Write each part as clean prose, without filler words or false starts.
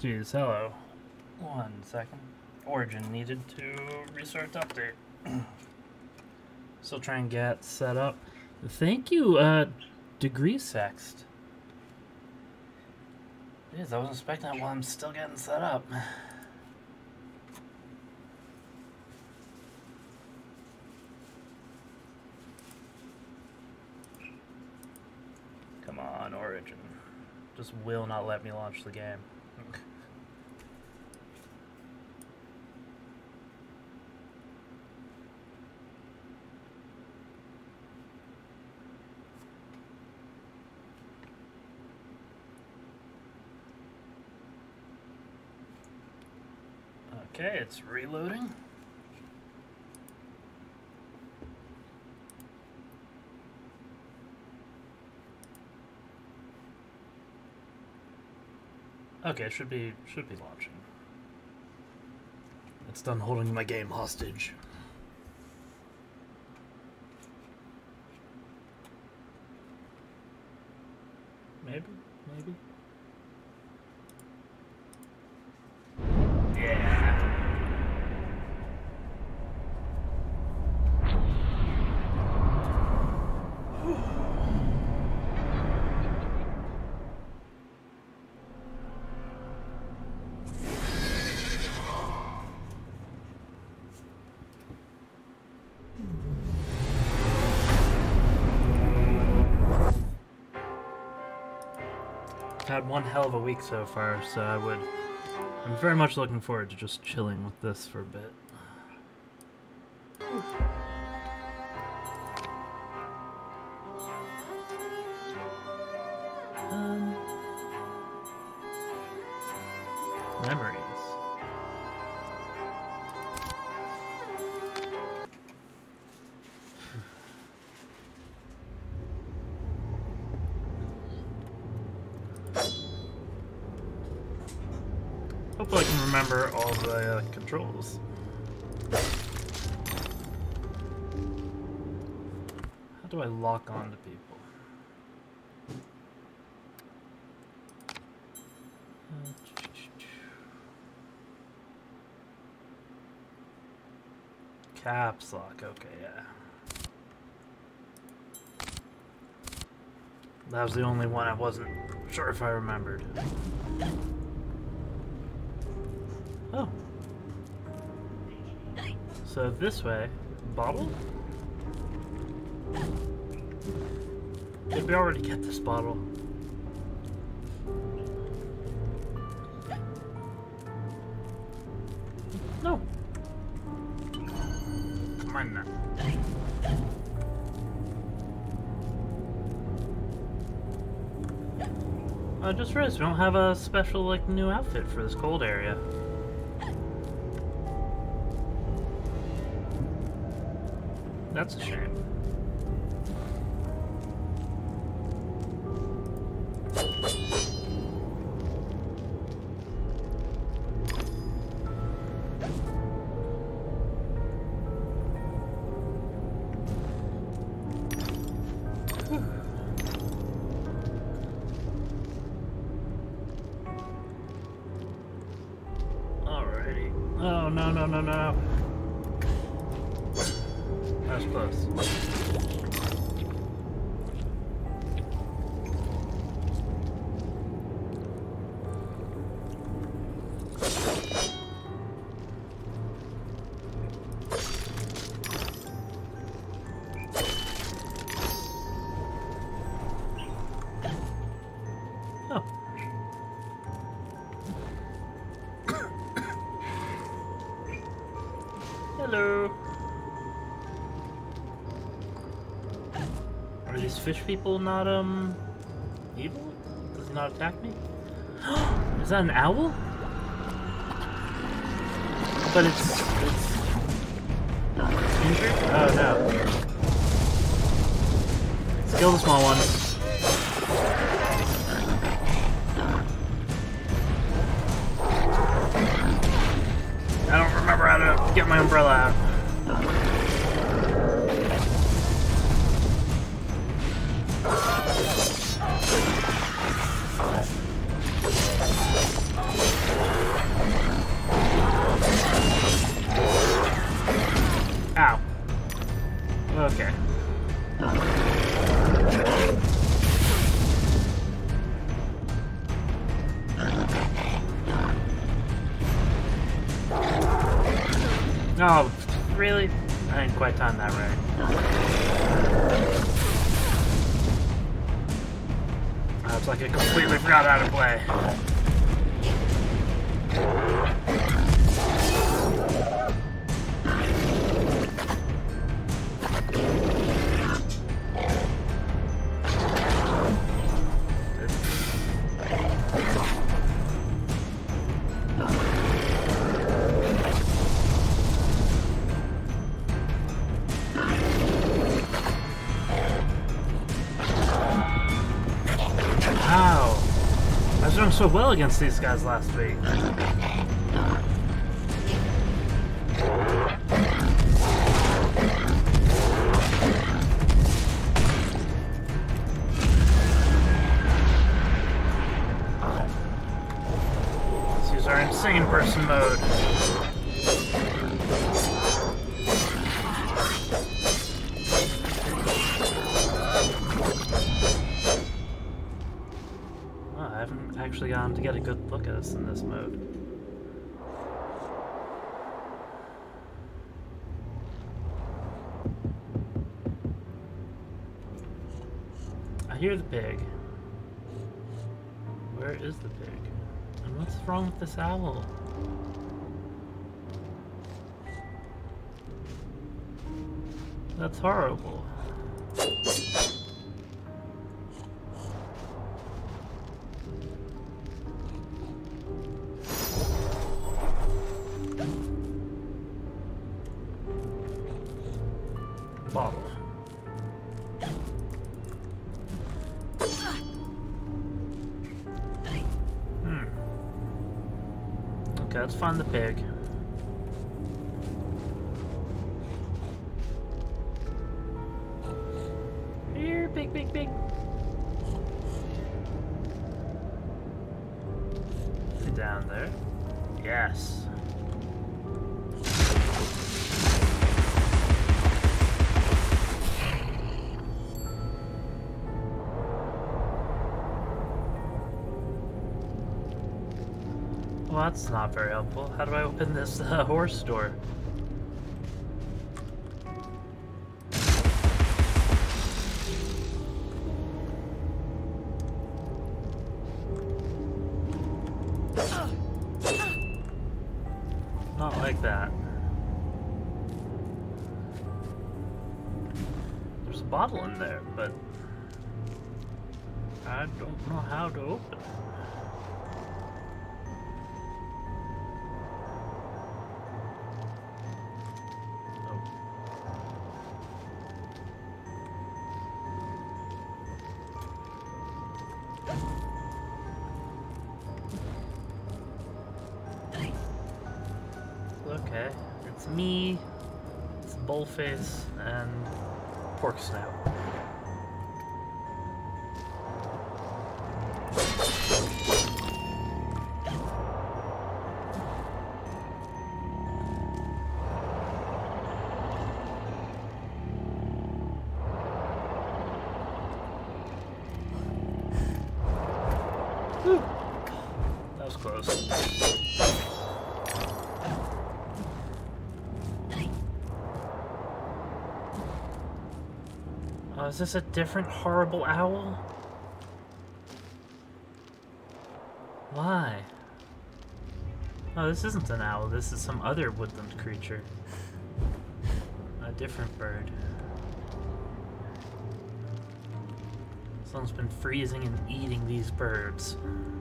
Jeez, hello. 1 second. Origin needed to restart the update. Still trying to get set up. Thank you, Degree Sext. Jeez, I wasn't expecting that while I'm still getting set up. Come on, Origin. Just will not let me launch the game. Okay, it's reloading. Okay, it should be launching. It's done holding my game hostage. Maybe. Yeah. Had one hell of a week so far, so I'm very much looking forward to just chilling with this for a bit. Memories. Hopefully I can remember all the controls. How do I lock on to people? Caps lock, okay, yeah. That was the only one I wasn't sure if I remembered. Oh. So this way, bottle? Did we already get this bottle? No. Come on now. I just realized we don't have a special, like, new outfit for this cold area. That's a shame. Alrighty. Oh, no. That was close. Oh. Hello. Are these fish people not, evil? Does he not attack me? Is that an owl? But it's injured? Oh no. Let's kill the small one. I don't remember how to get my umbrella out. Oh, really? I didn't quite time that right. It's like I completely forgot how to play. Wow. I was doing so well against these guys last week. Let's use our insane person mode. Actually gotten to get a good look at us in this mode. I hear the pig. Where is the pig? And what's wrong with this owl? That's horrible. Bottle. Okay, let's find the pig. Here, pig, pig, pig. Down there. Yes. Well, that's not very helpful. How do I open this horse door? Not like that. There's a bottle in there, but I don't know how to open it. Okay, it's me, it's Bullface, and Pork Snout. Whew. That was close. Oh, is this a different horrible owl? Why? Oh, this isn't an owl. This is some other woodland creature. A different bird. Someone's been freezing and eating these birds.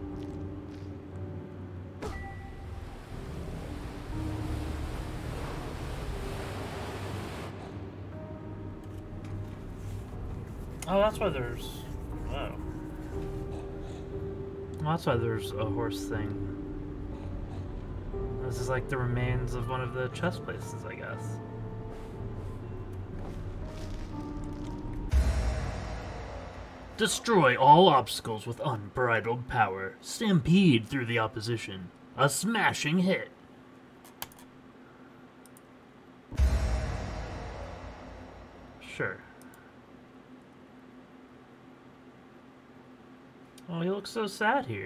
Oh, that's why there's... Oh. Well, that's why there's a horse thing. This is like the remains of one of the chest places, I guess. Destroy all obstacles with unbridled power. Stampede through the opposition. A smashing hit. Sure. Oh, he looks so sad here.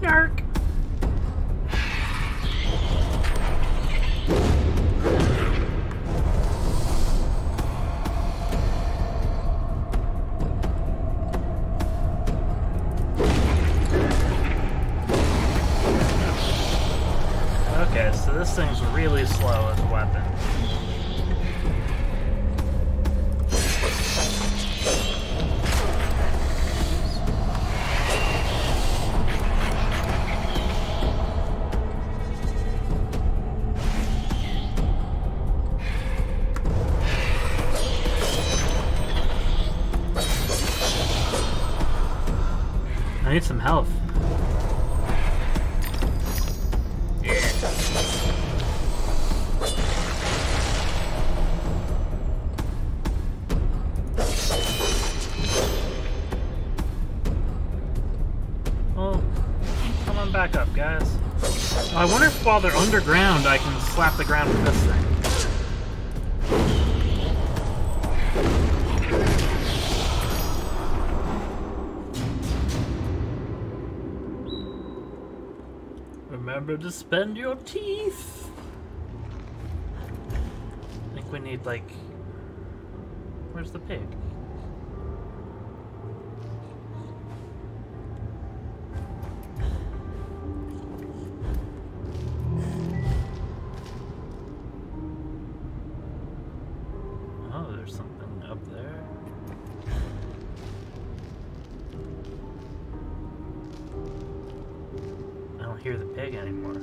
Yark. Okay, so this thing's really slow as a weapon. I need some health. Well, come on back up, guys. I wonder if while they're underground I can slap the ground with this thing. Remember to spend your teeth. I think we need, like... Where's the pig? Oh, there's something up there. I don't hear the pig anymore.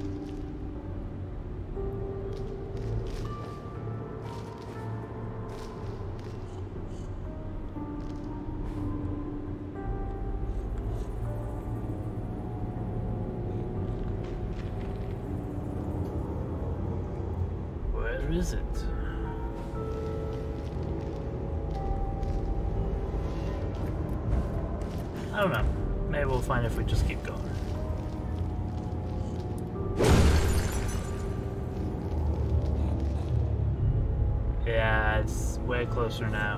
Where is it? I don't know. Maybe we'll find if we just keep going. Yeah, it's way closer now.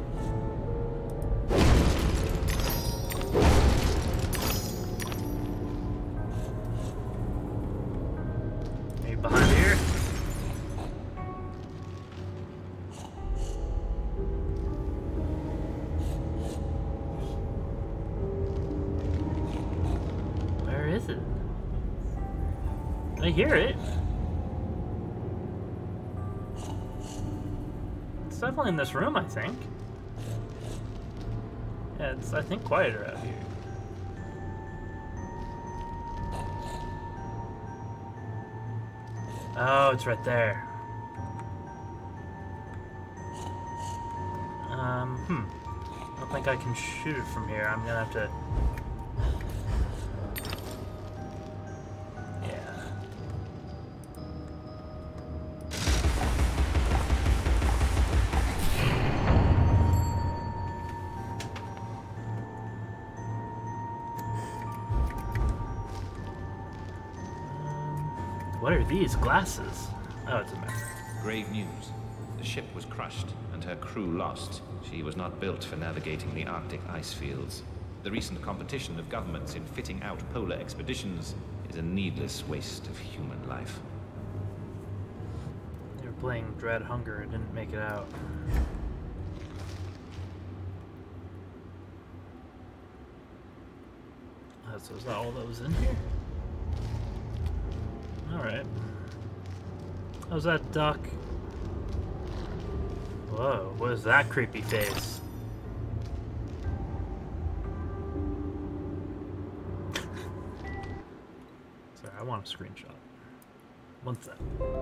Are you behind here? Where is it? I hear it. It's definitely in this room, I think. Yeah, it's, I think, quieter out here. Oh, it's right there. I don't think I can shoot it from here. I'm gonna have to... What are these glasses? Oh, it's a map. Grave news. The ship was crushed and her crew lost. She was not built for navigating the Arctic ice fields. The recent competition of governments in fitting out polar expeditions is a needless waste of human life. They were playing Dread Hunger and didn't make it out. So is that all that was in here? Alright. How's that duck? Whoa, what is that creepy face? Sorry, I want a screenshot. One sec.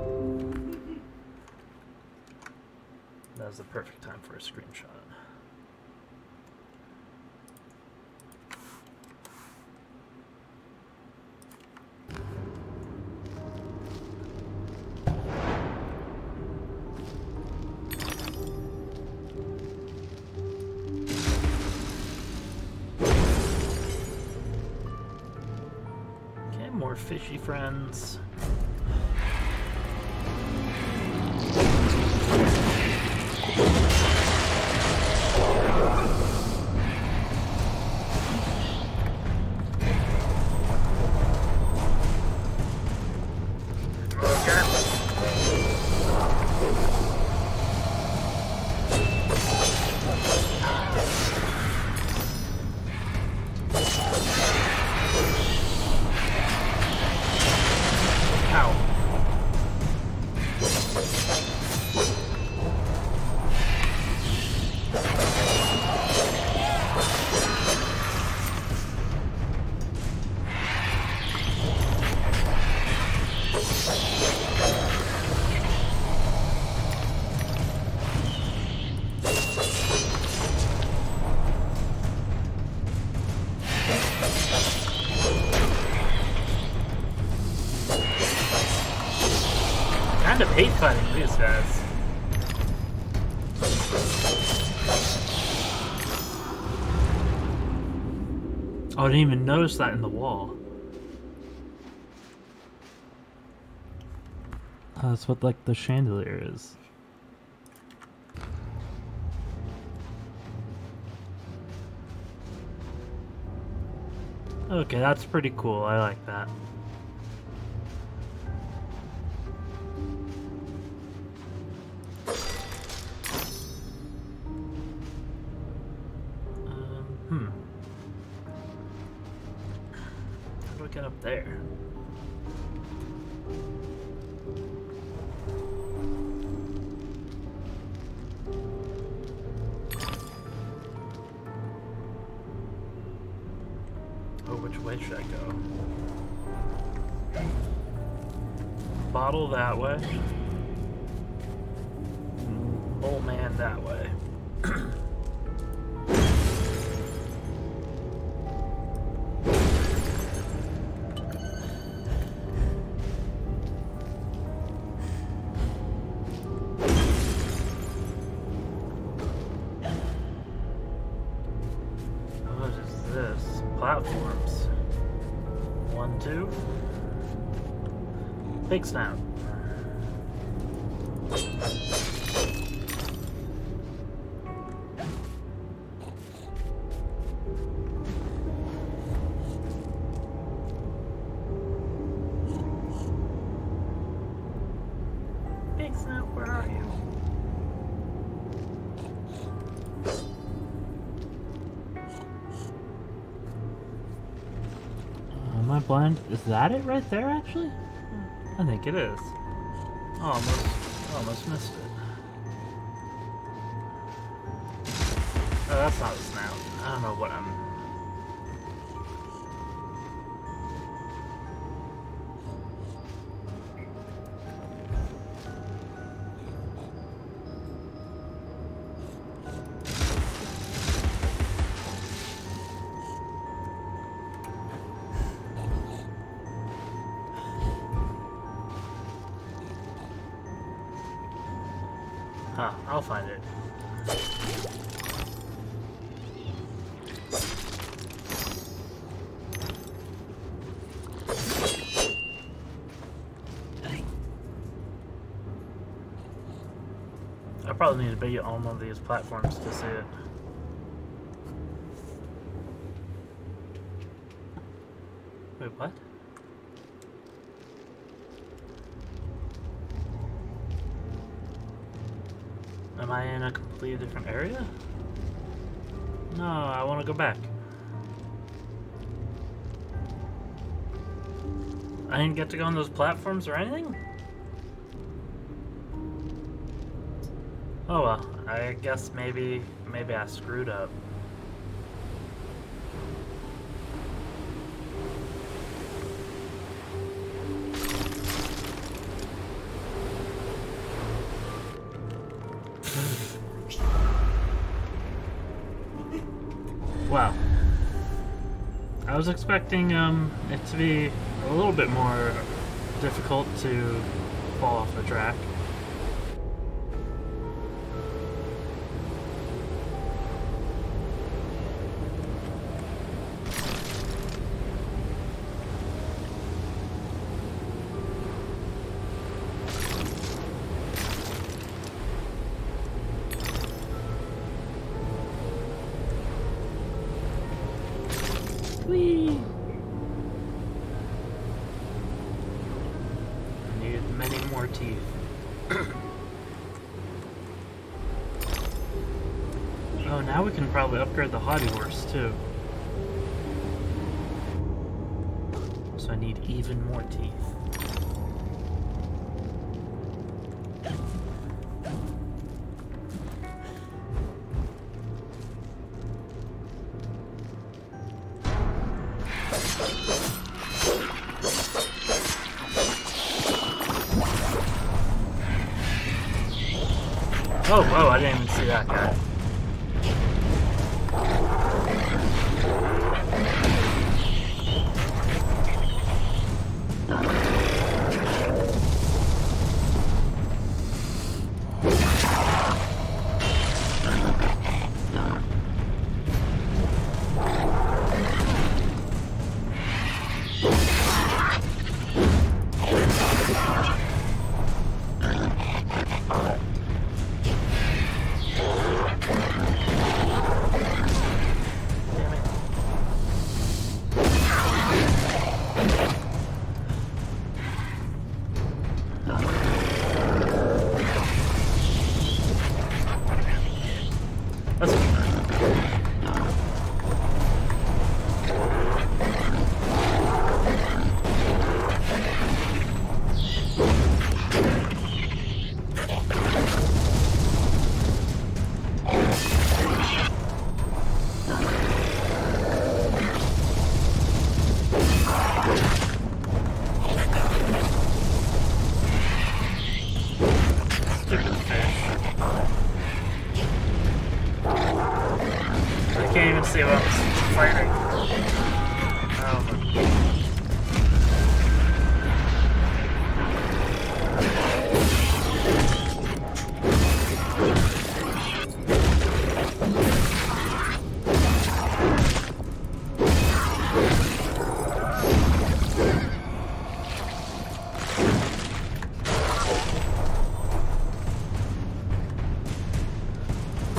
That was the perfect time for a screenshot. More fishy friends. kind of hate fighting these guys. Oh, I didn't even notice that in the wall. Oh, that's what like the chandelier is. Okay, that's pretty cool. I like that. How do I get up there? Oh, which way should I go? Bottle that way. Bull man that way. What is this? Platforms. 1, 2. Big snout. Big snout, where are you? Am I blind? Is that it right there, actually? I think it is. Almost missed it. Oh, that's not a snout. I don't know what I'm... Huh, I'll find it. I probably need to be on one of these platforms to see it. Wait, what? Am I in a completely different area? No, I want to go back. I didn't get to go on those platforms or anything? Oh well, I guess maybe I screwed up. Wow. I was expecting it to be a little bit more difficult to fall off the track. Whee! I need many more teeth. Oh, now we can probably upgrade the hobby horse too. So I need even more teeth. Oh, whoa, I didn't even see that guy.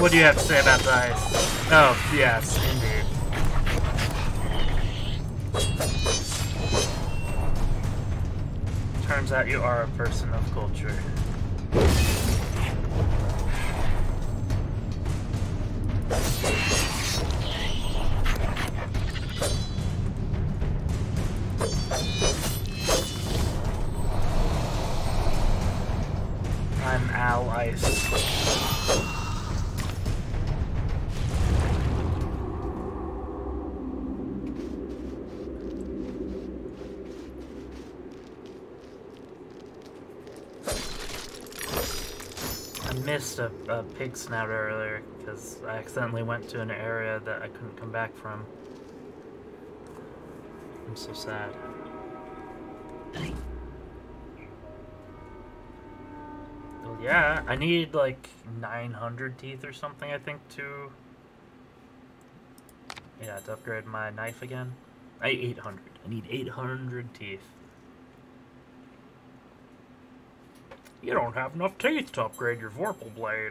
what do you have to say about the ice? Oh, yes, indeed. Turns out you are a person of culture. I'm Al Ice. I missed a pig snout earlier because I accidentally went to an area that I couldn't come back from. I'm so sad. Well, yeah, I need like 900 teeth or something, I think, to upgrade my knife again. 800. I need 800 teeth. You don't have enough teeth to upgrade your Vorpal blade.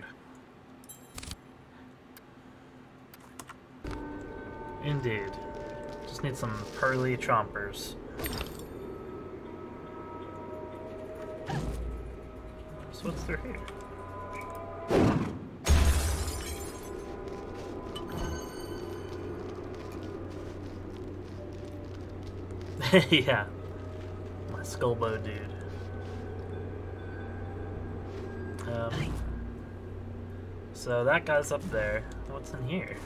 Indeed. Just need some pearly chompers. So what's through here? Yeah. My skullbow dude. So that guy's up there. What's in here?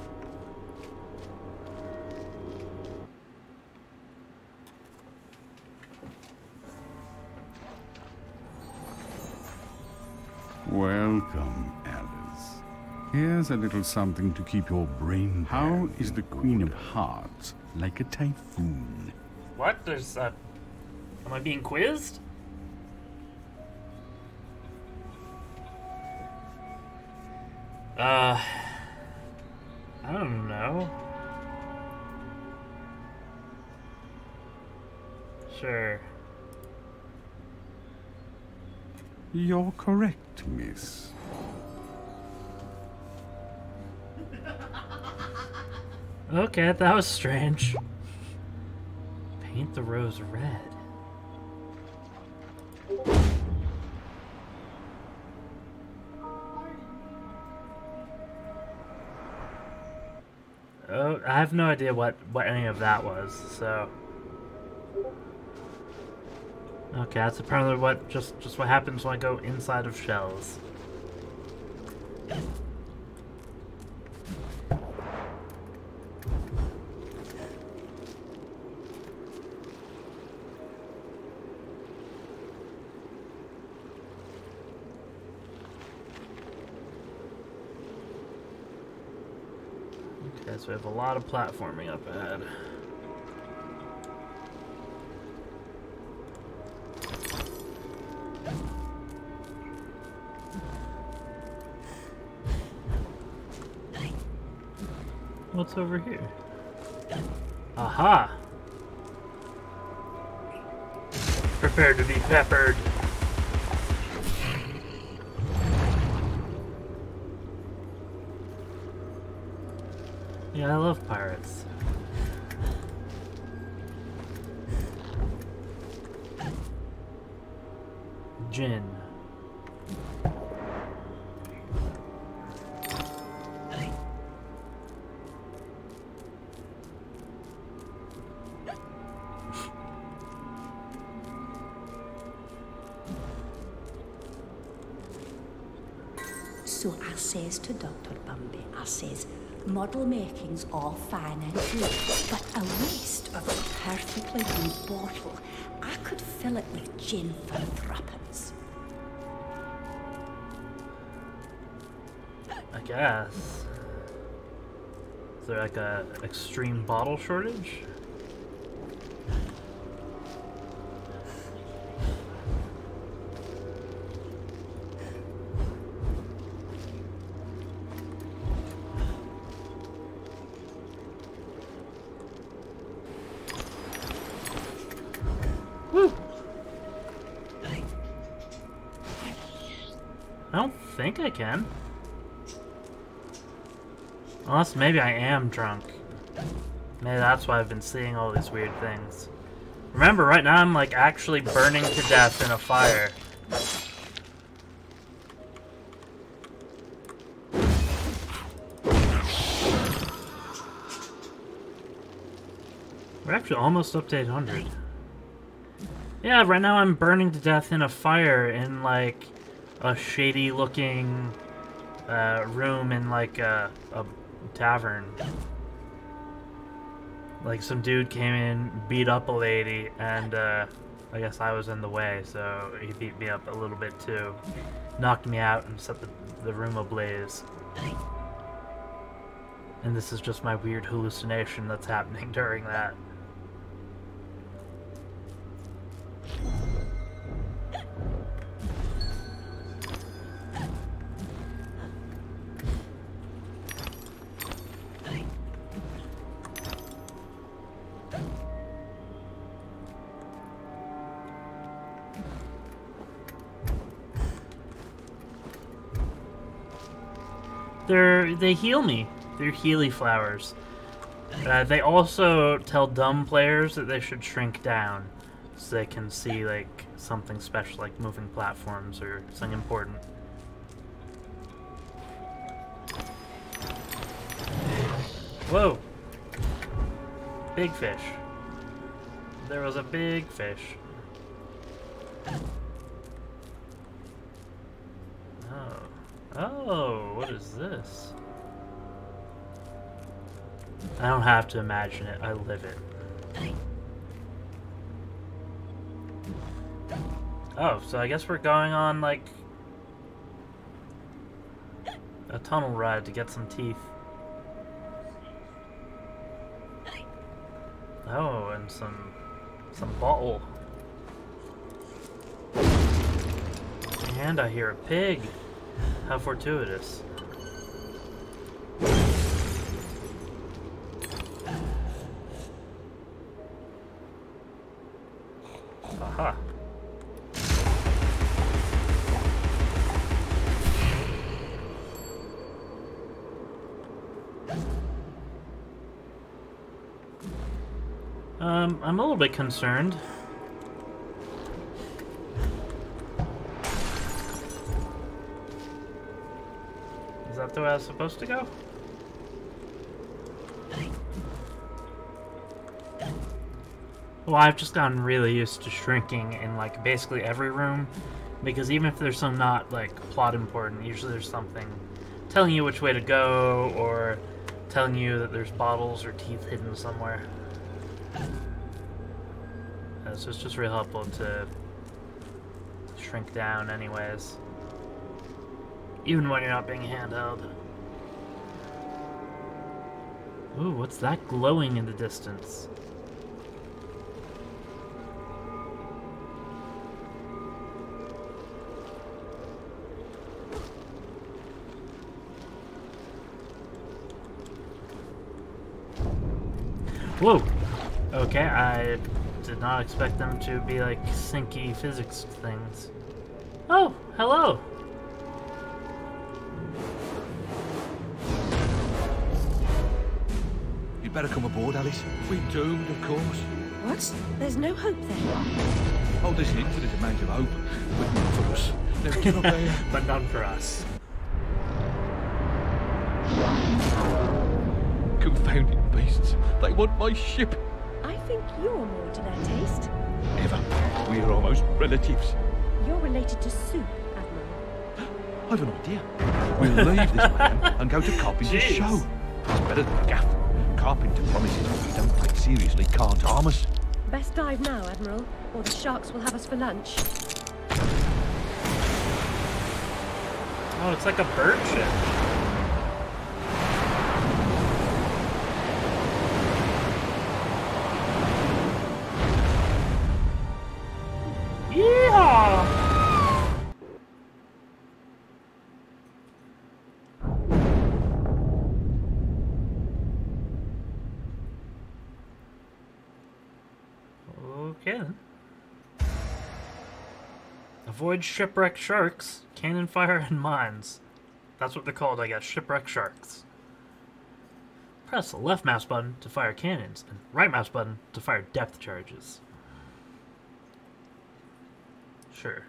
Welcome, Alice. Here's a little something to keep your brain. How is the Queen of Hearts like a typhoon? What? There's am I being quizzed? I don't know. Sure. You're correct, miss. Okay, that was strange. Paint the rose red. Oh, I have no idea what any of that was, so. Okay, that's apparently what just what happens when I go inside of shells. Okay, so we have a lot of platforming up ahead. What's over here? Aha! Prepare to be peppered. Yeah, I love pirates. Gin. So I says to Dr. Bumby, I says, model making's all fine and good, but a waste of a perfectly good bottle. I could fill it with gin for threepence. I guess. Is there like a extreme bottle shortage? Woo! I don't think I can. Unless maybe I am drunk. Maybe that's why I've been seeing all these weird things. Remember, right now I'm like actually burning to death in a fire. We're actually almost up to 800. Yeah, right now I'm burning to death in a fire in like a shady looking room in like a tavern. Like some dude came in, beat up a lady, and I guess I was in the way, so he beat me up a little bit too. Knocked me out and set the room ablaze. And this is just my weird hallucination that's happening during that. They heal me. They're Healy flowers. They also tell dumb players that they should shrink down so they can see like something special, like moving platforms or something important. Whoa! Big fish. There was a big fish. Oh, what is this? I don't have to imagine it, I live it. Oh, so I guess we're going on, like, a tunnel ride to get some teeth. Oh, and some bottle. And I hear a pig. How fortuitous. Aha. I'm a little bit concerned. Is that the way I was supposed to go? Well, I've just gotten really used to shrinking in, like, basically every room. Because even if there's some not, like, plot important, usually there's something telling you which way to go, or telling you that there's bottles or teeth hidden somewhere. So it's just real helpful to shrink down anyways. Even when you're not being handheld. Ooh, what's that glowing in the distance? Whoa! Okay, I did not expect them to be like sinky physics things. Oh, hello! You'd better come aboard, Alice. We're doomed, of course. What? There's no hope then? Oh, there's an infinite amount of hope, but not for us. Never give up there. But none for us. Confounded beasts. They want my ship. I think you're more to their taste. Never. We're almost relatives. You're related to Soup, Admiral. I've an idea. We'll leave this man and go to Carpenter's Jeez. show. It's better than Gaff. Carpenter promises what we don't take seriously can't harm us. Best dive now, Admiral, or the sharks will have us for lunch. Oh, it's like a bird ship. Yeehaw! Okay then. Avoid shipwrecked sharks, cannon fire, and mines. That's what they're called, I guess. Shipwrecked sharks. Press the left mouse button to fire cannons, and right mouse button to fire depth charges. Sure.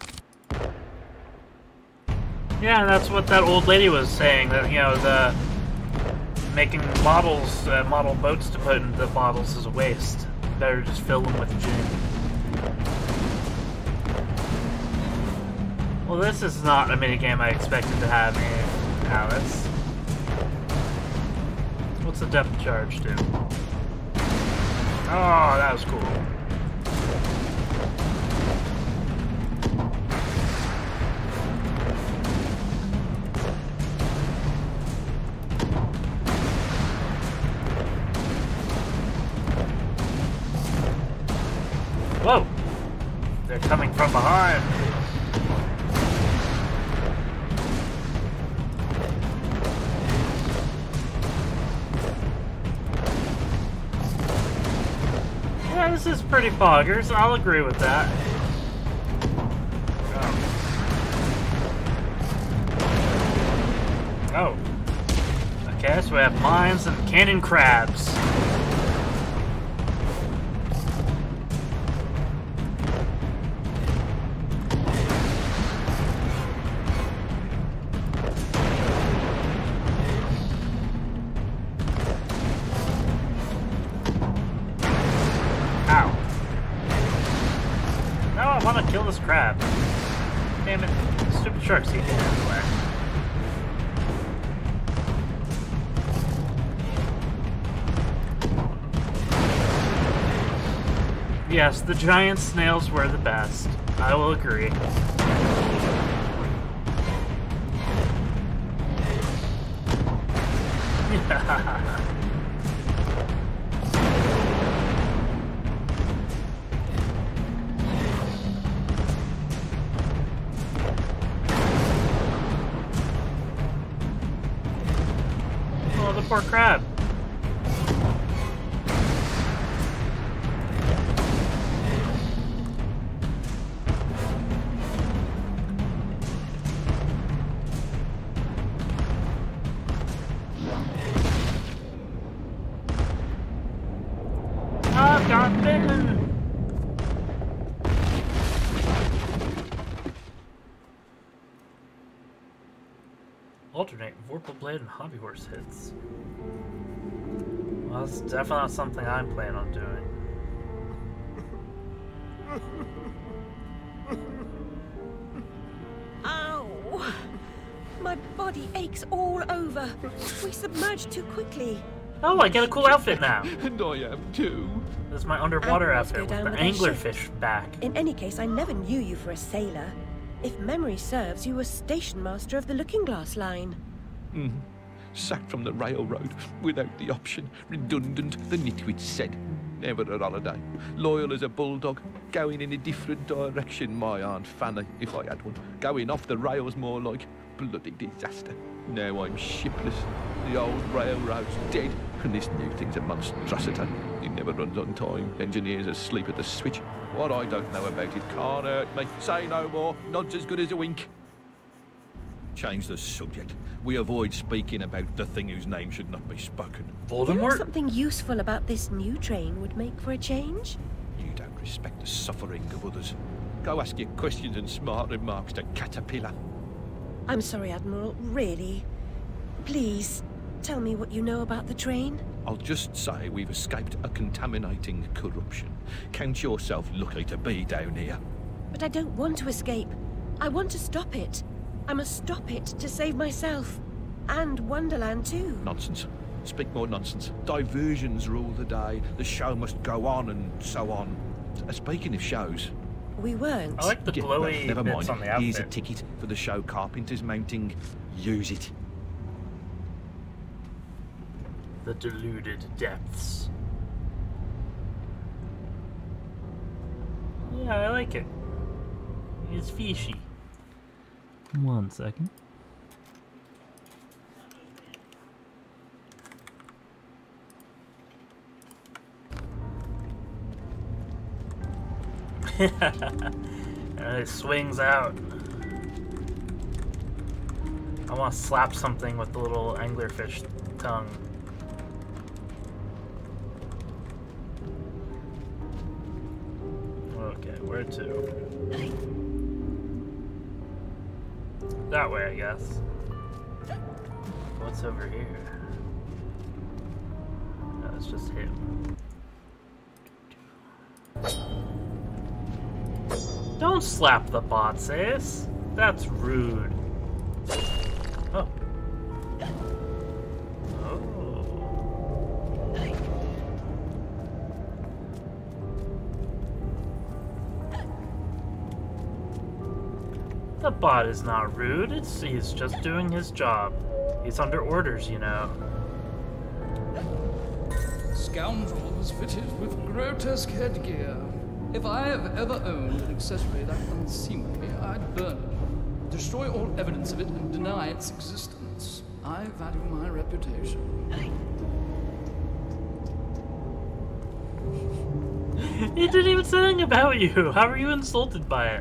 Yeah, that's what that old lady was saying, that, you know, the making models, model boats to put into the bottles is a waste. Better just fill them with gin. Well, this is not a minigame I expected to have in Alice. What's the depth charge do? Oh, that was cool. Whoa! They're coming from behind. Yeah, this is pretty boggers. I'll agree with that. Oh. Okay, so we have mines and cannon crabs. Kill this crab. Damn it. Stupid sharks eat everywhere. Yes, the giant snails were the best. I will agree. Poor crab. I've got bitten. Alternate Vorpal Blade and Hobby Horse hits. Well, that's definitely not something I'm planning on doing. Ow! My body aches all over. We submerged too quickly. Oh, I get a cool outfit now. And I am too. This is my underwater Let's go outfit with down the with our anglerfish back. In any case, I never knew you for a sailor. If memory serves, you were station master of the Looking Glass line. Sacked from the railroad without the option. Redundant, the nitwit said. Never a holiday. Loyal as a bulldog. Going in a different direction, my Aunt Fanny, if I had one. Going off the rails more like. Bloody disaster. Now I'm shipless. The old railroad's dead. And this new thing's a monstrosity. It never runs on time. Engineers asleep at the switch. What I don't know about it can't hurt me. Say no more. Nod's as good as a wink. Change the subject. We avoid speaking about the thing whose name should not be spoken. Voldemort? Something useful about this new train would make for a change? You don't respect the suffering of others. Go ask your questions and smart remarks to Caterpillar. I'm sorry, Admiral, really. Please, tell me what you know about the train. I'll just say we've escaped a contaminating corruption. Count yourself lucky to be down here. But I don't want to escape. I want to stop it. I must stop it to save myself. And Wonderland too. Nonsense. Speak more nonsense. Diversions rule the day. The show must go on and so on. Speaking of shows... We weren't. I like the glowy never bits mind. on the outfit. Here's a ticket for the show Carpenter's mounting. Use it. The deluded depths. Yeah, I like it. It's fishy. 1 second. And it swings out. I want to slap something with the little anglerfish tongue. Alright, where to? That way, I guess. What's over here? No, it's just him. Don't slap the bot, sis. That's rude. Oh. The bot is not rude, he's just doing his job. He's under orders, you know. Scoundrels fitted with grotesque headgear. If I have ever owned an accessory that unseemly, I'd burn it, destroy all evidence of it, and deny its existence. I value my reputation. He didn't even say anything about you. How are you insulted by it?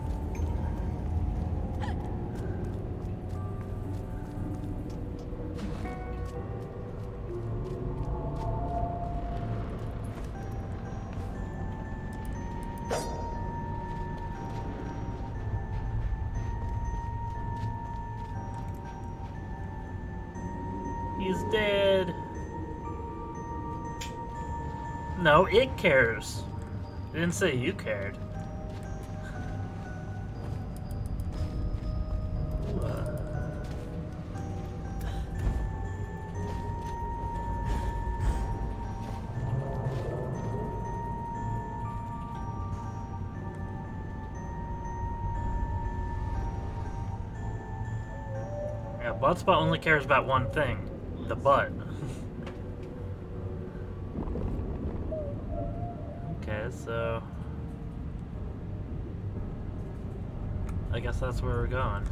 He's dead. No, it cares. It didn't say you cared. Yeah, Buttspot only cares about one thing. The butt. Okay, so I guess that's where we're going.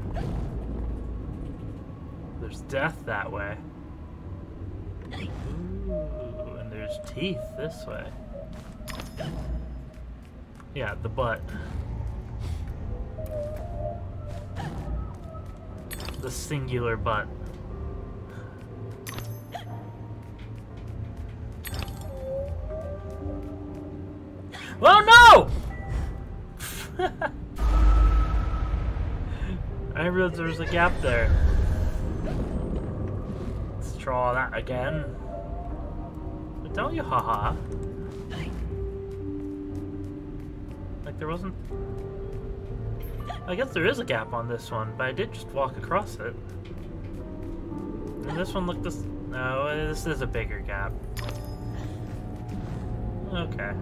There's death that way. Ooh, and there's teeth this way. Yeah, the butt. The singular butt. Oh no! I realized there was a gap there. Let's draw that again. But don't you haha. Like there wasn't... I guess there is a gap on this one, but I did just walk across it. And this one looked this... No, this is a bigger gap. Okay.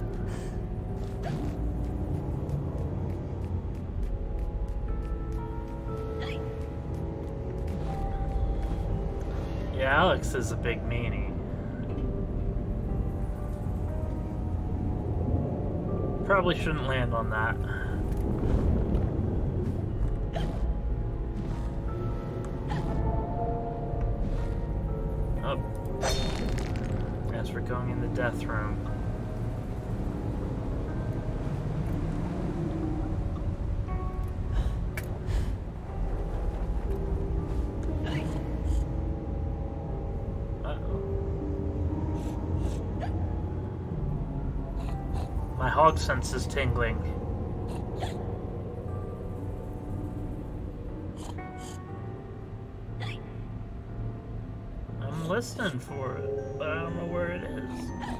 Yeah, Alex is a big meanie. Probably shouldn't land on that. Oh. Guess we're going in the death room. My hog sense is tingling. I'm listening for it, but I don't know where it is.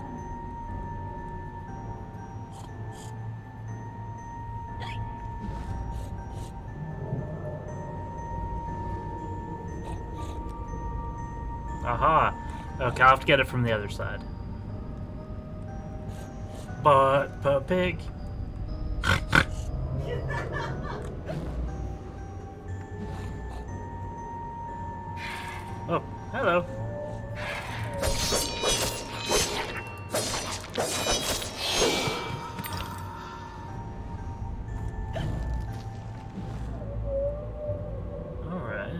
Aha! Okay, I'll have to get it from the other side. But pig. Oh, hello. All right.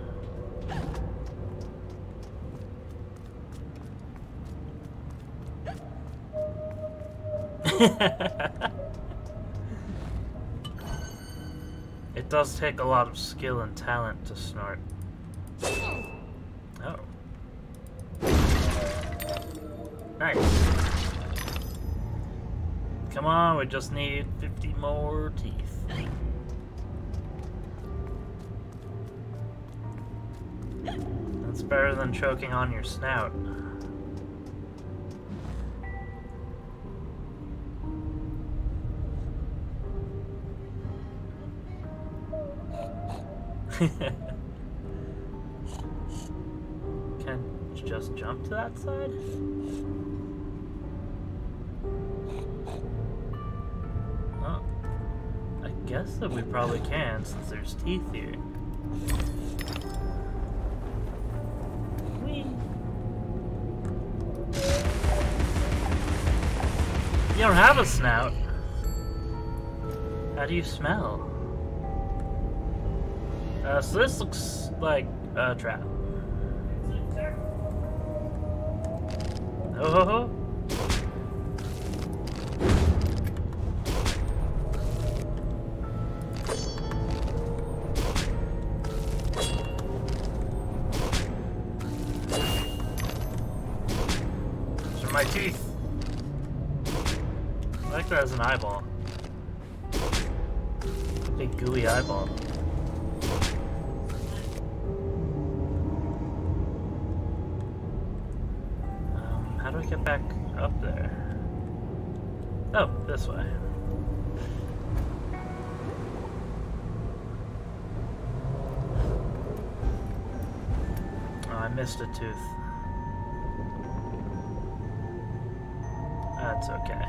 It does take a lot of skill and talent to snort. Oh. Nice. Come Come on, we just need 50 more teeth. That's better than choking on your snout. Can't you just jump to that side? Oh, I guess that we probably can since there's teeth here. Whee! You don't have a snout. How do you smell? So this looks like a trap. Oh ho ho! Those are my teeth. I like that as an eyeball. Big gooey eyeball. How do I get back up there? Oh, this way. Oh, I missed a tooth. That's okay.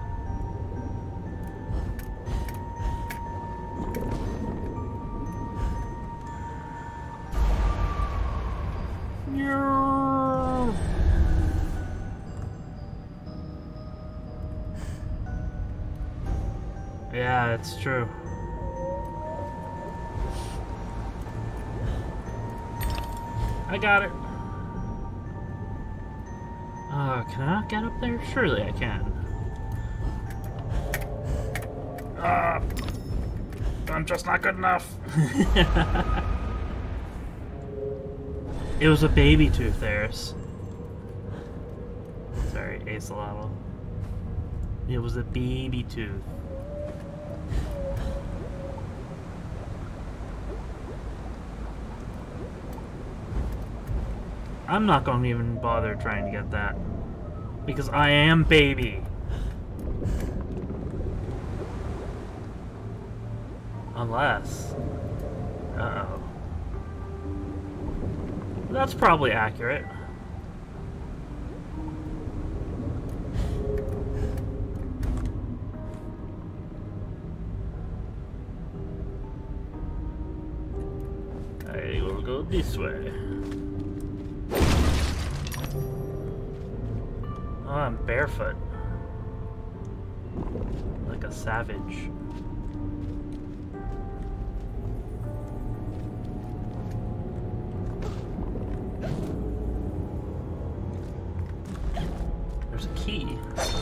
Yeah, it's true. I got it. Can I not get up there? Surely I can. I'm just not good enough. It was a baby tooth, Eris. Sorry, Acelotl. It was a baby tooth. I'm not going to even bother trying to get that. Because I am baby. Unless... Uh-oh. That's probably accurate. I will go this way. Oh, I'm barefoot. Like a savage. There's a key.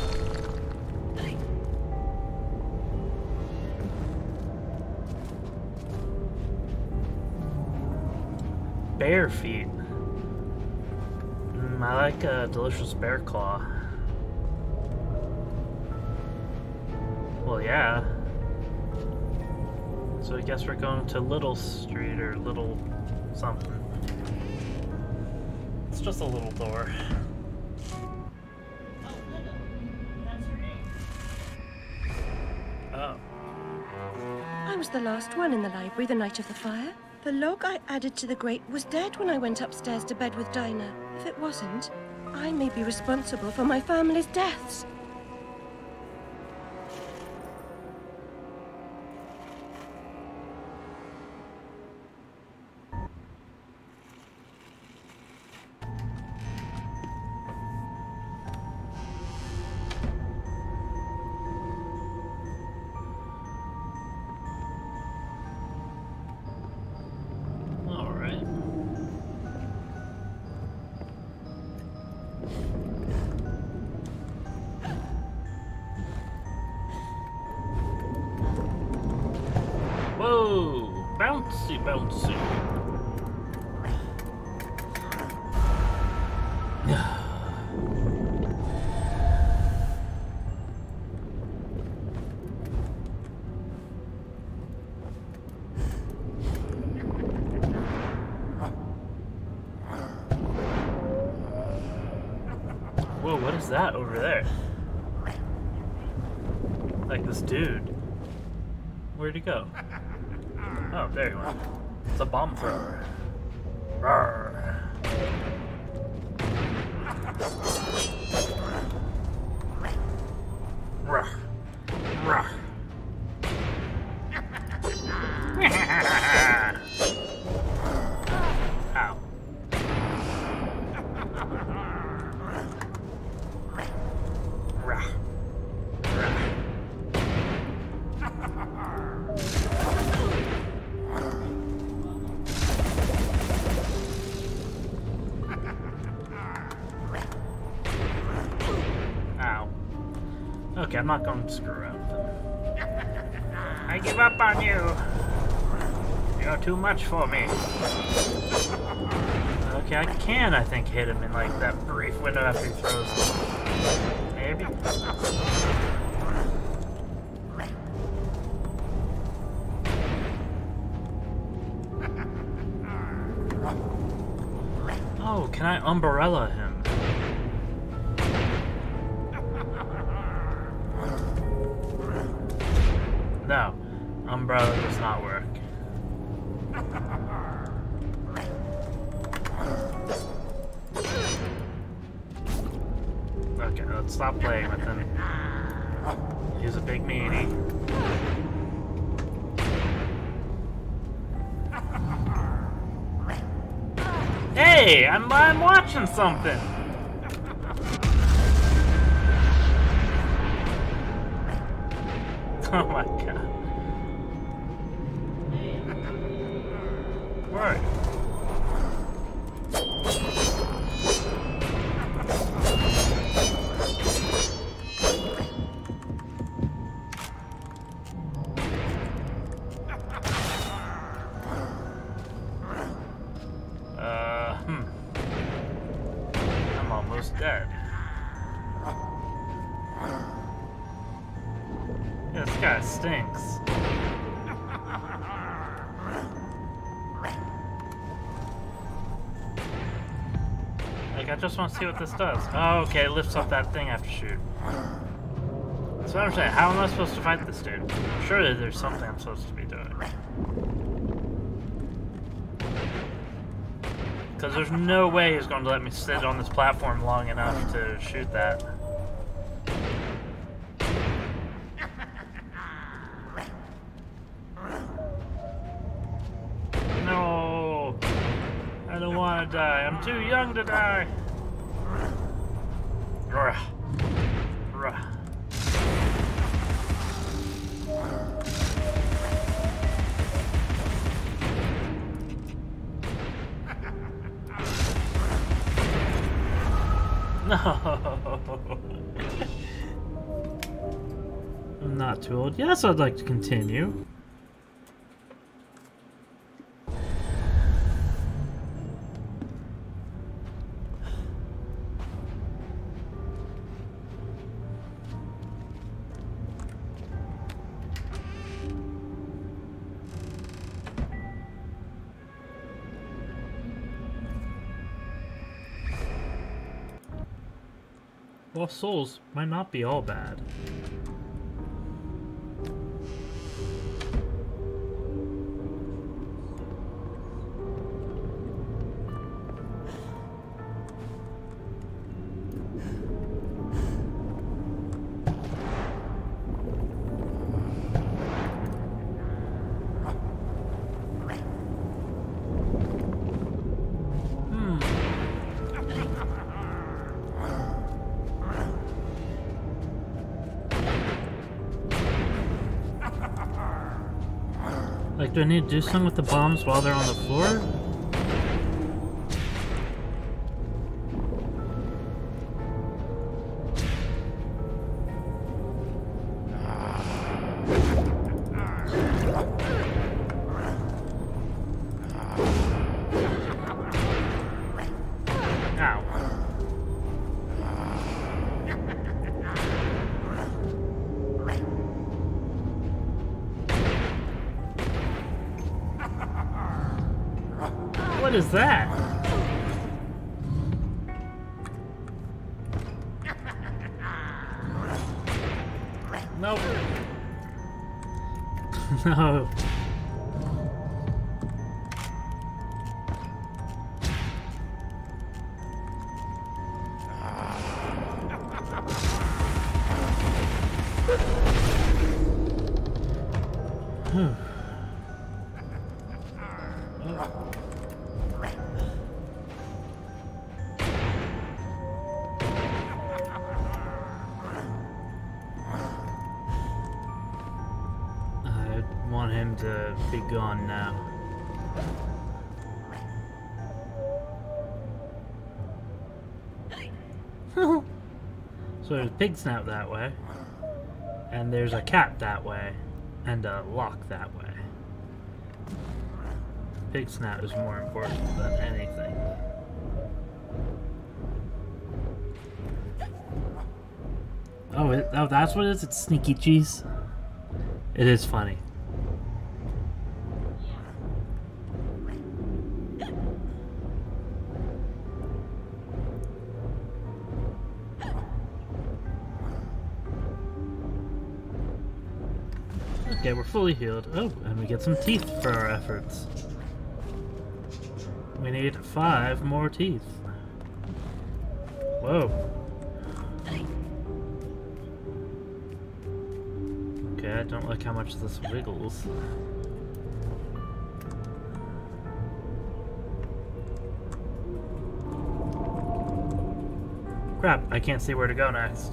Bear feet. I like a delicious bear claw. Well, yeah. So I guess we're going to Little Street or Little something. It's just a little door. Oh. I was the last one in the library the night of the fire. The log I added to the grate was dead when I went upstairs to bed with Dinah. If it wasn't, I may be responsible for my family's deaths. Whoa! Bouncy, bouncy. Who's that over there? Like this dude. Where'd he go? Oh, there he went. It's a bomb thrower. Rawr. Rawr. Rawr. Ow. Rawr. Ow. Okay, I'm not going to screw around with him. I give up on you. You're too much for me. Okay, I can, I think, hit him in like that brief window after he throws. Maybe. Oh, can I umbrella him? No, umbrella does not work. Okay, let's stop playing with him. He's a big meaty. Hey, I'm watching something. Oh my god. Word. I'm almost dead. Yeah, this guy stinks. Like, I just want to see what this does. Oh, okay, it lifts up that thing after shoot. So I'm saying, how am I supposed to fight this dude? Surely there's something I'm supposed to be doing. Because there's no way he's going to let me sit on this platform long enough to shoot that. No! I don't want to die. I'm too young to die. Ruh. Ruh. No. I'm not too old. Yes, I'd like to continue. Well, souls might not be all bad. Like, do I need to do something with the bombs while they're on the floor? Ow. What is that? No. I want him to be gone now. So there's a pig snout that way, and there's a cat that way, and a lock that way. Pig snout is more important than anything. Oh, that's what it is? It's sneaky cheese? It is funny. Okay, we're fully healed. Oh, and we get some teeth for our efforts. We need 5 more teeth. Whoa. Okay, I don't like how much this wiggles. Crap, I can't see where to go next.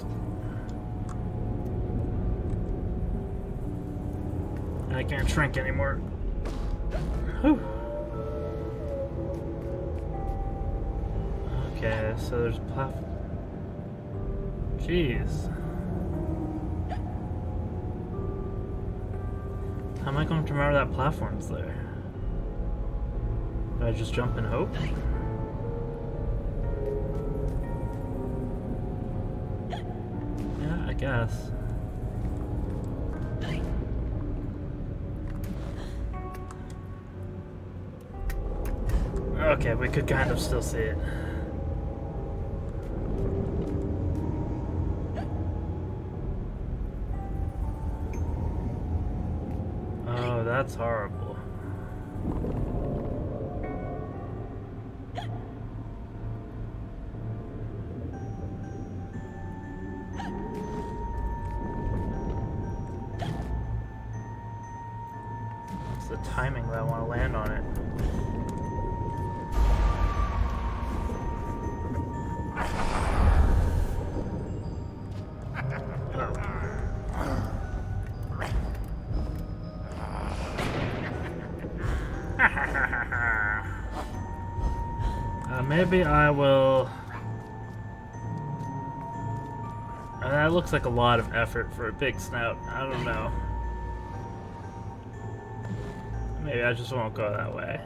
I can't shrink anymore. Whew. Okay, so there's platform. Jeez. How am I going to remember that platform's there? Do I just jump and hope? Yeah, I guess. Okay, we could kind of still see it. Oh, that's horrible. It's the timing that I want to land on it. Maybe I will... that looks like a lot of effort for a big snout. I don't know. Maybe I just won't go that way.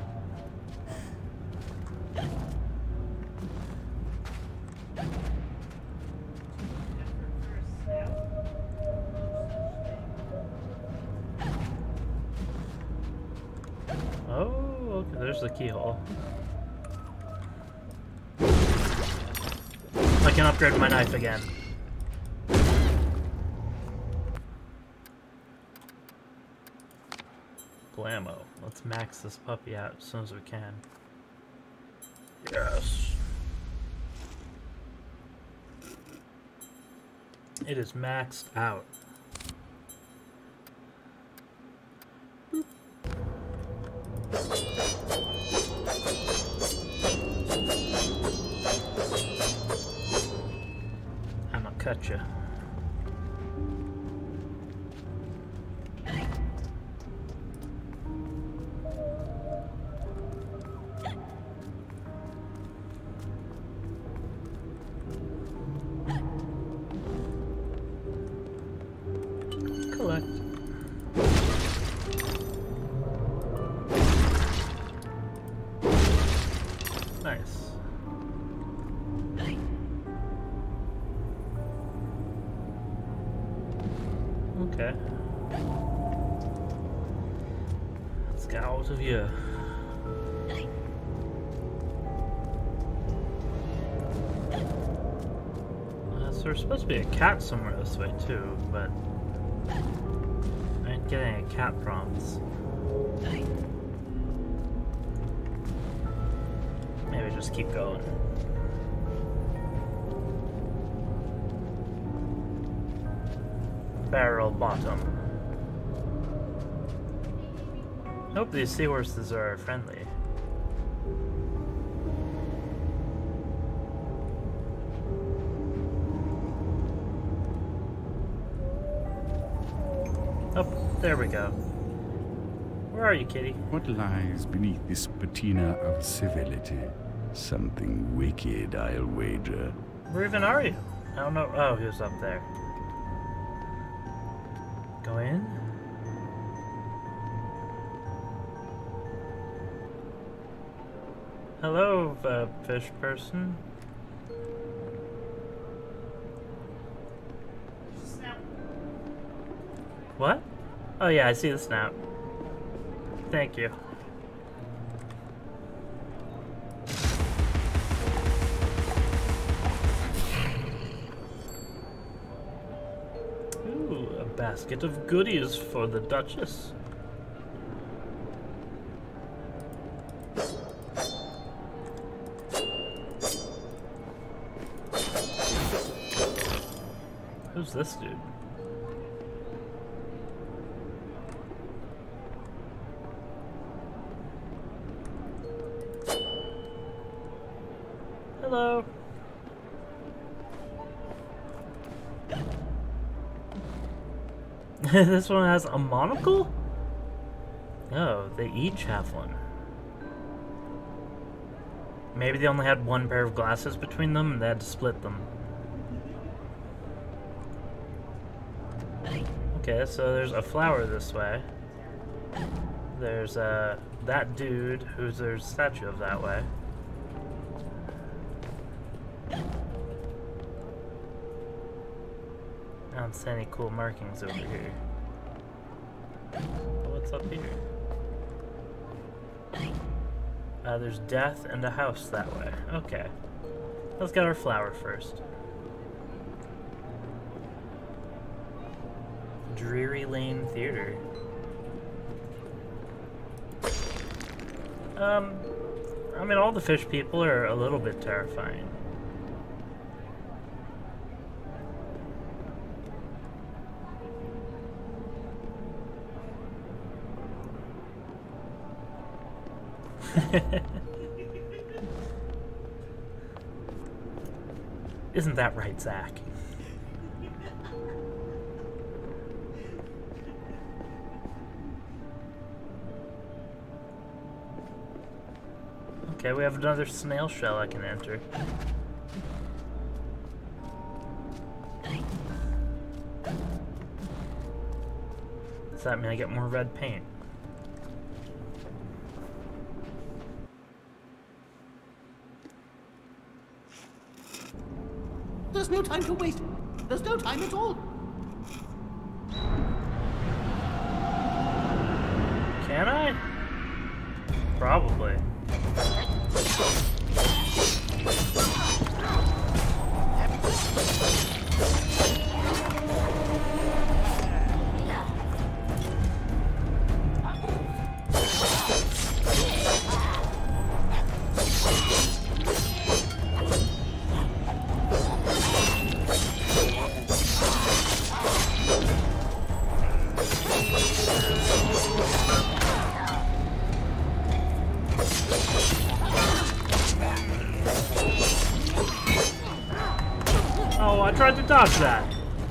Oh, okay, there's the keyhole. I can upgrade my knife again. Blammo. Let's max this puppy out as soon as we can. Yes. It is maxed out. Gotcha. Collect. Nice. Okay. Let's get out of here. So there's supposed to be a cat somewhere this way too, but I get any cat prompts. Maybe just keep going. Barrel bottom. Hope these seahorses are friendly. Oh, there we go. Where are you, kitty? What lies beneath this patina of civility? Something wicked, I'll wager. Where even are you? I don't know. Oh, he was up there. Go in. Hello, fish person. What? Oh yeah, I see the snap. Thank you. Ooh, a basket of goodies for the Duchess. Who's this dude? Hello. This one has a monocle? Oh, they each have one. Maybe they only had one pair of glasses between them and they had to split them. Okay, so there's a flower this way. There's that dude who's there's a statue of that way. I don't see any cool markings over here. What's up here? There's death and a house that way. Okay. Let's get our flower first. Dreary Lane Theater. I mean, all the fish people are a little bit terrifying. Isn't that right, Zach? Okay, we have another snail shell I can enter. Does that mean I get more red paint? There's no time to waste. There's no time at all. Can I? Probably. Oh, I tried to dodge that.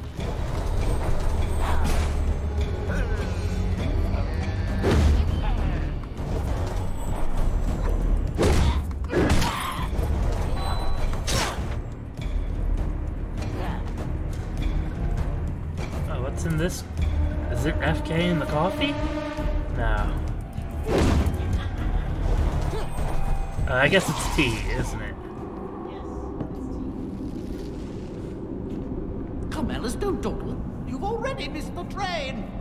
Oh, what's in this? Is it FK in the coffee? No. I guess it's tea, isn't it? Come, Alice, don't dawdle. You've already missed the train.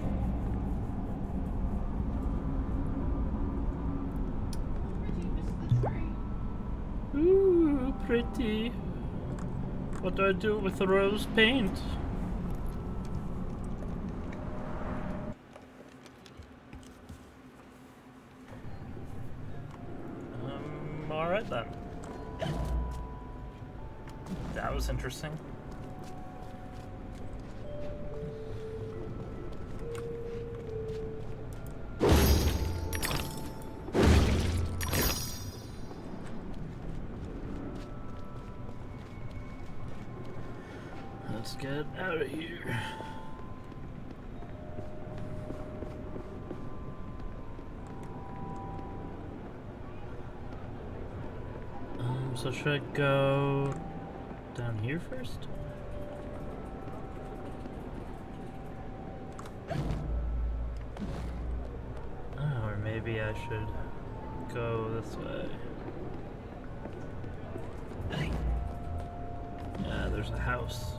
Ooh, pretty. What do I do with the rose paint? Alright then. That was interesting. Let's get out of here. So should I go down here first? Oh, or maybe I should go this way. Yeah, there's a house.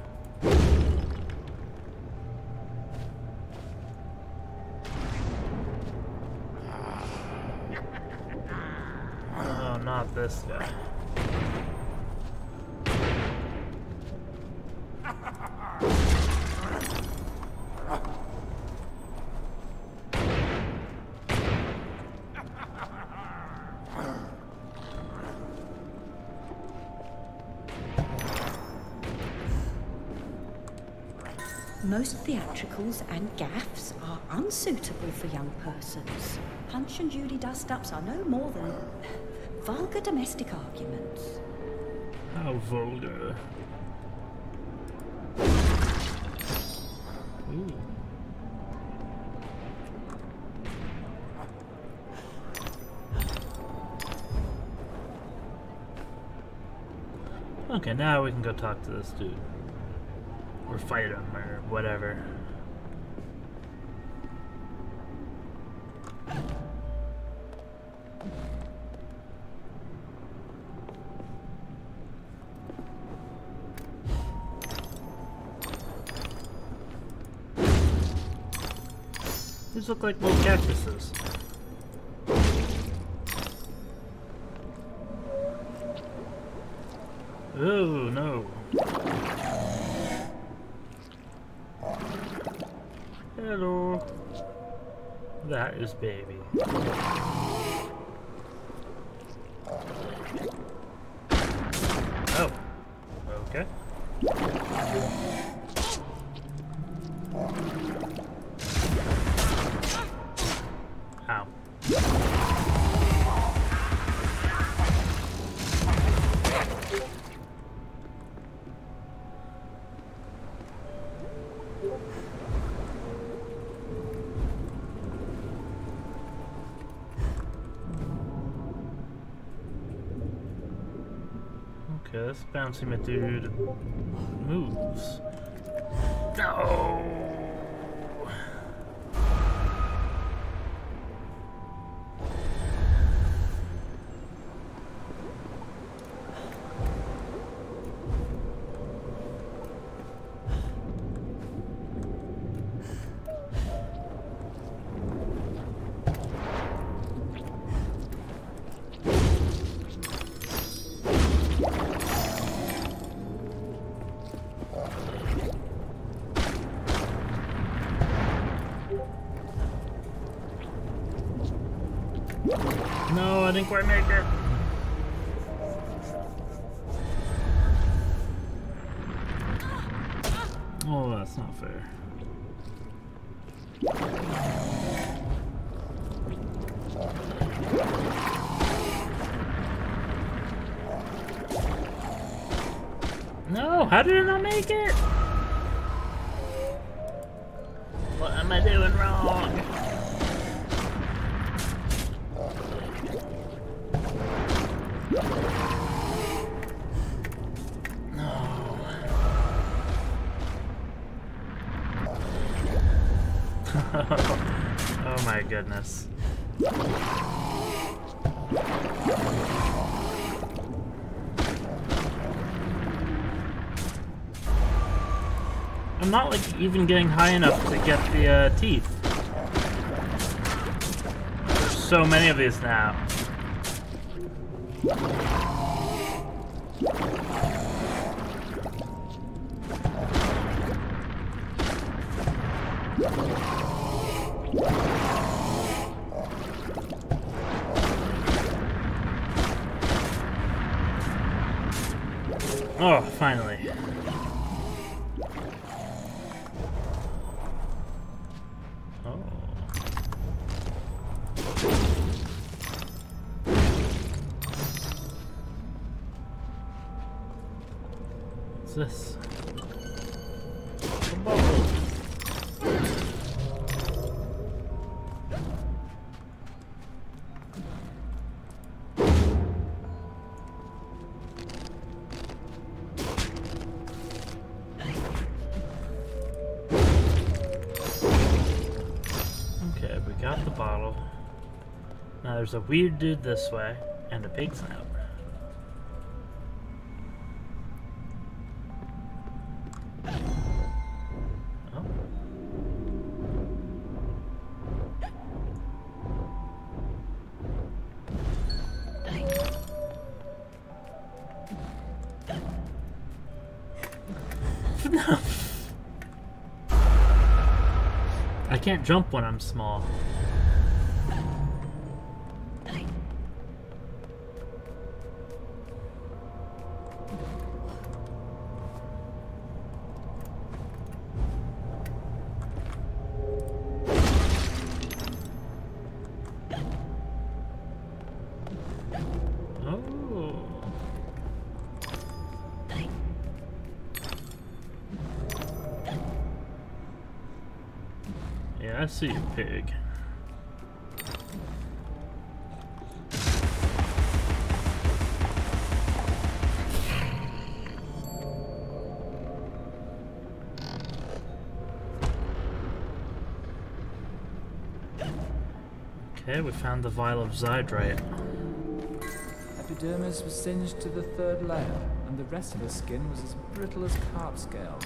Oh, not this guy. Most theatricals and gaffs are unsuitable for young persons. Punch and Judy dust-ups are no more than vulgar domestic arguments. How vulgar. Ooh. Okay, now we can go talk to this dude. Or fight him, or whatever. These look like little cactuses. Oh, no. Hello. That is baby. Oh. Okay. Ow. Okay, this bouncy dude moves. No! No, I didn't quite make it. Oh, that's not fair. No, how did I not make it? What am I doing wrong? Oh my goodness. I'm not like even getting high enough to get the teeth. There's so many of these now. Oh, finally. Oh. What's this? A bubble. Okay, we got the bottle. Now there's a weird dude this way, and a pig snout. Oh. No. I can't jump when I'm small. I see a pig. Okay, we found the vial of Zydrite. Epidermis was singed to the 3rd layer, and the rest of the skin was as brittle as carp scales.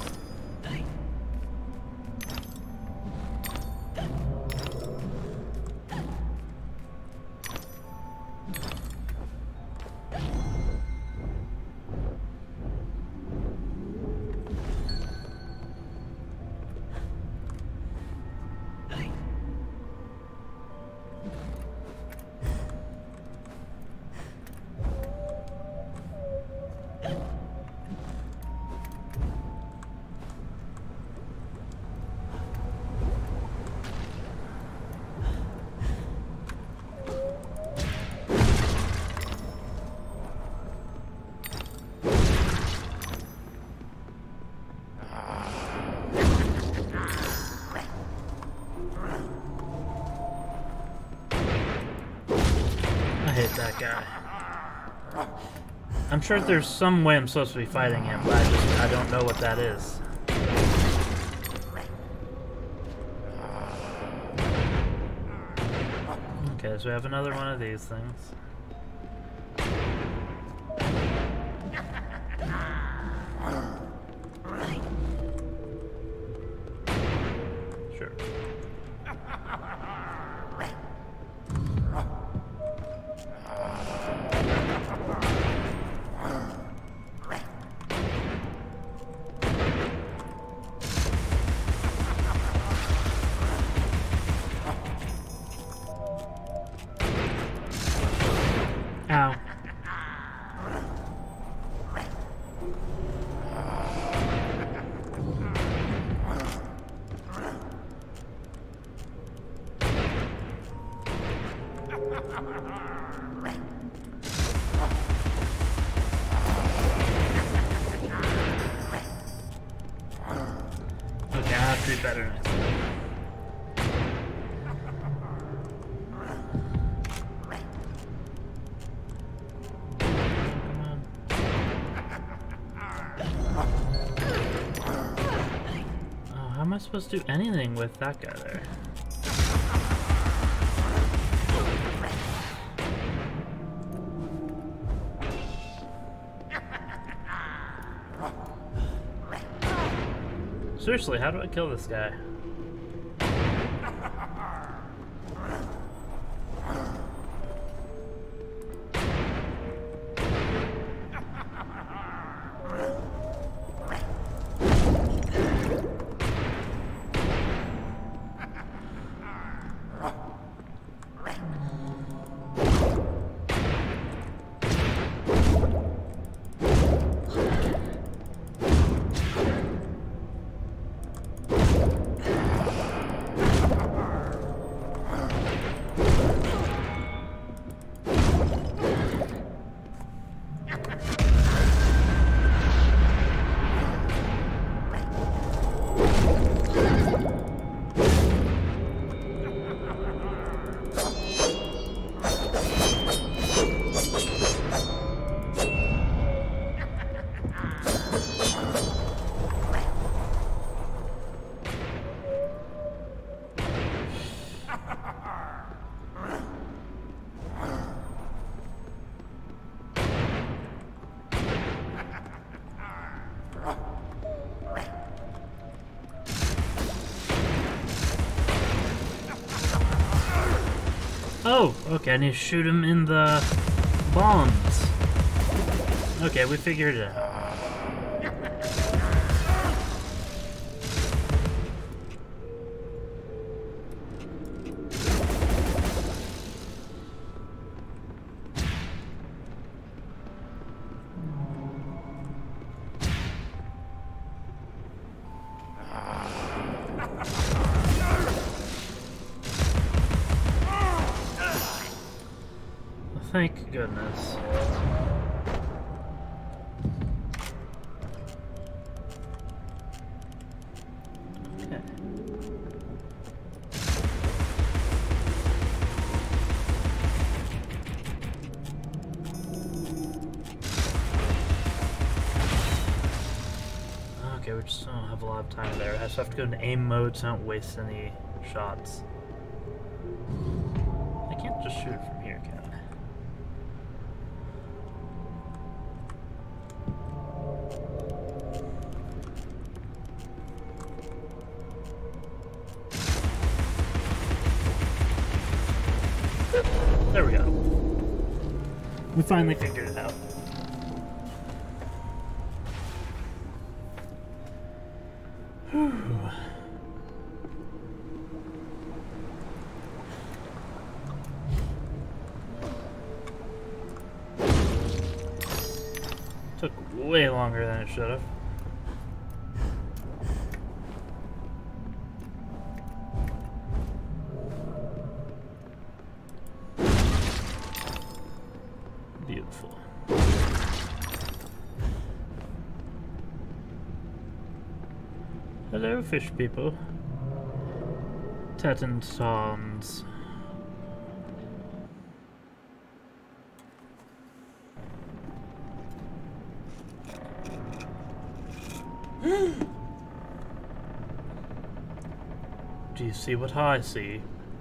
That guy. I'm sure there's some way I'm supposed to be fighting him, but I don't know what that is. Okay, so we have another one of these things. Sure. Ow. Okay, I have to be better next time. How am I supposed to do anything with that guy there? Seriously, how do I kill this guy? Oh, okay, I need to shoot him in the bombs. Okay, we figured it out. Thank goodness. Okay. Okay, we just don't have a lot of time there. I just have to go into aim mode so I don't waste any shots. I can't just shoot it from here, can I? There we go. We finally figured it out. Took way longer than it should have. Beautiful. Hello, fish people. Tetonsons. Do you see what I see?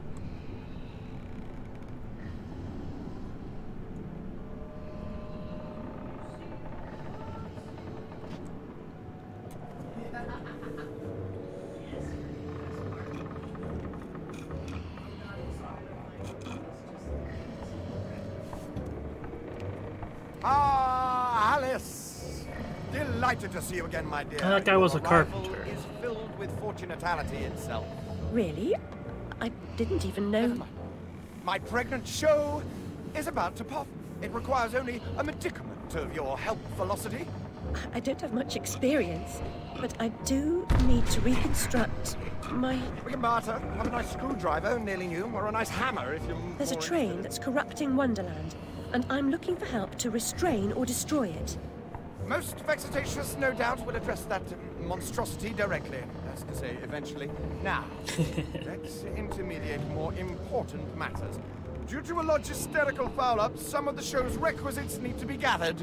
Ah, Alice! Delighted to see you again, my dear. That guy was a carpenter. Your arrival is filled with fortunatality itself. Really? I didn't even know. My pregnant show is about to pop. It requires only a medicament of your help velocity. I don't have much experience, but I do need to reconstruct my... We can barter. Have a nice screwdriver, nearly new, or a nice hammer if you're There's a more train interested. that's corrupting Wonderland, and I'm looking for help to restrain or destroy it. Most vexatious, no doubt, will address that monstrosity directly. That's to say, eventually. Now, let's intermediate more important matters. Due to a logisterical foul-up, some of the show's requisites need to be gathered.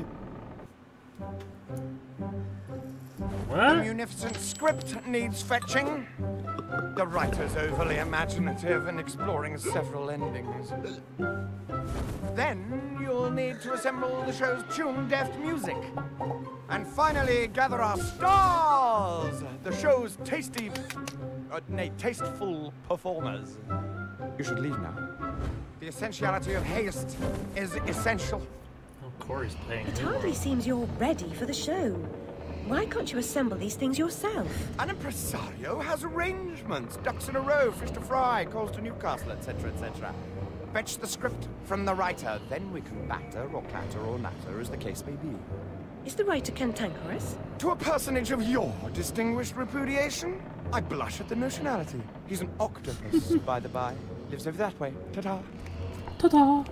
What? The munificent script needs fetching. The writer's overly imaginative and exploring several endings. Then you'll need to assemble the show's tune-deft music. And finally, gather our stars! The show's tasteful performers. You should leave now. The essentiality of haste is essential. Oh, Corey's playing. It hardly seems you're ready for the show. Why can't you assemble these things yourself? An impresario has arrangements. Ducks in a row, fish to fry, calls to Newcastle, etc., etc. Fetch the script from the writer, then we can batter or clatter or natter, as the case may be. Is the writer cantankerous? To a personage of your distinguished repudiation, I blush at the notionality. He's an octopus, by the by. Lives over that way. Ta-ta. Ta-da!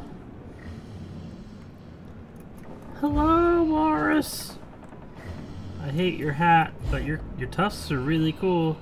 Hello, Walrus. I hate your hat, but your tusks are really cool.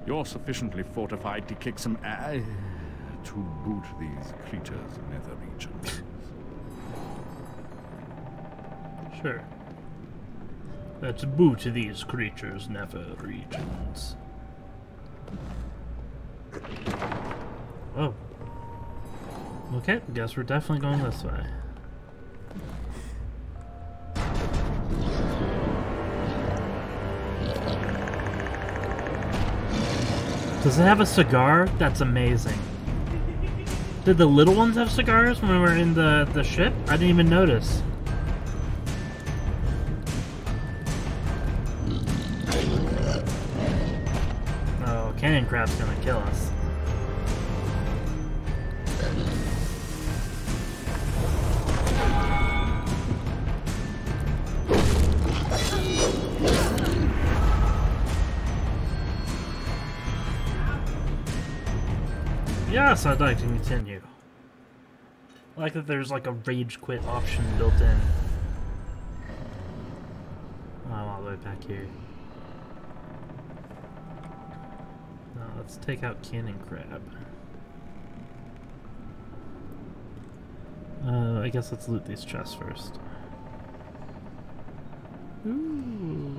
You're sufficiently fortified to kick some ass to boot these creatures' nether regions. Sure. Let's boot these creatures' nether regions. Oh. Okay, guess we're definitely going this way. Does it have a cigar? That's amazing. Did the little ones have cigars when we were in the ship? I didn't even notice. Oh, cannon crab's gonna kill us. Yes, I'd like to continue. I like that there's like a rage quit option built in. Oh, I'm all the way back here. Now let's take out cannon crab. I guess let's loot these chests first. Ooh.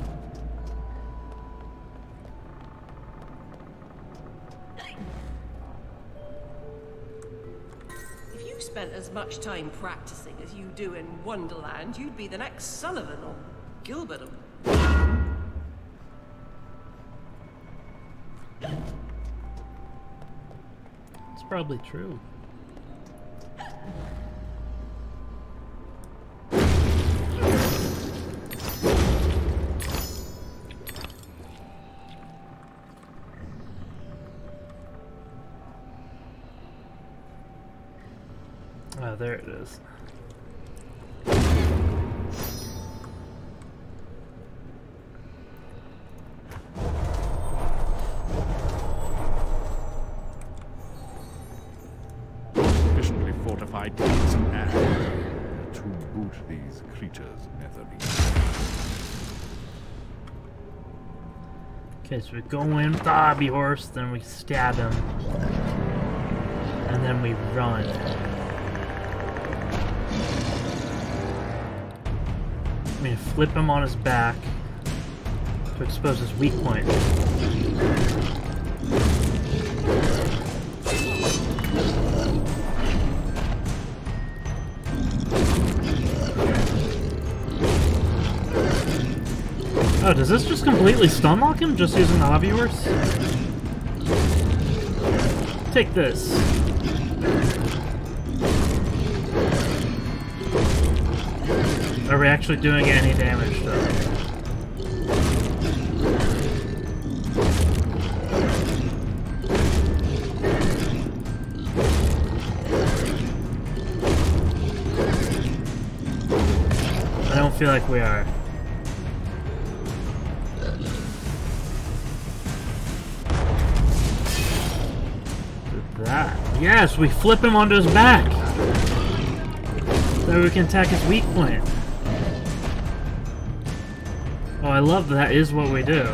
Spent as much time practicing as you do in Wonderland, you'd be the next Sullivan or Gilbert. It's probably true. Oh, there it is. Sufficiently fortified to kick some ass to boot these creatures' nether regions. Okay, so we go in with the hobby horse, then we stab him, and then we run. I'm going to flip him on his back to expose his weak point. Oh, does this just completely stun lock him just using the hobby horse? Take this. Are we actually doing any damage though? I don't feel like we are. That. Yes, we flip him onto his back. So we can attack his weak point. Oh, I love that is what we do.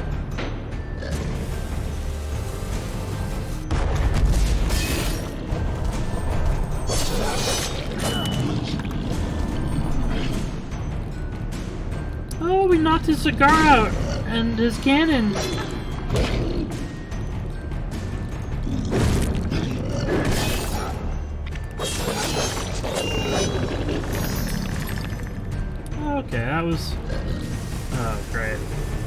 Oh, we knocked his cigar out and his cannon. Okay, that was... Oh, great.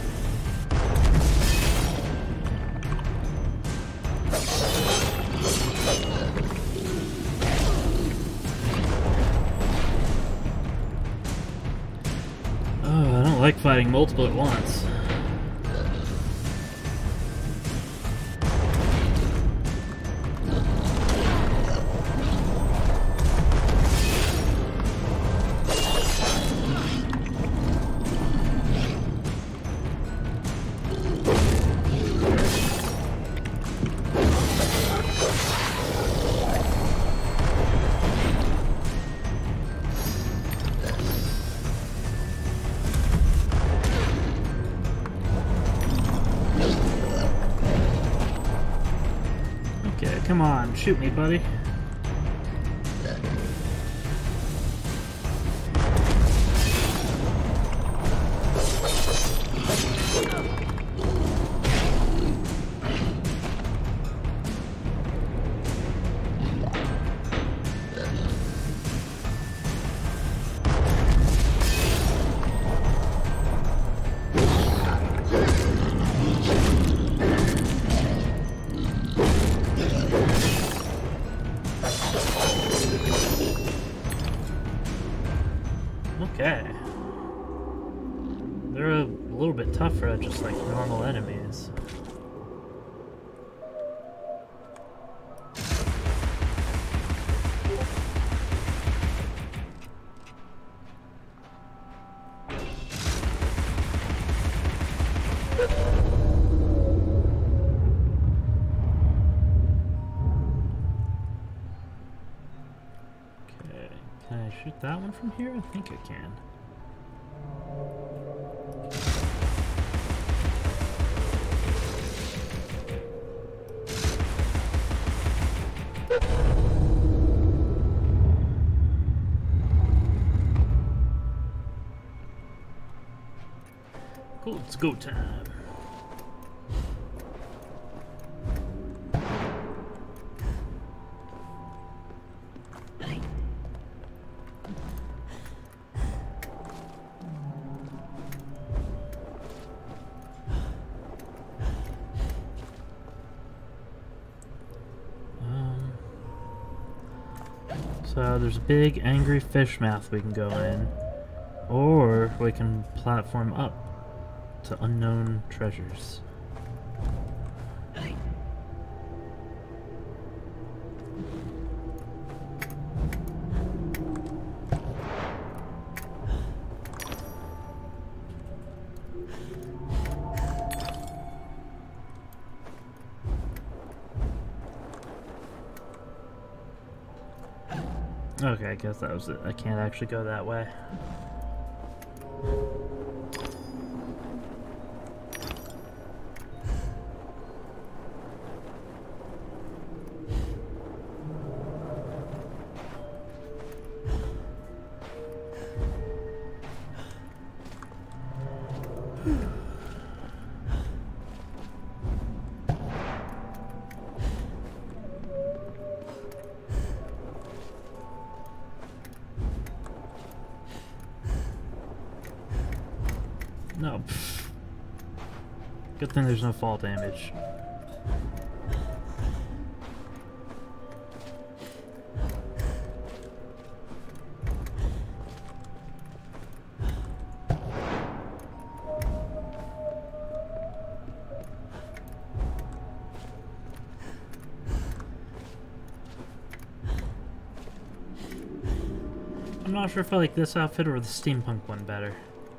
Oh, I don't like fighting multiple at once. Come on, shoot me, buddy. Okay. They're a little bit tougher, just like normal enemies. Can I shoot that one from here? I think I can. Cool, it's go time. So there's a big angry fish mouth we can go in, or we can platform up to unknown treasures. Okay, I guess that was it. I can't actually go that way. No. Good thing there's no fall damage. I'm not sure if I like this outfit or the steampunk one better.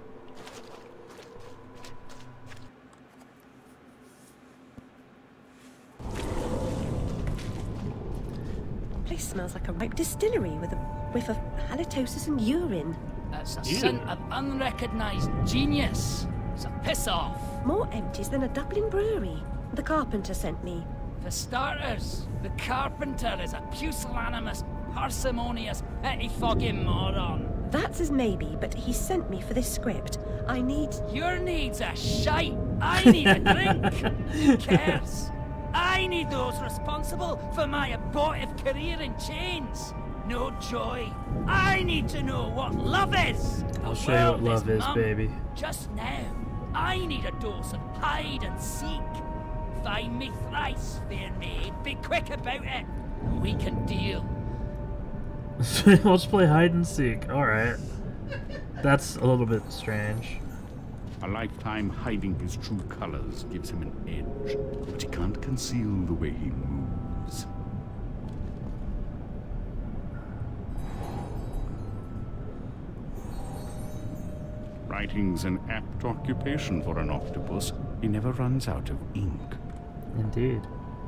Smells like a ripe distillery with a whiff of halitosis and urine. That's a scent of unrecognised genius. It's a piss off. More empties than a Dublin brewery. The carpenter sent me. For starters, the carpenter is a pusillanimous, parsimonious, pettifogging moron. That's his maybe, but he sent me for this script. I need... Your needs are shite. I need a drink. Who cares? I need those responsible for my abortive career in chains. No joy. I need to know what love is. I'll show you what love is, baby. Just now, I need a dose of hide and seek. Find me thrice, fair maid. Be quick about it. We can deal. Let's play hide and seek. Alright. That's a little bit strange. A lifetime hiding his true colors gives him an edge, but he can't conceal the way he moves. Writing's an apt occupation for an octopus. He never runs out of ink. Indeed.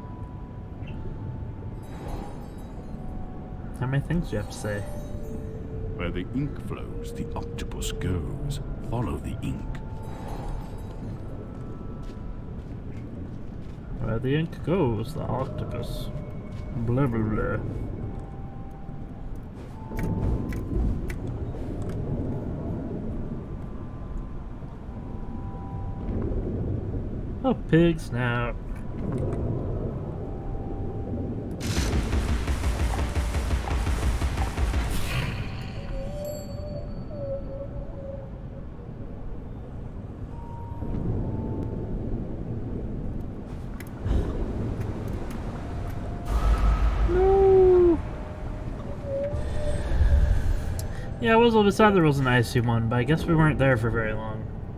How many things do you have to say? Where the ink flows, the octopus goes. Follow the ink. Where the ink goes, the octopus Blah blah blah. Oh, pig snout. No. Yeah, I was a little bit sad there was an icy one, but I guess we weren't there for very long.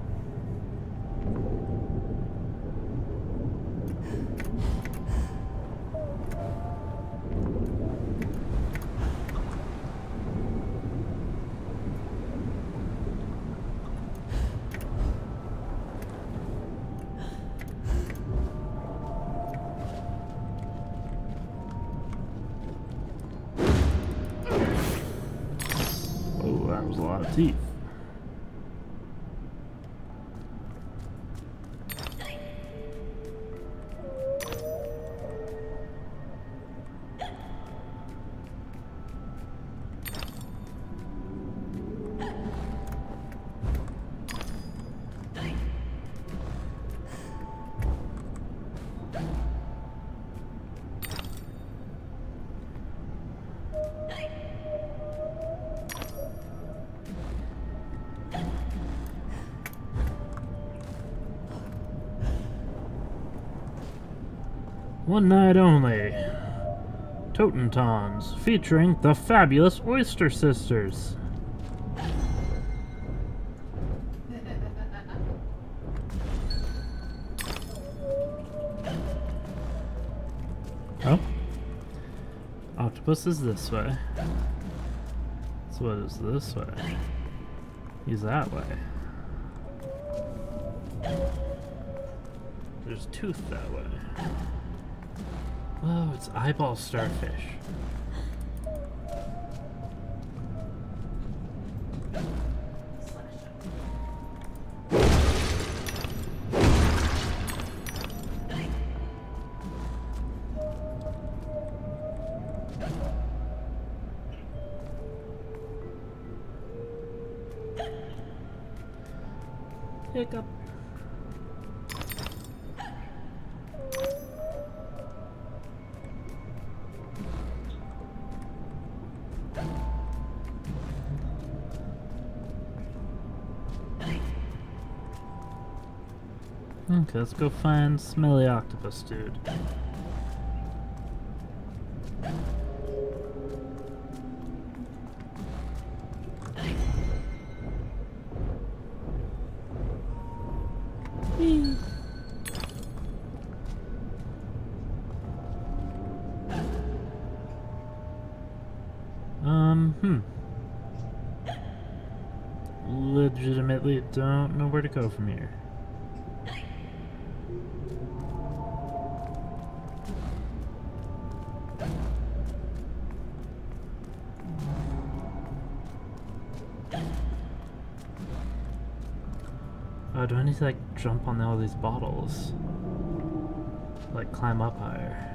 Oh, that was a lot of teeth. One night only. Totentons, featuring the fabulous Oyster Sisters. Oh. Octopus is this way. So what is this way? He's that way. There's tooth that way. Oh, it's eyeball starfish. Hiccup. Okay, let's go find Smelly Octopus Dude. Whee. Legitimately don't know where to go from here. Oh, do I need to like jump on all these bottles? Like climb up higher?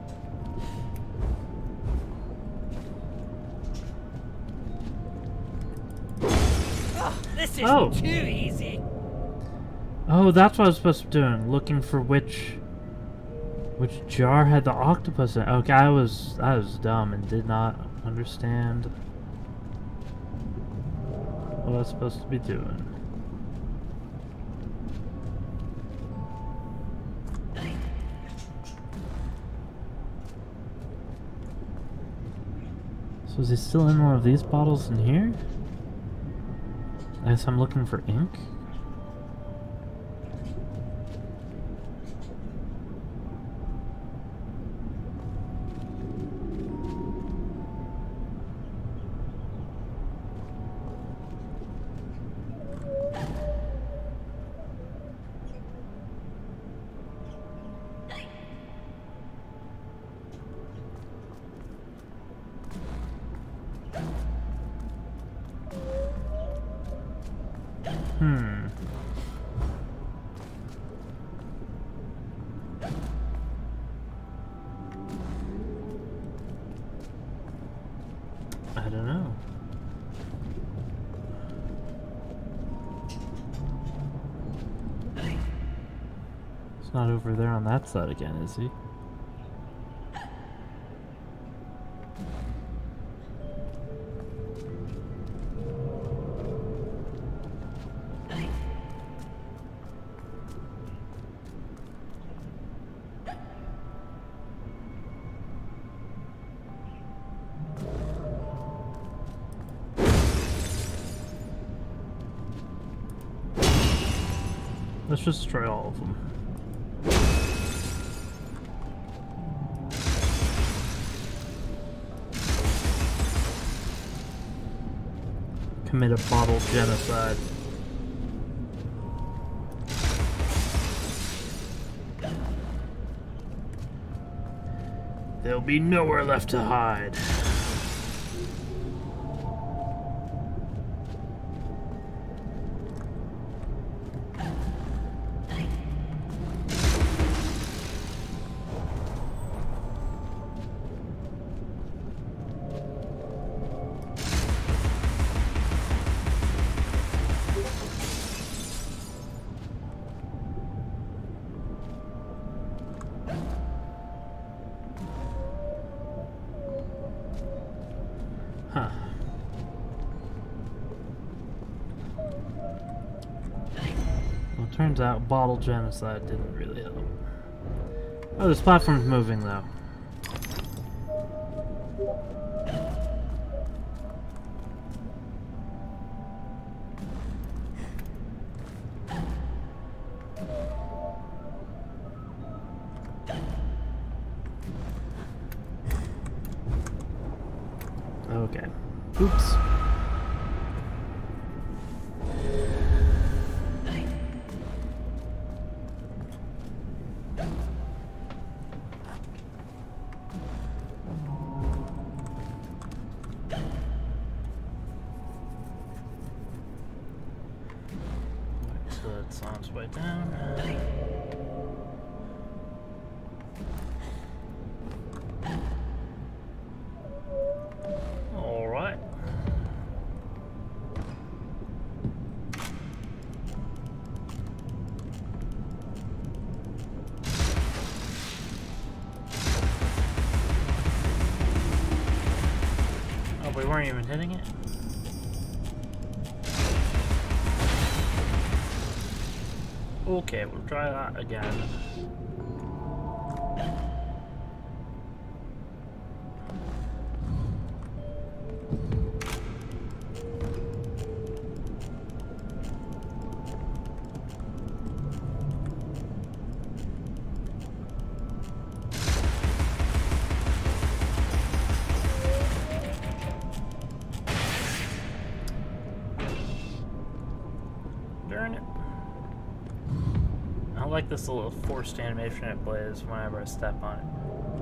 Oh, this isn't too easy. Oh, that's what I was supposed to be doing. Looking for which jar had the octopus in it. Okay, I was dumb and did not understand what I was supposed to be doing. So is he still in one of these bottles in here? I guess I'm looking for ink. Not over there on that side again, is he? Let's just destroy all of them. Commit a bottle genocide. There'll be nowhere left to hide. Huh. Well, it turns out bottle genocide didn't really help. Oh, this platform's moving though. Okay. Oops. So that's on its way down. We weren't even hitting it? Okay, we'll try that again. Darn it. I like this little forced animation it plays whenever I step on it.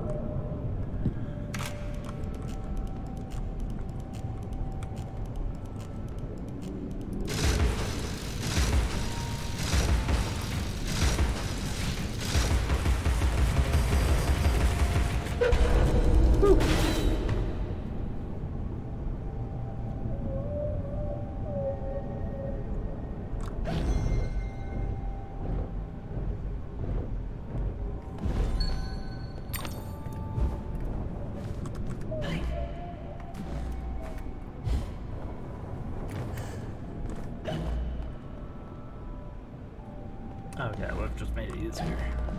Okay, we've just made it easier.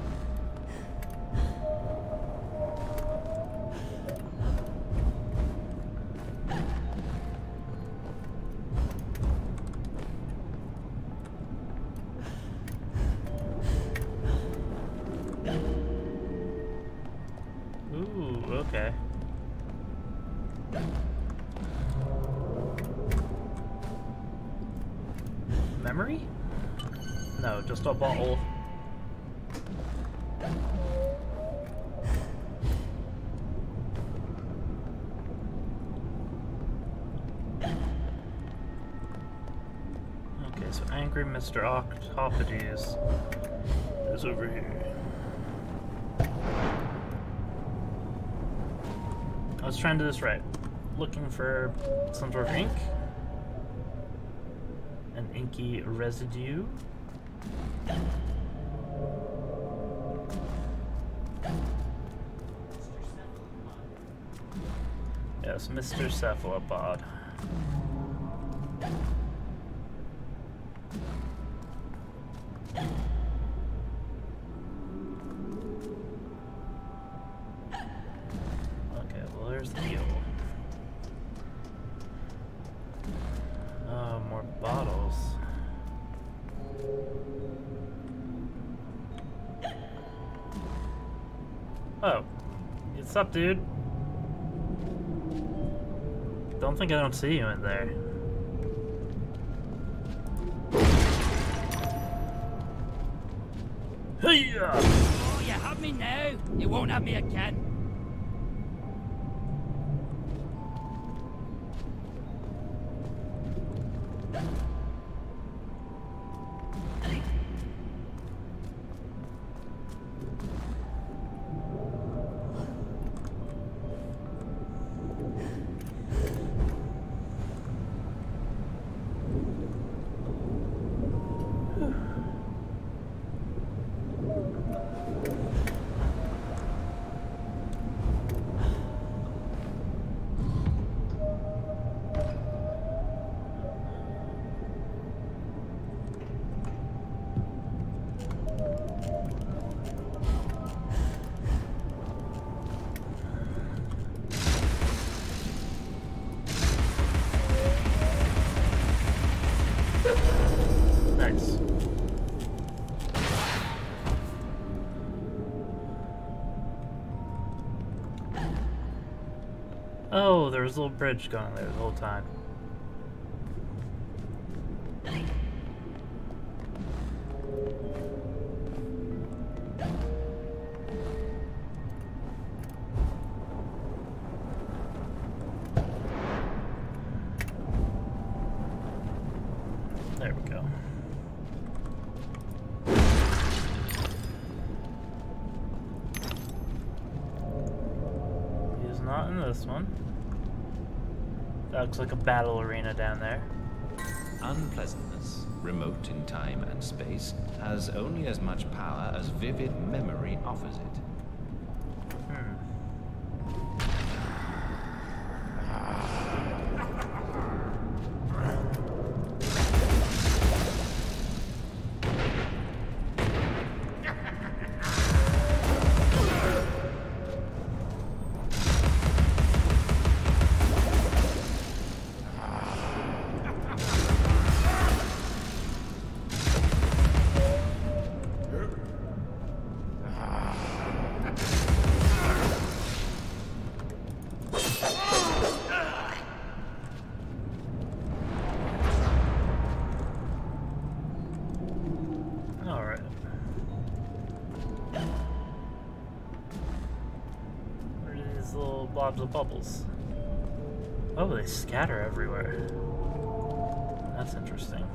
Ooh, okay. Memory? No, just a bottle. Okay, so angry Mr. Octopodes is over here. Let's try and do this right. Looking for some sort of ink. An inky residue. Yes, Mr. Cephalopod. Okay, well there's the eel. Oh, more bottles. Oh, what's up, dude? Don't think I don't see you in there. Hey-ya! Oh, you have me now. You won't have me again. Nice. Oh, there was a little bridge going there the whole time. There we go. He's not in this one. That looks like a battle arena down there. Unpleasantness, remote in time and space, has only as much power as vivid memory offers it. Blobs of bubbles. Oh, they scatter everywhere. That's interesting.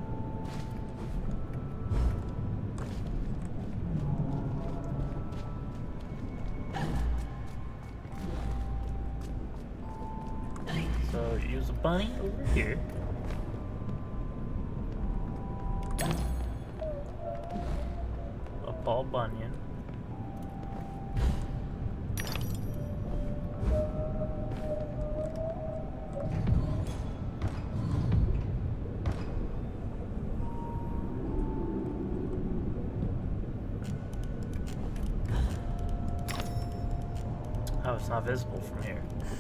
So use a bunny over here. A Paul Bunyan. Oh, it's not visible from here.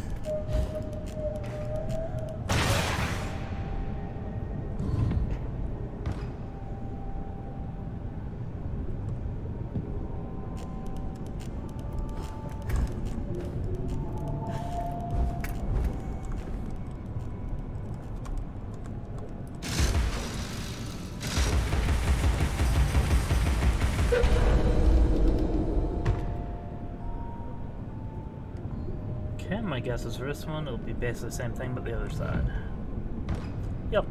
Okay, my guess is for this one, it'll be basically the same thing, but the other side. Yep.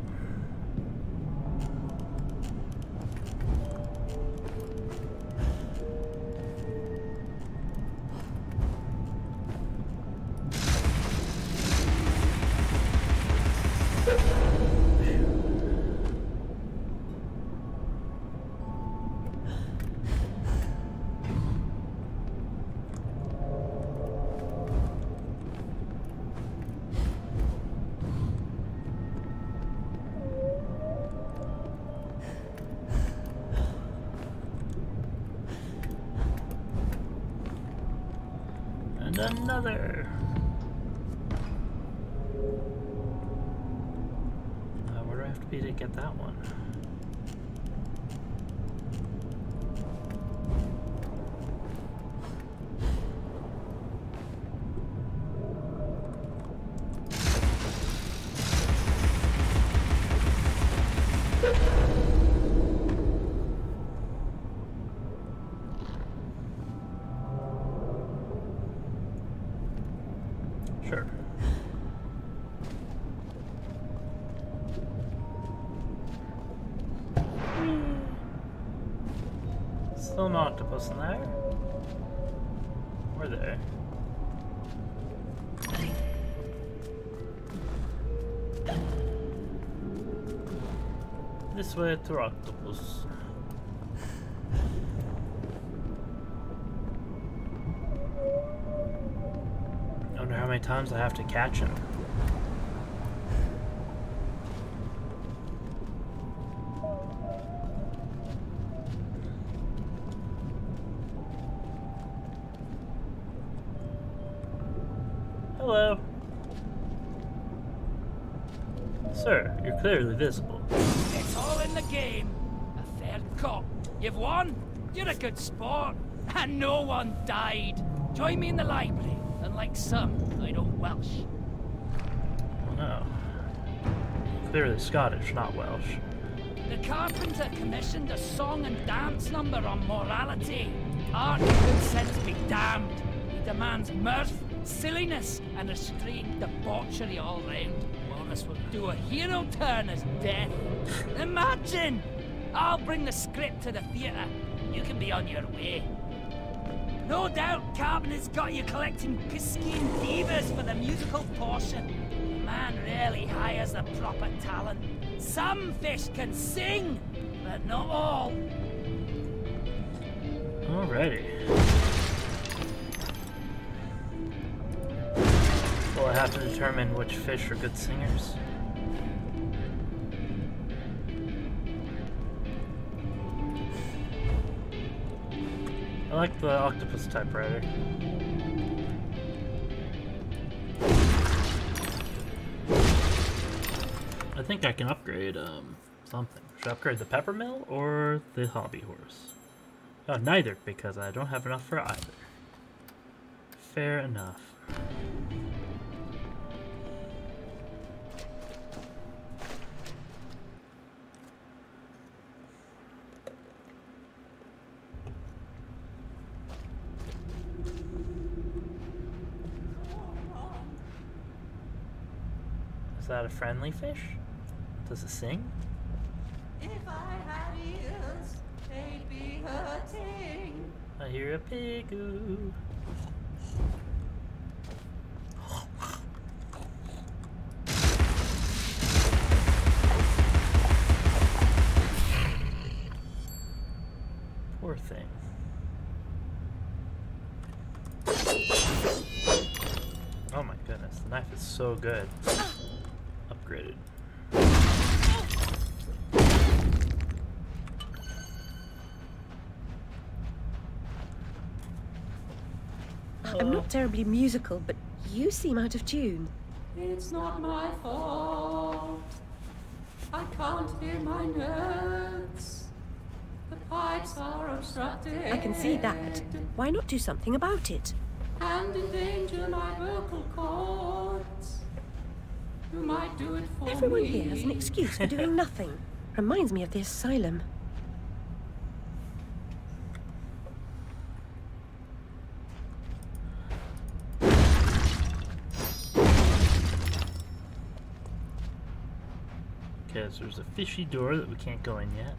And another. Where do I have to be to get that one? Sure. Still an octopus in there. Or there. This way to octopus. I wonder how many times I have to catch him. Hello. Sir, you're clearly visible. It's all in the game. A fair cop. You've won. You're a good sport. And no one died. Join me in the library. Unlike some, I don't Welsh. Oh no. Clearly Scottish, not Welsh. The carpenter commissioned a song and dance number on morality. Art and good sense be damned. He demands mirth, silliness, and restrained debauchery all round. Walrus will do a hero turn as death. Imagine! I'll bring the script to the theatre. You can be on your way. No doubt Carpenter's got you collecting Piscean divas for the musical portion. The man really hires the proper talent. Some fish can sing, but not all. Alrighty. Well, I have to determine which fish are good singers. I like the octopus typewriter. I think I can upgrade something. Should I upgrade the peppermill or the hobby horse? Oh, neither, because I don't have enough for either. Fair enough. Is that a friendly fish? Does it sing? If I had ears, they'd be hurting. I hear a pig-oo. Poor thing. Oh my goodness, the knife is so good. Upgraded. I'm not terribly musical, but you seem out of tune. It's not my fault. I can't hear my notes. The pipes are obstructed. I can see that. Why not do something about it? And endanger my vocal cords. You might do it for Everyone me. here has an excuse for doing nothing. Reminds me of the asylum. Okay, so there's a fishy door that we can't go in yet.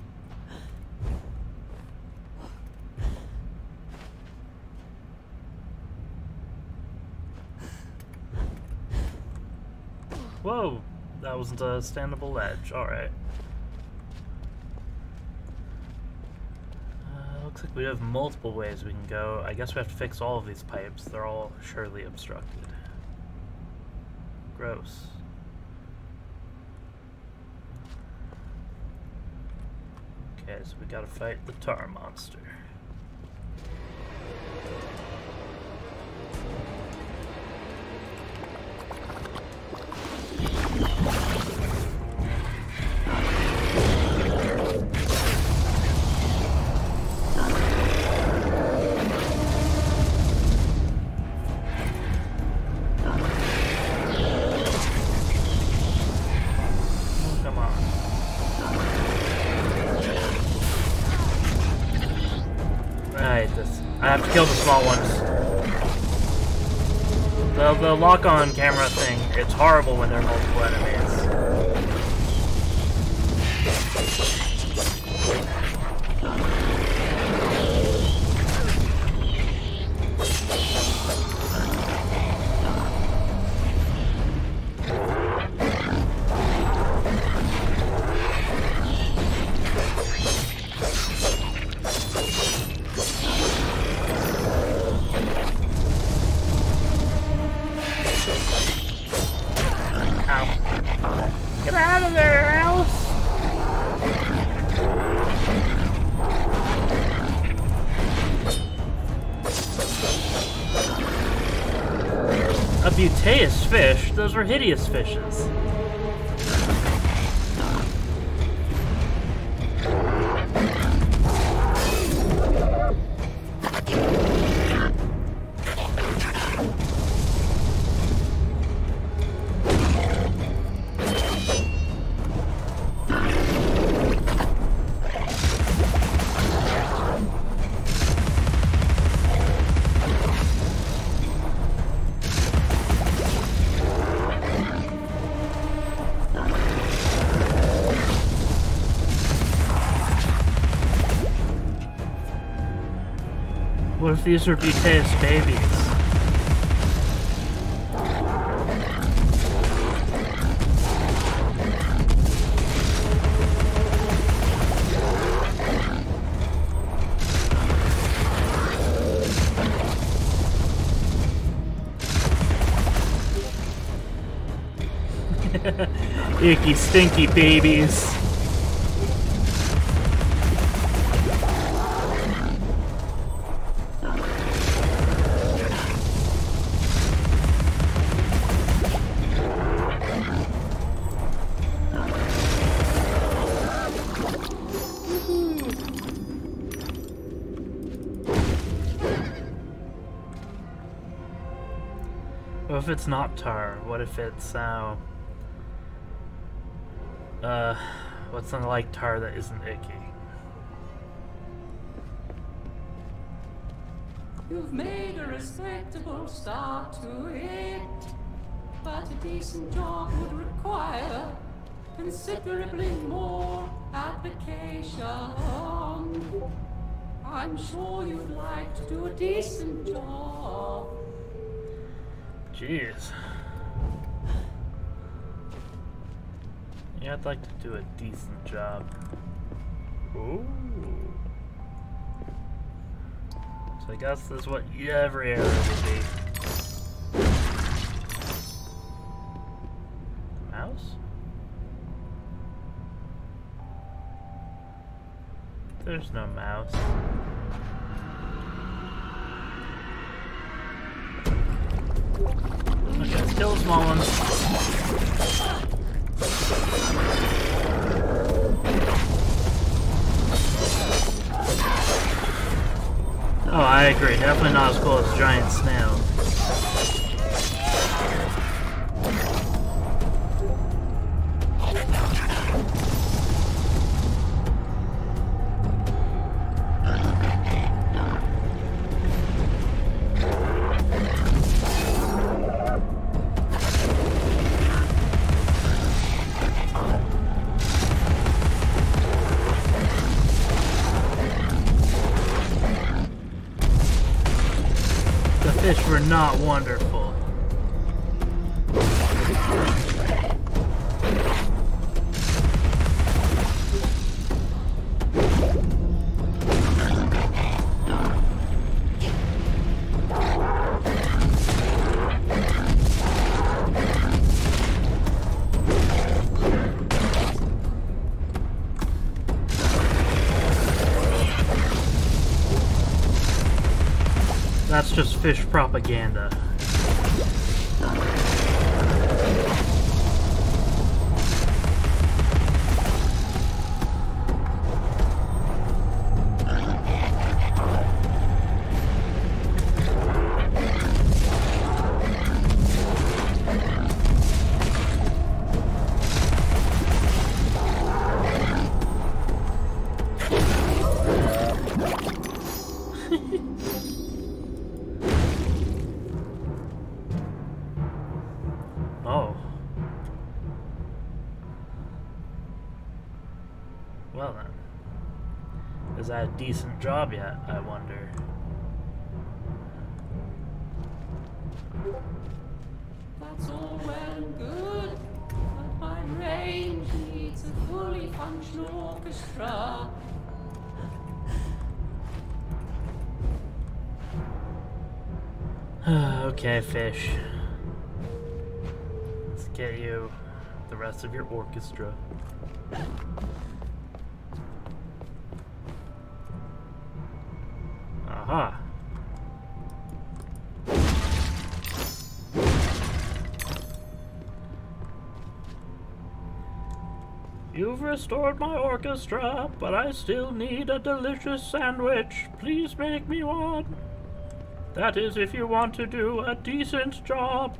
Whoa, that wasn't a standable ledge. Alright. Looks like we have multiple ways we can go. I guess we have to fix all of these pipes. They're all surely obstructed. Gross. Okay, so we gotta fight the tar monster. I have to kill the small ones. The lock-on camera thing, it's horrible when there are multiple enemies. Get out of there, Alice! A butaeus fish? Those were hideous fishes. What if these are butaeus babies? Icky, stinky babies. What if it's not tar? What if it's, what's something like tar that isn't icky? You've made a respectable start to it, but a decent job would require considerably more application. I'm sure you'd like to do a decent job. Jeez. Yeah, I'd like to do a decent job. Ooh. So I guess this is what every area would be. Mouse? There's no mouse. Okay, let's kill the small ones. Oh, I agree. Definitely not as cool as giant snail. Fish were not wonderful. That's just fish propaganda. that a decent job yet, I wonder? That's all well and good, but my range needs a fully functional orchestra. Okay, fish. Let's get you the rest of your orchestra. Aha. You've restored my orchestra, but I still need a delicious sandwich. Please make me one. That is if you want to do a decent job.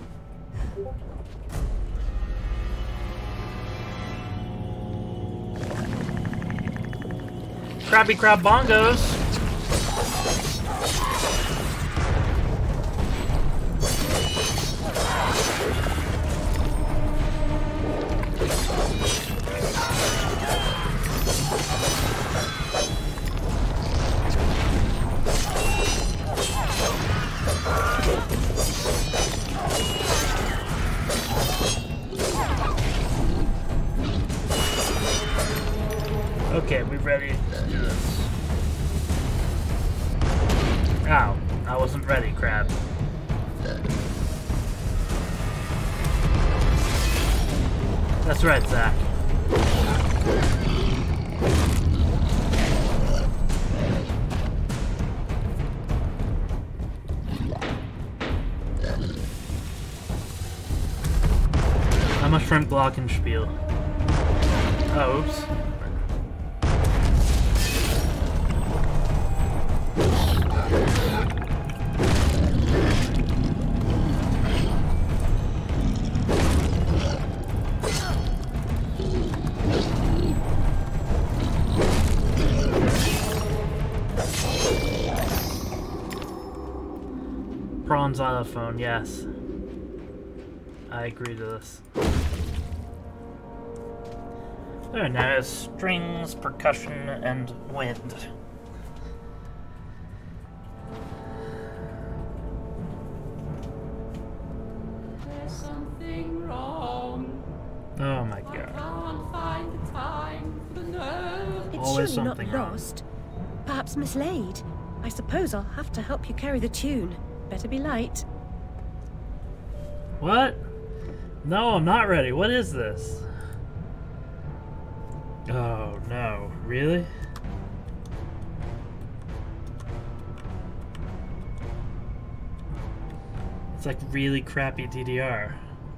Krabby Crab Bongos. Okay, we're ready to do this. Ow, I wasn't ready, crab. That's right, Zach. I'm a shrimp glockenspiel. Oh, oops. Prawn xylophone, yes. I agree to this. There now is strings, percussion, and wind. There's something wrong. Oh my god. I can't find the time for the nerve. It's Always surely something not wrong. lost. Perhaps mislaid. I suppose I'll have to help you carry the tune. Better be light. What? No, I'm not ready. What is this? Oh no, really? It's like really crappy DDR.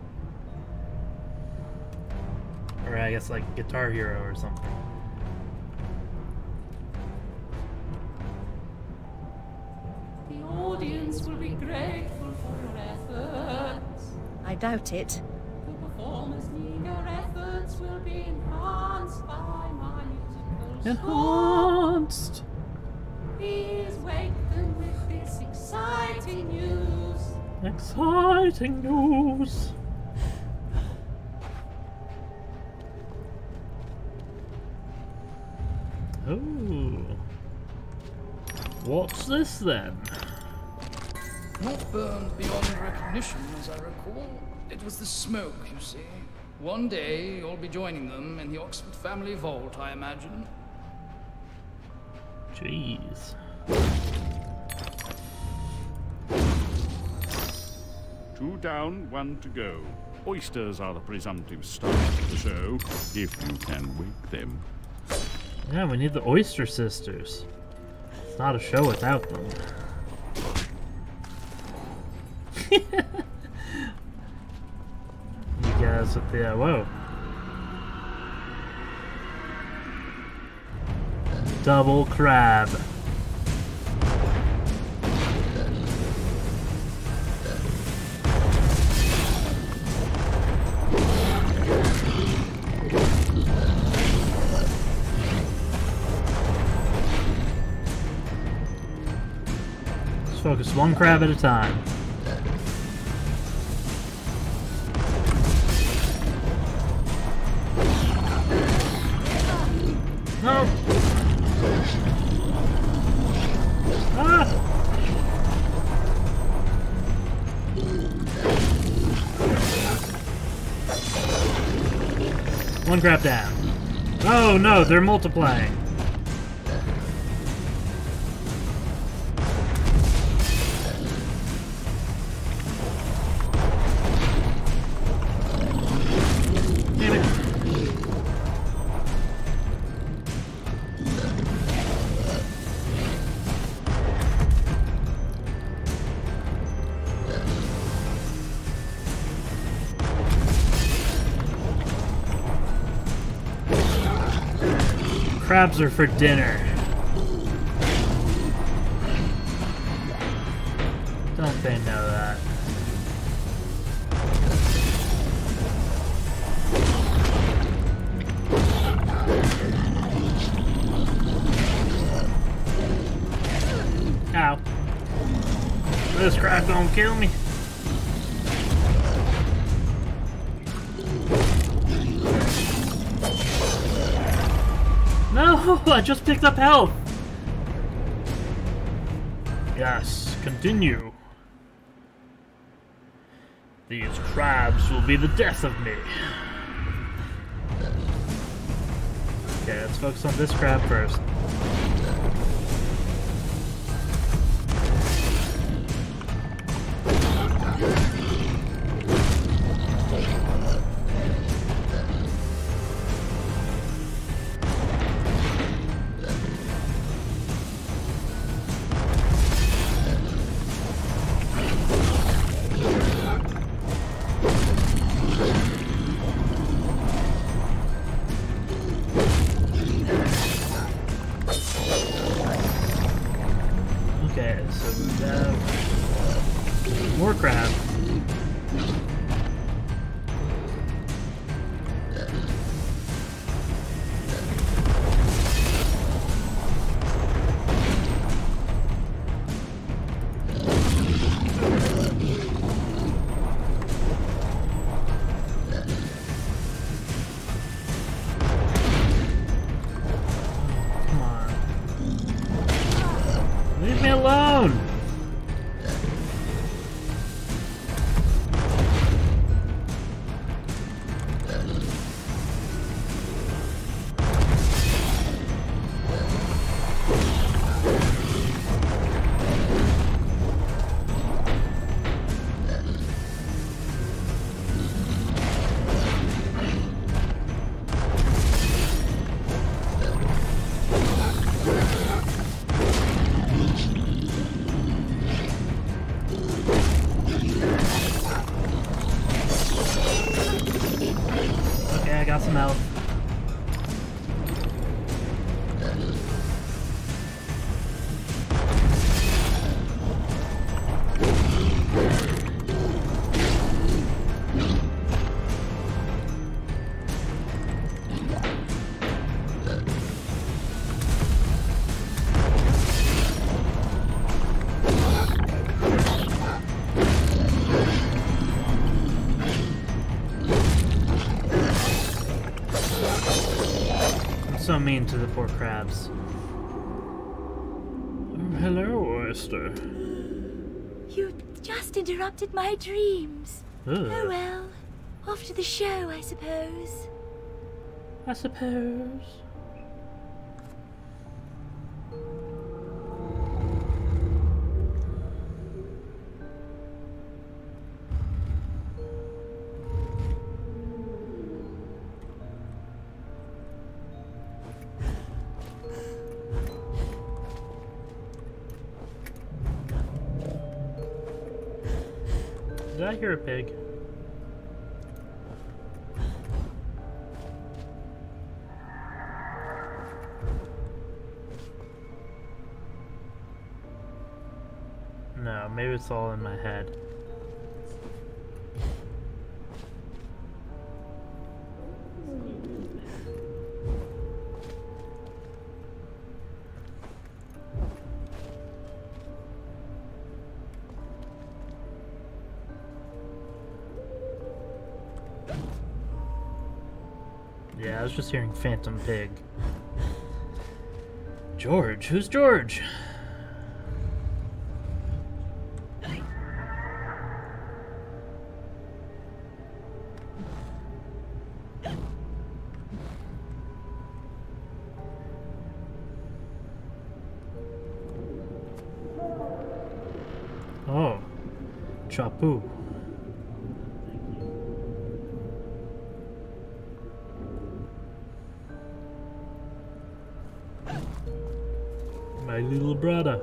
Or I guess like Guitar Hero or something. The audience will be grateful for your efforts. I doubt it. The performers' eager efforts will be enhanced by my musical Enhanced! Please wake them with this exciting news. Exciting news! Oh. What's this then? Not burned beyond recognition, as I recall. It was the smoke, you see. One day, you'll be joining them in the Oxford family vault, I imagine. Jeez. Two down, one to go. Oysters are the presumptive star of the show, if you can wake them. Yeah, we need the Oyster Sisters. It's not a show without them. You guys with the, whoa. Double crab. Just focus one crab at a time. No. One crab down. Oh no, they're multiplying. Damn it. Crabs are for dinner. Don't they know that? Ow. This crab gonna kill me. No, I just picked up health. Yes, continue. These crabs will be the death of me. Okay, let's focus on this crab first. Okay, so we have more crab. Come on. Leave me alone! Okay, I got some health. So mean to the poor crabs. Oh, hello, oyster. You just interrupted my dreams. Ugh. Oh well. Off to the show, I suppose. I suppose. Did I hear a pig? No, maybe it's all in my head. Yeah, I was just hearing Phantom Pig. George? Who's George? Chapu. My little brother.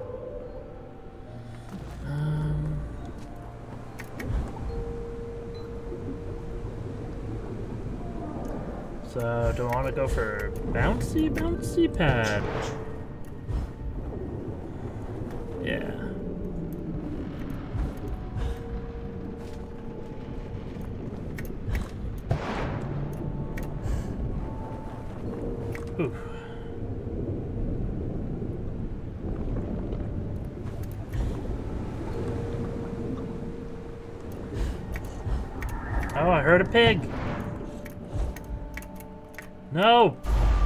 So, do I want to go for bouncy pad? Yeah. Ooh. Oh, I heard a pig. No.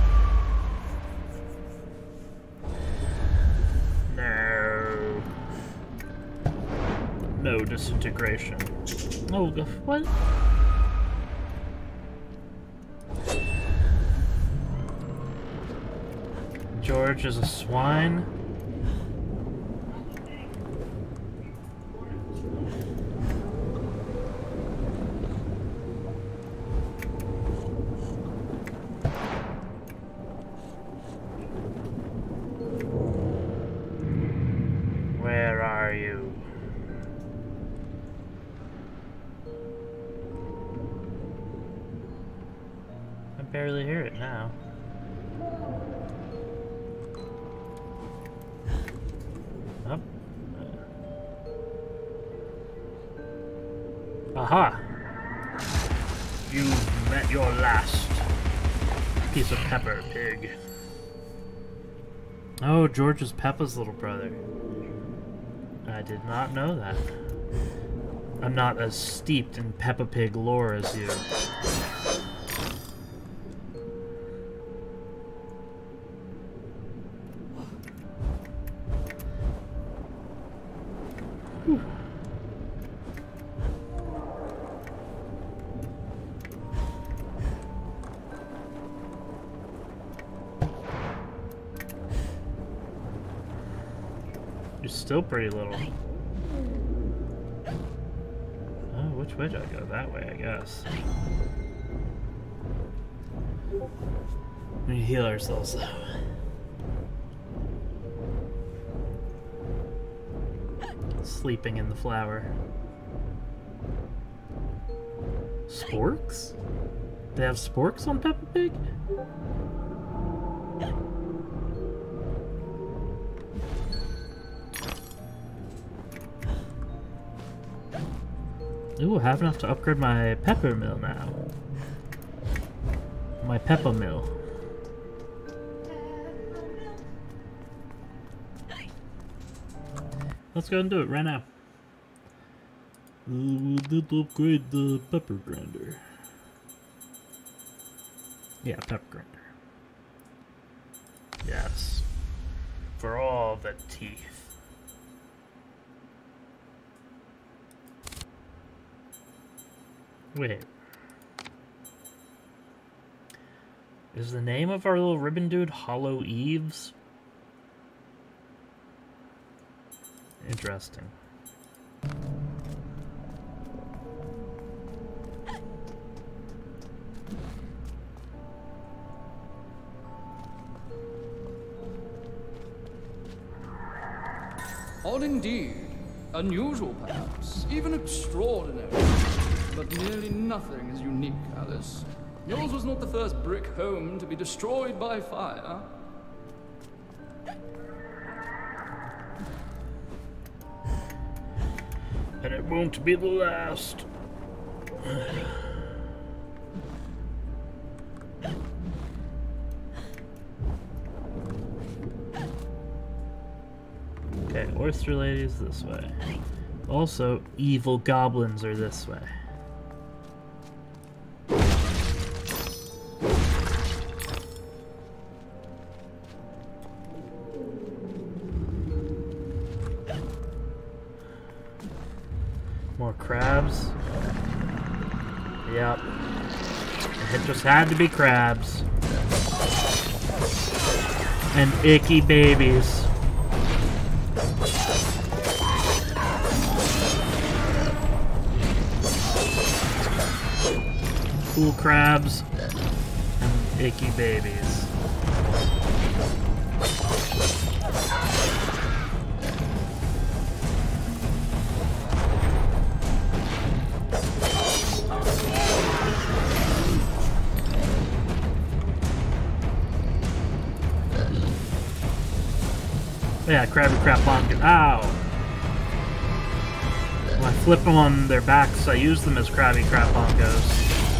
No. No disintegration. Oh, what? George is a swine. Where are you? I barely hear it now. Up. Aha! You've met your last piece of pepper, pig. Oh, George is Peppa's little brother. I did not know that. I'm not as steeped in Peppa Pig lore as you. Whew. You're still pretty little. Oh, which way do I go? That way, I guess. We heal ourselves though. Sleeping in the flower. Sporks? They have sporks on Peppa Pig? Ooh, I have enough to upgrade my pepper mill now. My Peppa mill. Let's go and do it right now. We did upgrade the pepper grinder. Yeah, pepper grinder. Yes. For all the teeth. Wait. Is the name of our little ribbon dude Hollow Eves? Interesting. Odd indeed. Unusual, perhaps. Even extraordinary. But nearly nothing is unique, Alice. Yours was not the first brick home to be destroyed by fire. And it won't be the last. Okay, oyster ladies this way. Also, evil goblins are this way. More crabs. Yep. It just had to be crabs. And icky babies. cool crabs and icky babies. Yeah, Krabby Crab Bonk. Ow! When I flip them on their backs, I use them as Krabby Crab Bonkos.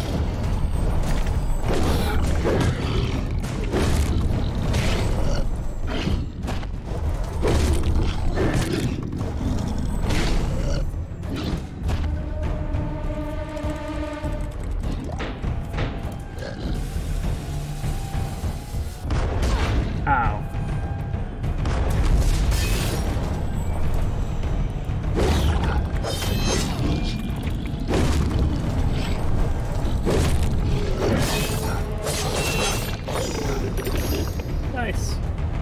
Ow. Nice.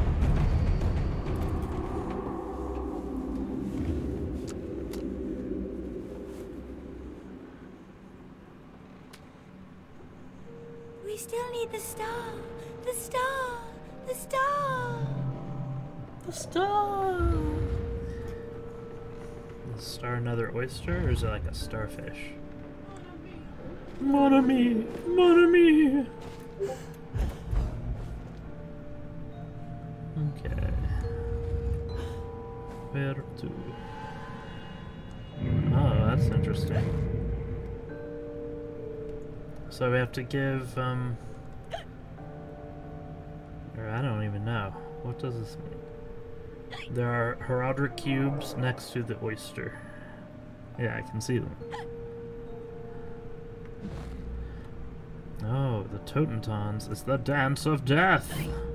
We still need the star. The star. The star. The star. Is the star another oyster, or is it like a starfish? Mon ami, mon ami. Okay. Where to? Oh, that's interesting. So we have to give, or I don't even know. What does this mean? There are heraldic cubes next to the oyster. Yeah, I can see them. Oh, the Totentons. It's the dance of death!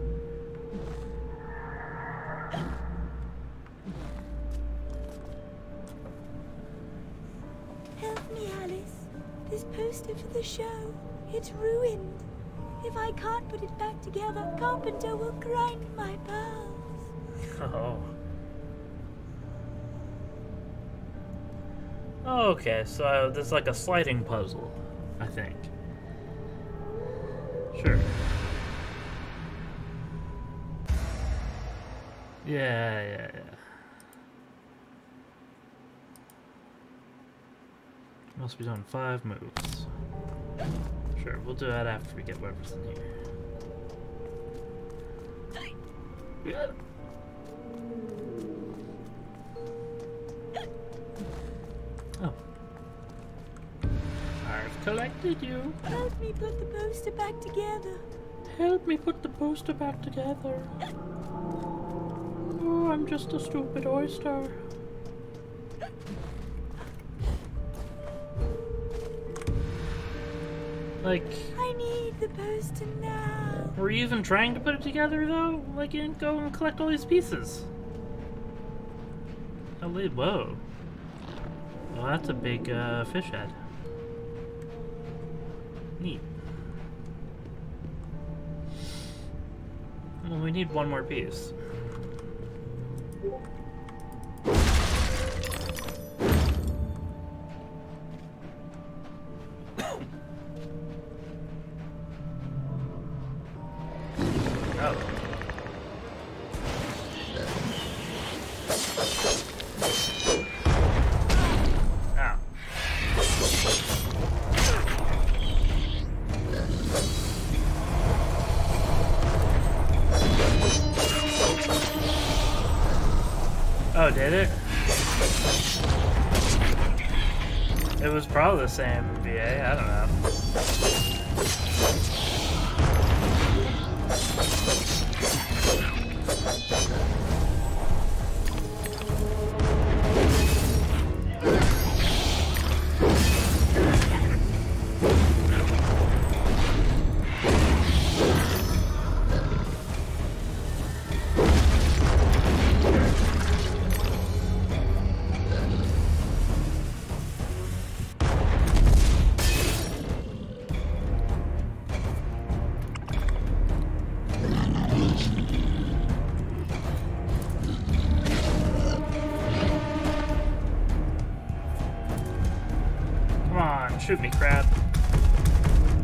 Help me, Alice. This poster for the show, it's ruined. If I can't put it back together, Carpenter will grind my pearls. Oh. Okay, so there's like a sliding puzzle, I think. Sure. Yeah. Must be done 5 moves. Sure, we'll do that after we get whatever's in here. Yeah. Oh. I've collected you. Help me put the poster back together. Help me put the poster back together. Oh, I'm just a stupid oyster. Like... I need the poster now. Were you even trying to put it together, though? Like, you didn't go and collect all these pieces. Holy, whoa. Well, that's a big fish head. Neat. Well, we need one more piece. Oh, did it? It was probably the same VA, I don't know. Shoot me, crab.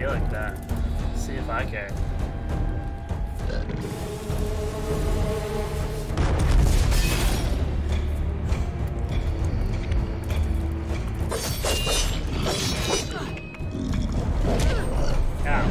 be like that. See if I care. Ow.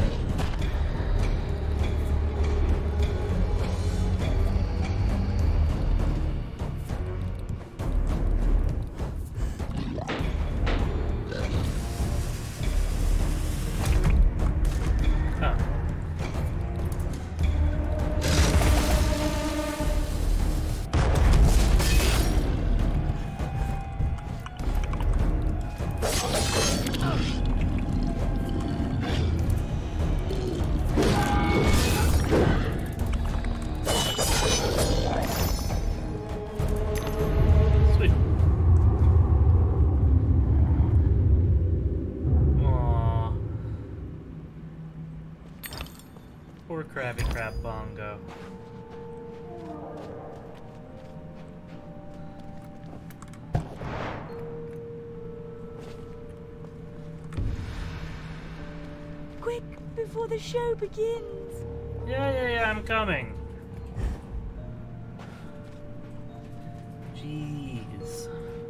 Poor Krabby Crab Bongo. Quick, before the show begins. Yeah, I'm coming. Jeez.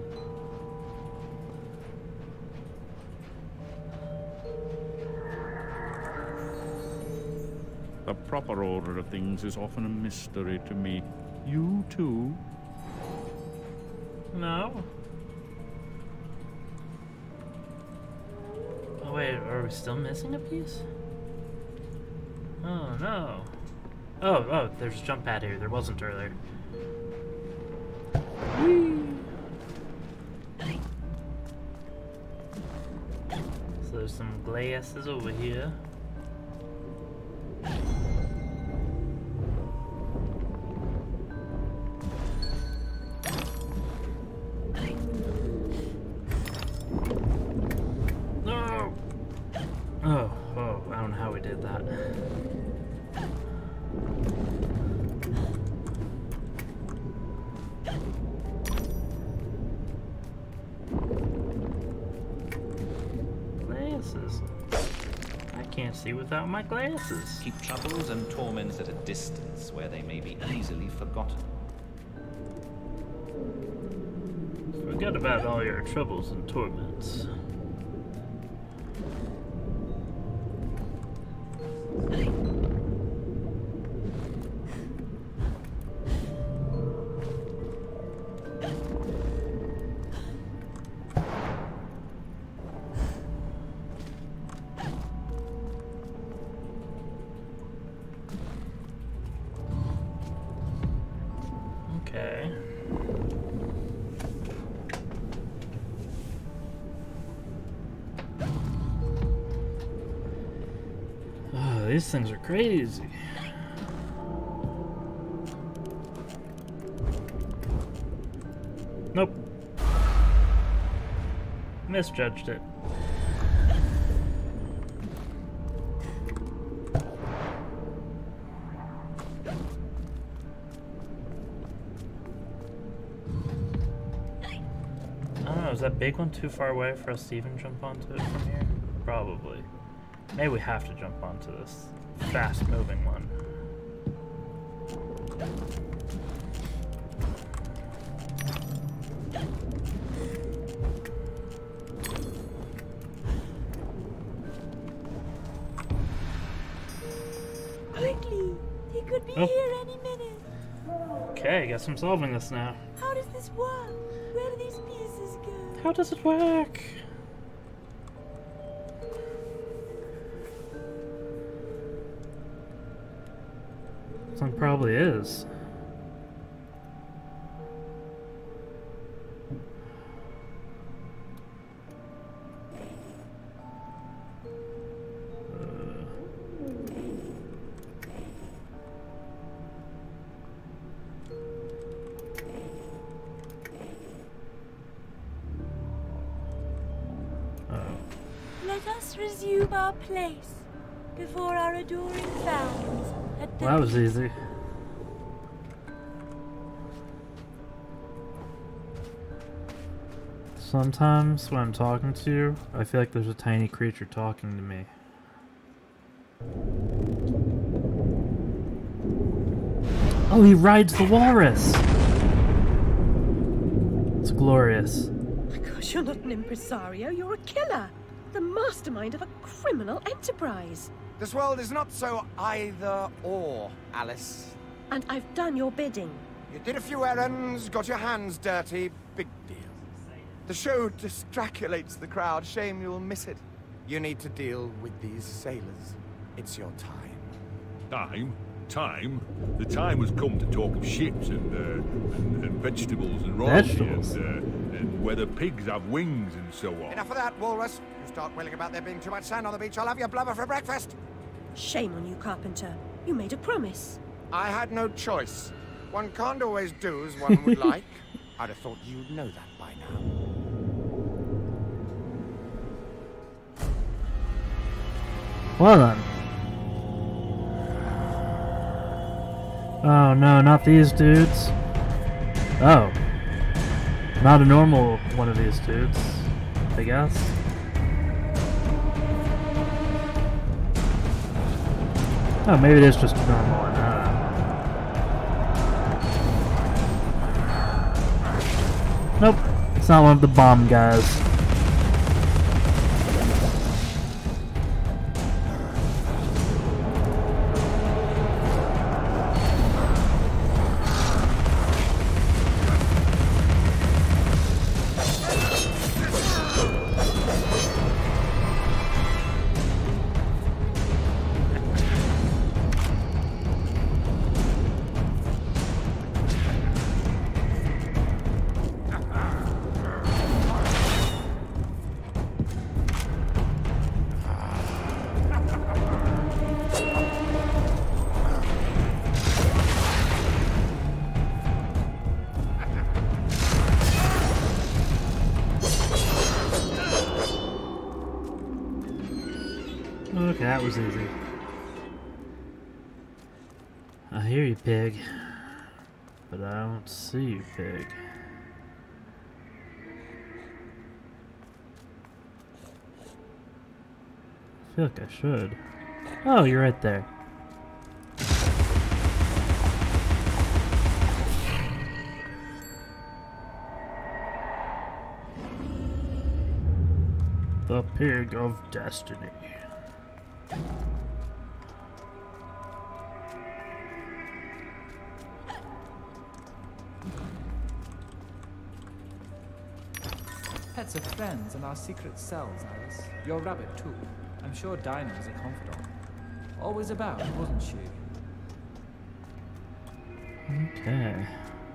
The proper order of things is often a mystery to me. You too? No. Oh wait, are we still missing a piece? Oh no. Oh, there's a jump pad here. There wasn't earlier. Whee! So there's some glasses over here. I don't know how we did that. Glasses. I can't see without my glasses. Keep troubles and torments at a distance where they may be easily forgotten. Forget about all your troubles and torments. Okay. Oh, these things are crazy. Nope. Misjudged it. I don't know, is that big one too far away for us to even jump onto it from here? Probably. Maybe we have to jump onto this fast-moving one. Quickly! He could be here any minute. Okay, guess I'm solving this now. How does this work? Where do these pieces go? How does it work? Something probably is. Let us resume our place before our adoring fans. Well, that was easy. Sometimes when I'm talking to you, I feel like there's a tiny creature talking to me. Oh, he rides the walrus! It's glorious. Oh my gosh, you're not an impresario, you're a killer. The mastermind of a criminal enterprise. This world is not so either-or, Alice. And I've done your bidding. You did a few errands, got your hands dirty, big deal. The show distraculates the crowd, shame you'll miss it. You need to deal with these sailors. It's your time. Time? Time? The time has come to talk of ships and vegetables and royalty and whether pigs have wings and so on. Enough of that, walrus. You start wailing about there being too much sand on the beach, I'll have your blubber for breakfast. Shame on you, Carpenter. You made a promise. I had no choice. One can't always do as one would like. I'd have thought you'd know that by now. Well then. Oh no, not these dudes. Oh. Not a normal one of these dudes, I guess. Oh, maybe it is just a normal one. Nope, it's not one of the bomb guys. Okay, that was easy. I hear you, pig. But I don't see you, pig. I feel like I should. Oh, you're right there. The pig of destiny. Pets are friends and our secret selves, Alice. Your rabbit, too. I'm sure Dinah was a confidant. Always about, wasn't she? Okay.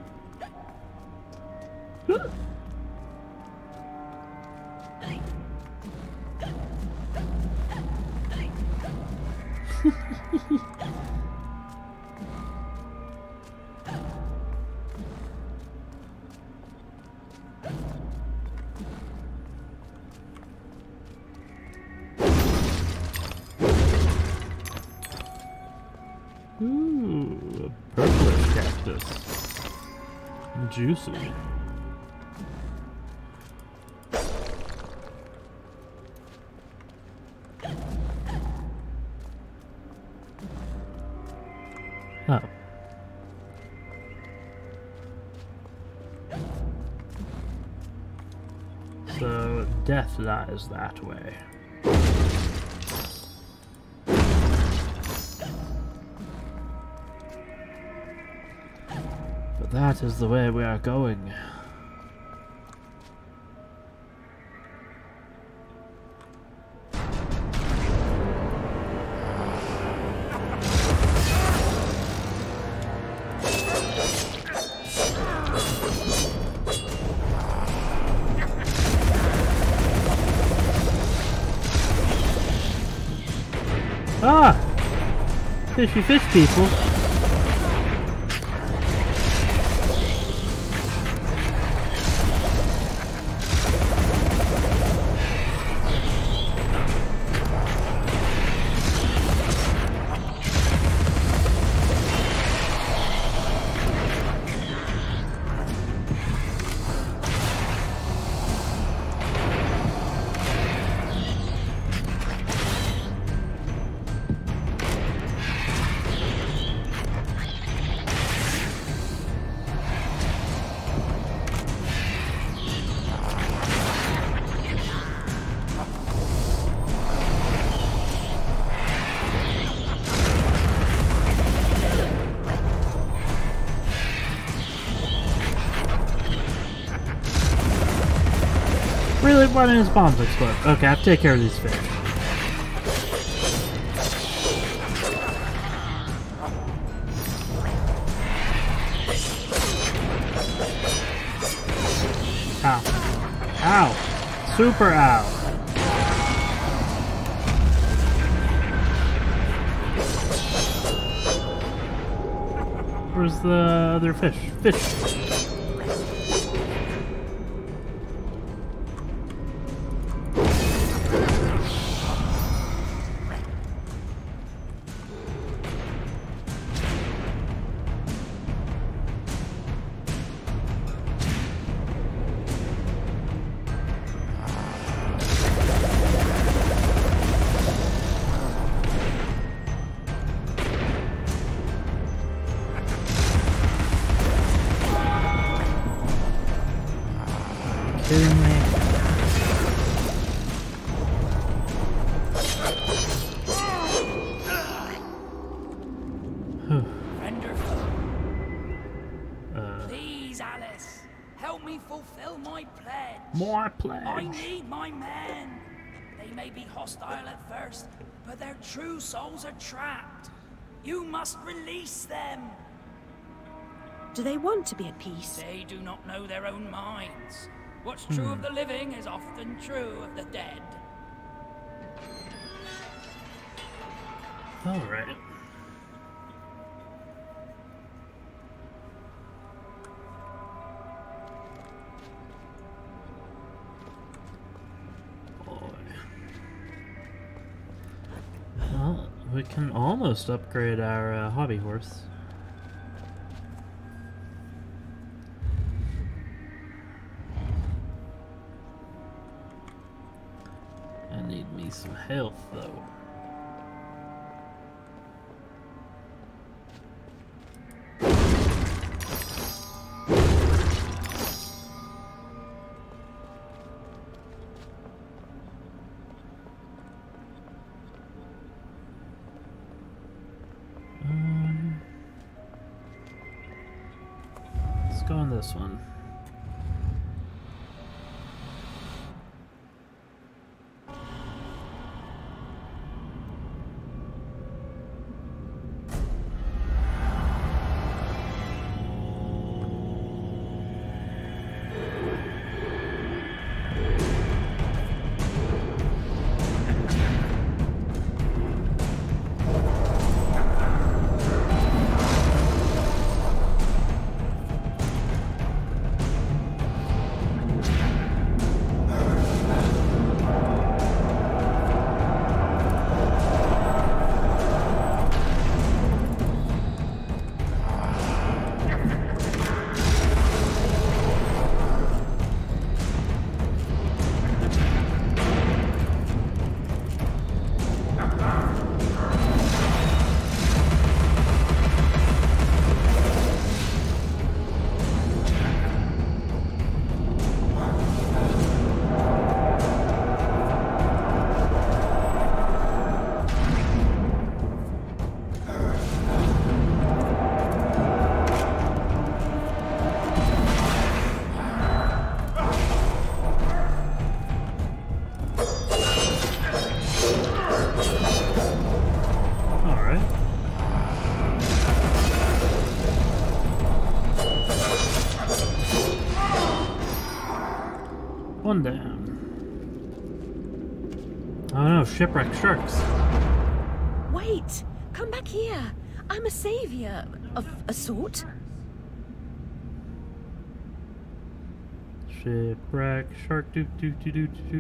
Ooh, a purplish cactus. Juicy. Oh. So death lies that way. But that is the way we are going. Ah! Fishy fish people. letting his bombs explode. Okay, I have to take care of these fish. Ow. Ow. Super ow. Where's the other fish? Fish. Kidding me? Please, Alice, help me fulfill my pledge. More pledge. I need my men. They may be hostile at first, but their true souls are trapped. You must release them. Do they want to be at peace? They do not know their own minds. What's true of the living is often true of the dead. All right. Well, we can almost upgrade our hobby horse. I need me some health, though. Let's go on this one. One down. Oh no, shipwrecked sharks. Wait! Come back here! I'm a savior of a sort. Shipwreck shark doop doop doop doop doop.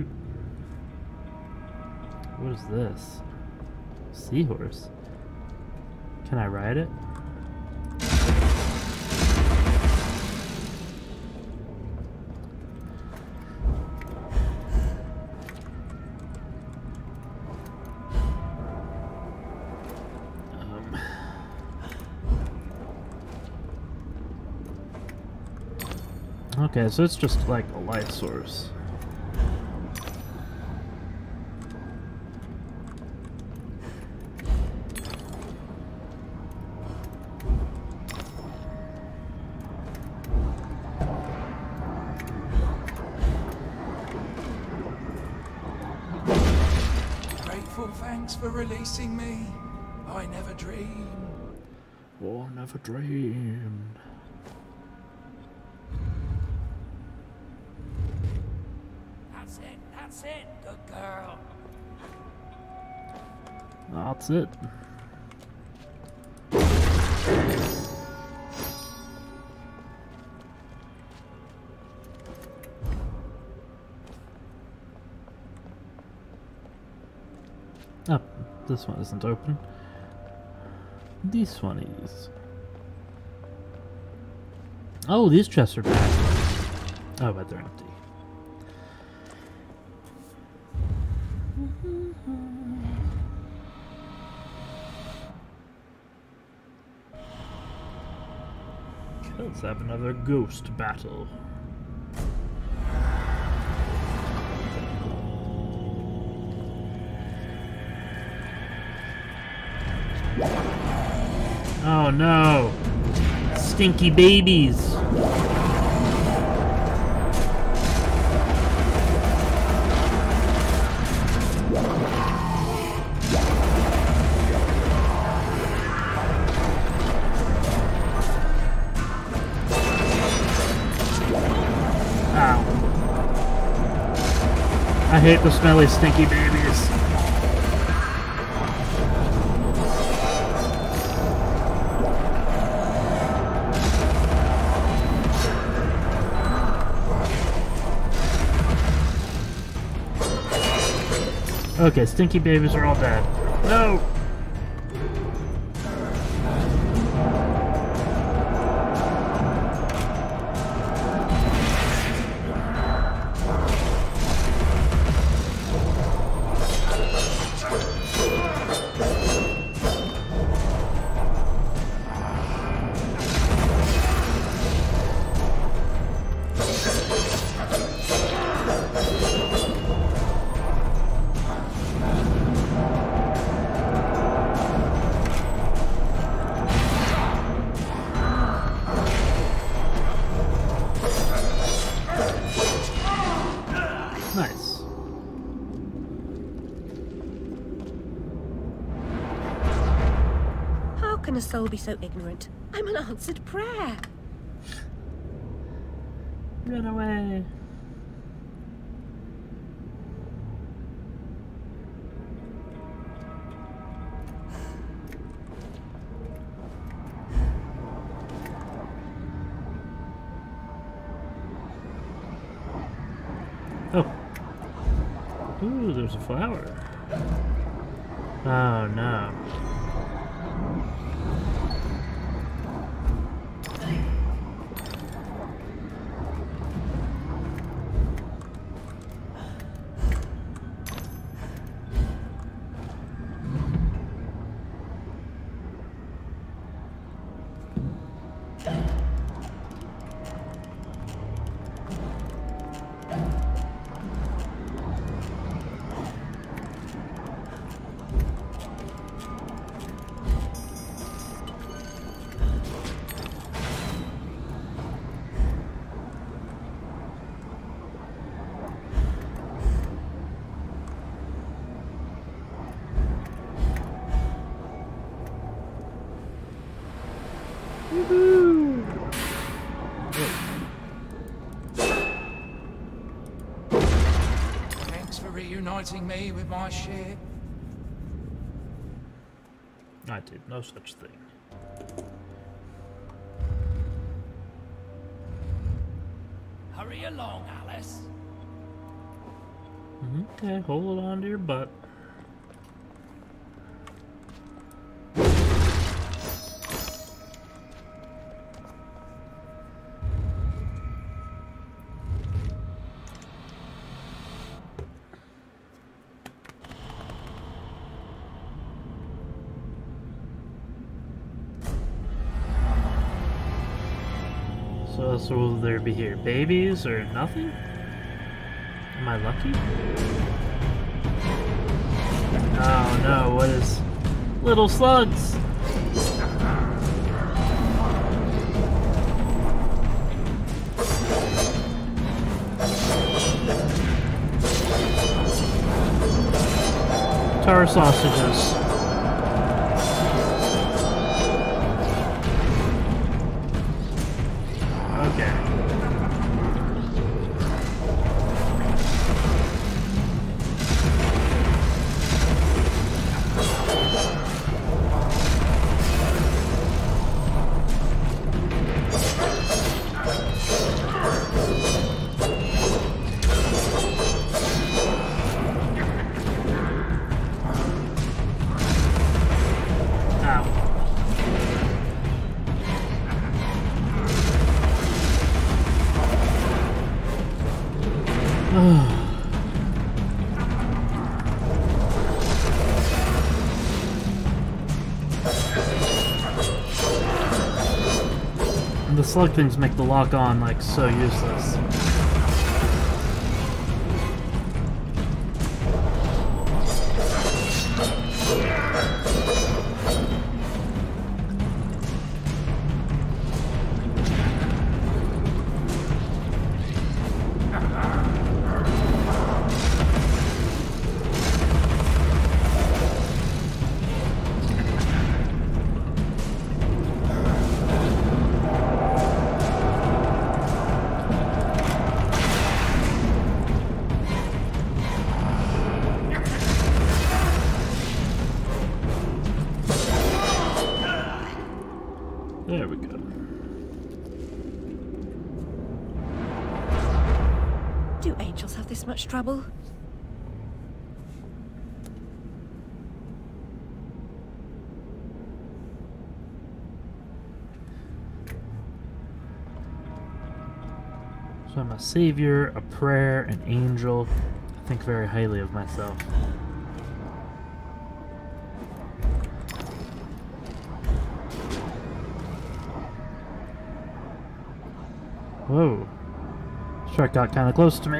What is this? Seahorse. Can I ride it? Okay, so it's just like a life source. Thanks for releasing me. I never dreamed. Oh, never dreamed. That's it. Good girl. That's it. Oh, this one isn't open. This one is. Oh, these chests are back. Oh, but they're empty. Let's have another ghost battle. Oh no! Stinky babies! Ow. I hate the smelly, stinky babies. Okay, stinky babies are all dead. No! Nice. How can a soul be so ignorant? I'm an answered prayer. Run away. Oh. Ooh, there's a flower. Oh no. Woohoo! Thanks for reuniting me with my ship. I did no such thing. Hurry along, Alice. Okay, hold on to your butt. So will there be here babies or nothing? Am I lucky? Oh no, what is... Little slugs! to our sausages. Okay. The slug things make the lock on like so useless. There we go. Do angels have this much trouble? So I'm a savior, a prayer, an angel. I think very highly of myself. Whoa. Shark got kind of close to me.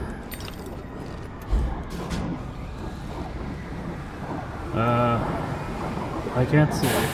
I can't see it.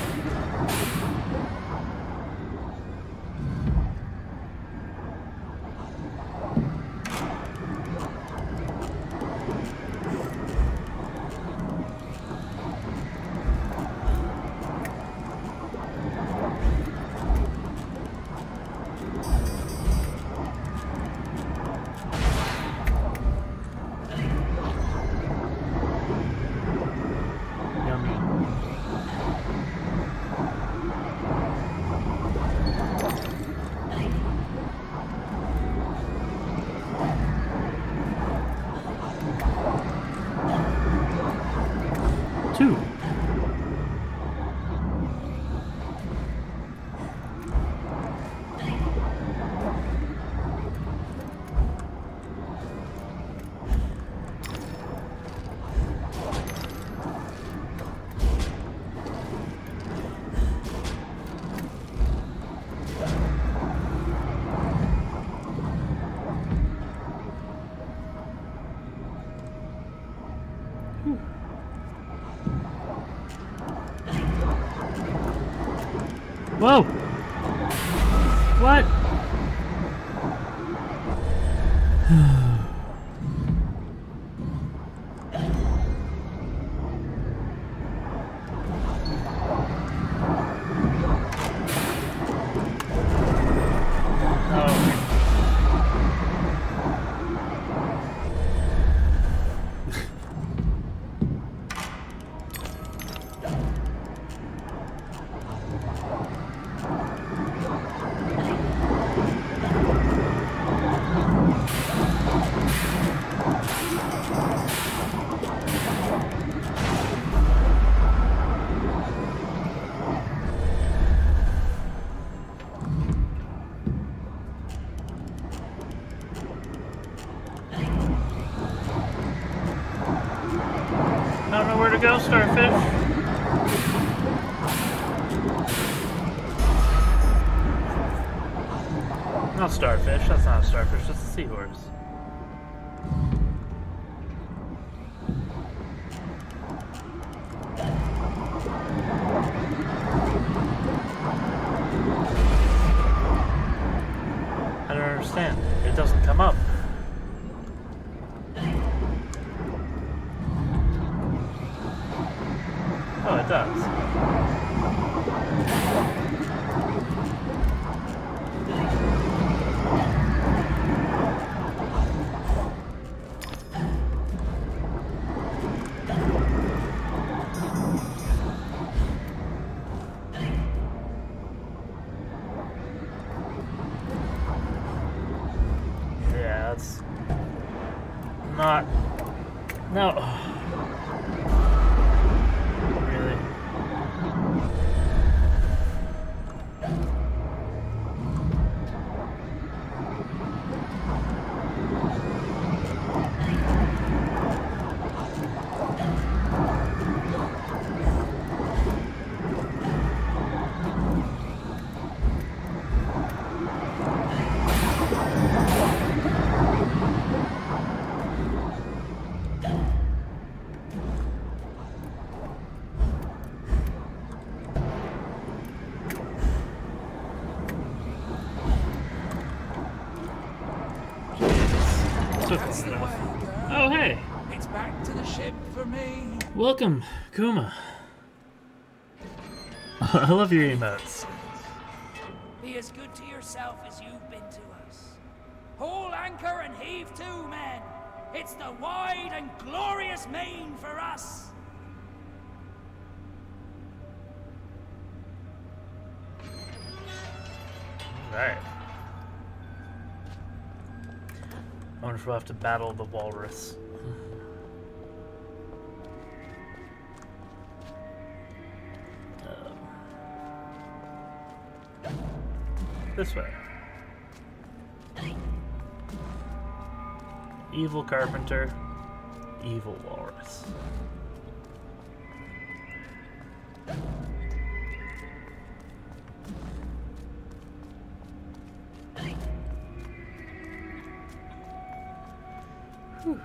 Whoa! What? I don't know where to go, starfish. Not starfish, that's not a starfish, that's a seahorse. I don't understand. It doesn't come up. Not. No. Really? Oh, hey! It's back to the ship for me. Welcome, Kuma. I love your emotes. Be as good to yourself as you've been to us. Haul anchor and heave to, men. It's the wide and glorious main for us. Right. I wonder if we'll have to battle the walrus. This way. Evil carpenter, evil walrus. Whew.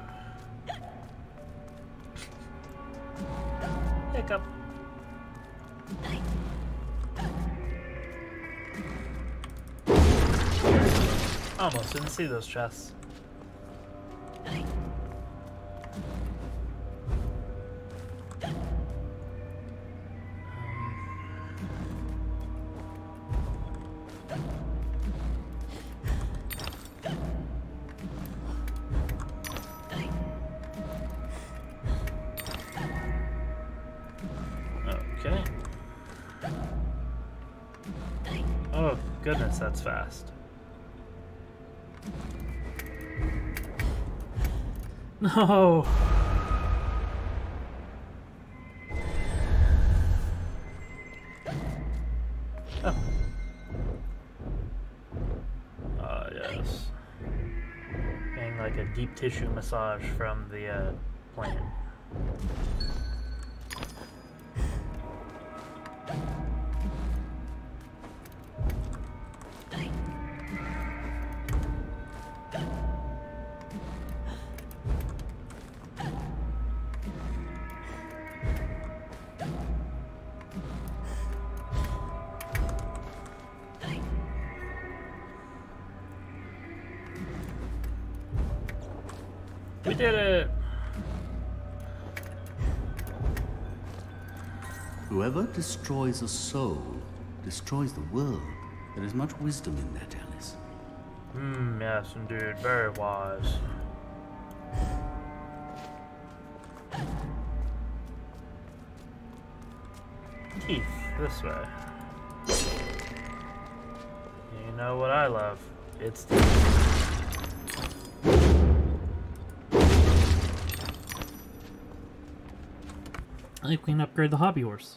Hiccup. Almost didn't see those chests. Okay. Oh goodness, that's fast. No. Oh. Yes. Getting like a deep tissue massage from the plant. We did it! Whoever destroys a soul destroys the world. There is much wisdom in that, Alice. Yes, indeed. Very wise. Teeth, this way. You know what I love? It's teeth. I think we can upgrade the hobby horse.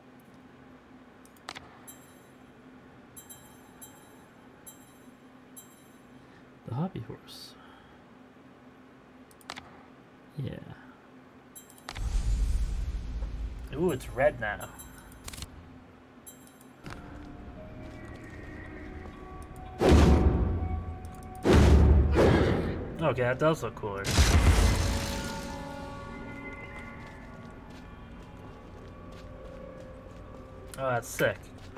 The hobby horse. Yeah. Ooh, it's red now. Okay, that does look cooler. Oh, that's sick.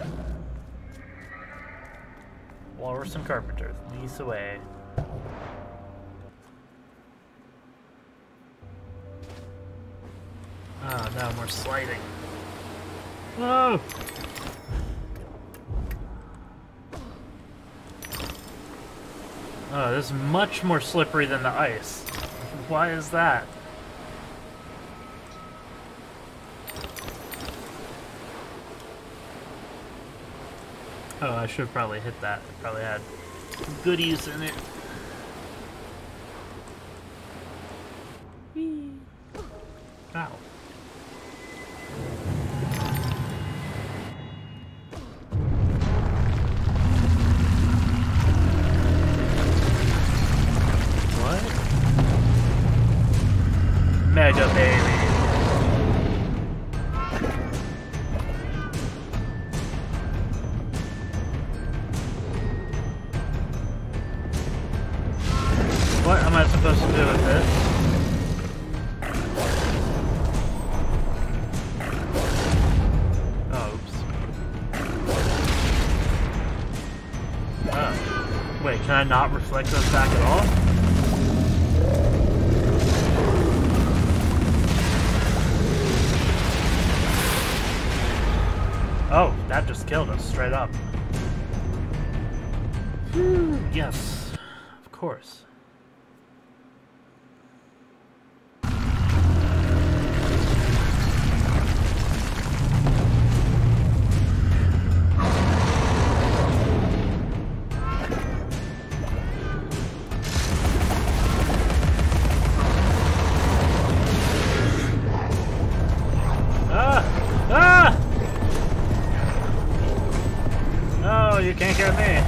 Walrus and carpenter, these away. Ah, now we're sliding. Whoa! Oh, this is much more slippery than the ice. Why is that? Oh, I should probably hit that. It probably had goodies in it. Whee! Ow. What? Mega baby. What am I supposed to do with this? Oh, oops. Oh. Wait, can I not reflect those back at all? Oh, that just killed us, straight up. Yes, of course. No, you can't get me.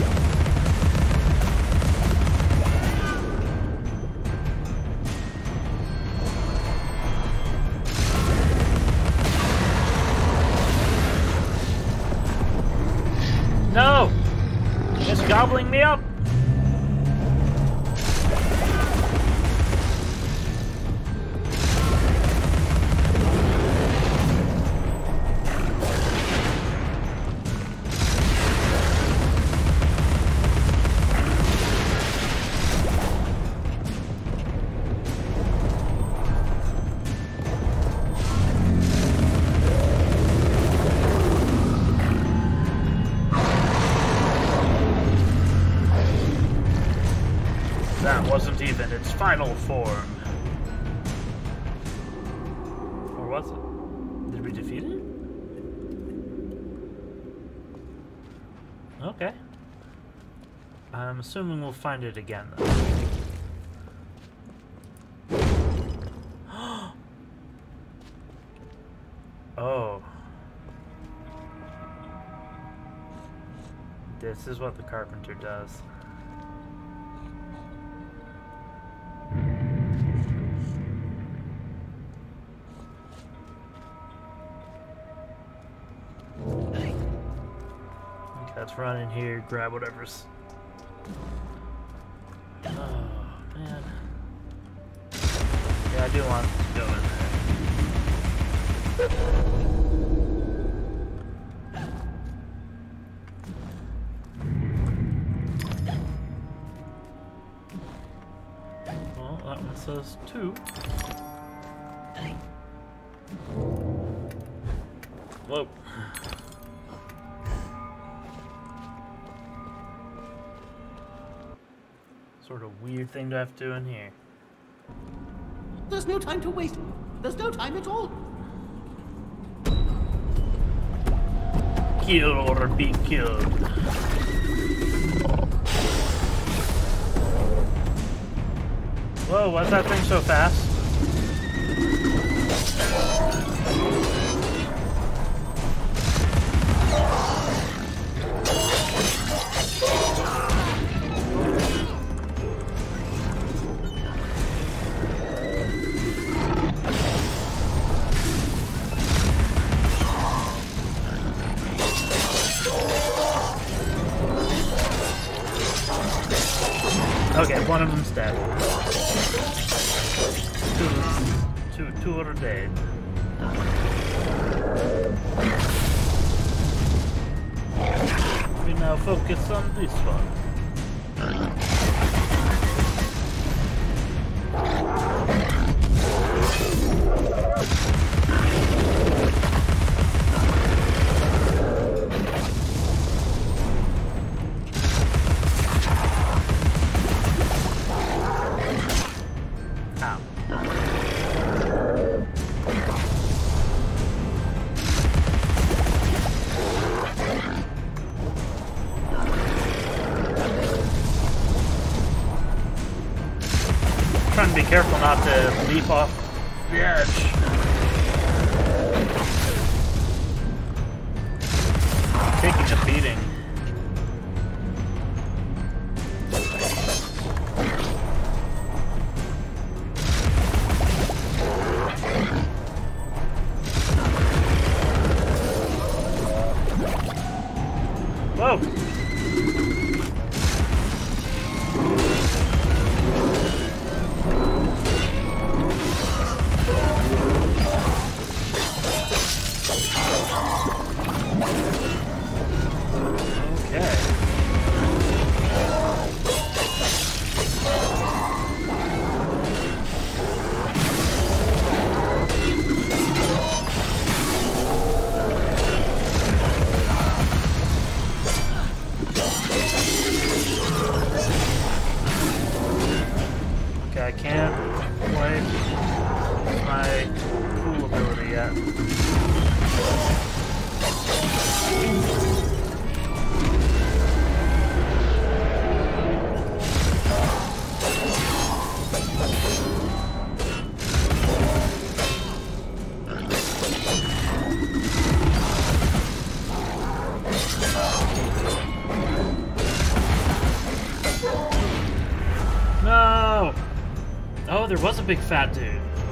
No! It's gobbling me up! That wasn't even its final form. Or was it? Did we defeat it? Okay. I'm assuming we'll find it again, though. Oh. This is what the carpenter does. Let's run in here, grab whatever's... Oh, man. Yeah, I do want to go in there. Well, that one says 2. Whoa. Sort of weird thing to have to do in here. There's no time to waste. There's no time at all. Kill or be killed. Whoa, why's that thing so fast? Okay, one of them's dead. Two are dead. We now focus on this one. trying to be careful not to leap off the edge. Taking a beating. Whoa! I can't play my cool ability yet. No! Oh, there was a big fat dude.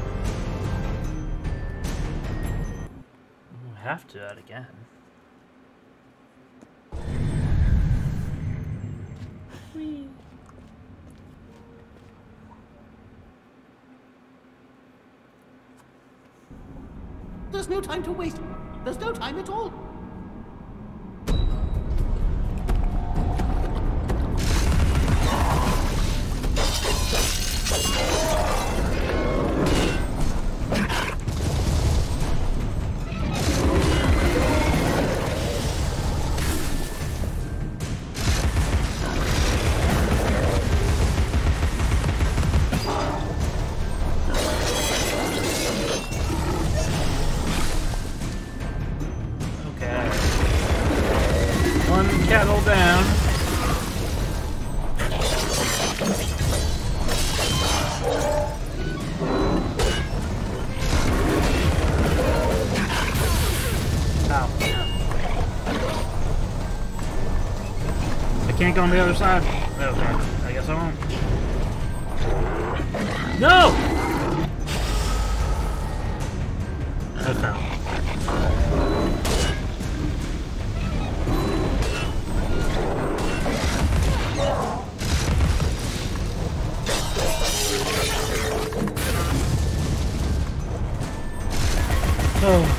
We'll have to do that again. Whee. There's no time to waste. There's no time at all. Cattle down. Ow. I can't go on the other side. Okay, I guess I won't. No! I fell. Oh.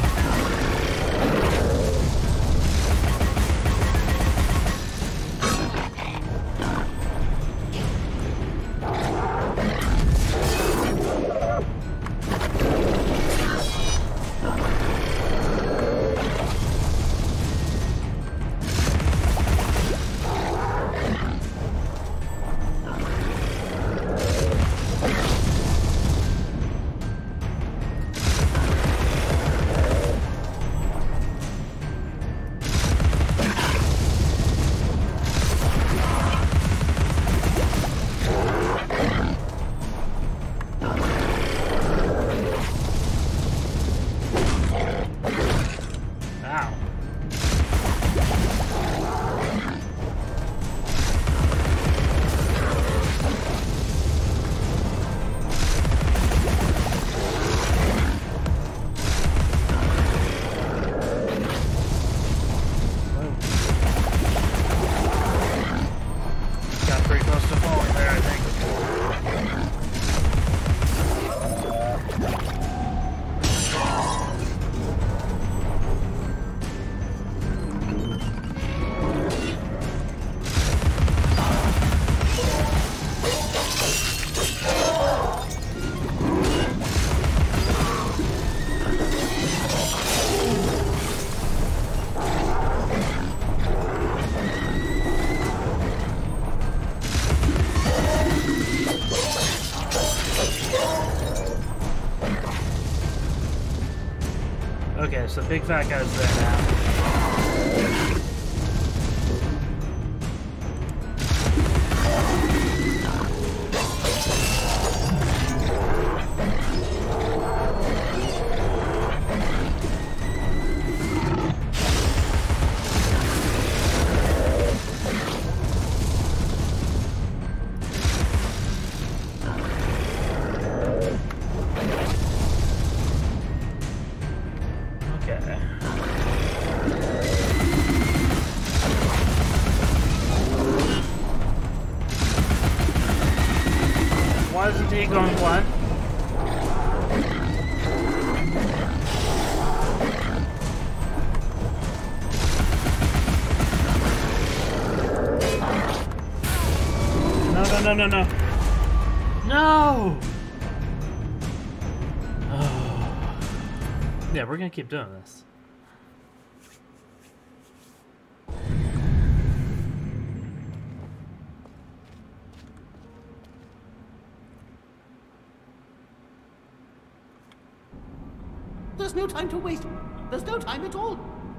Okay, so big fat guy's there now. going blind. No. No! Oh. Yeah, we're gonna keep doing this. There's no time to waste. There's no time at all.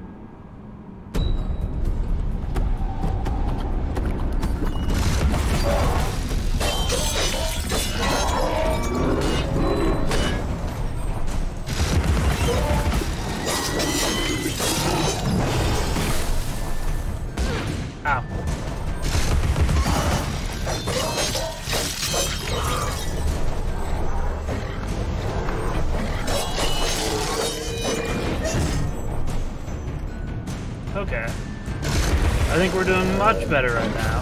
Ow. Okay. I think we're doing much better right now.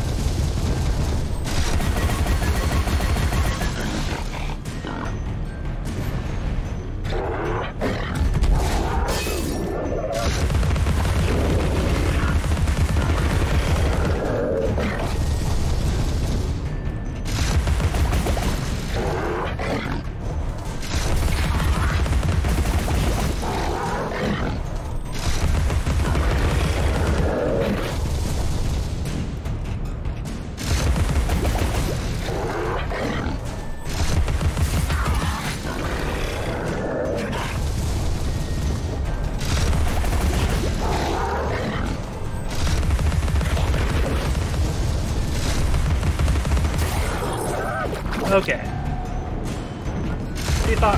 Okay. Depot.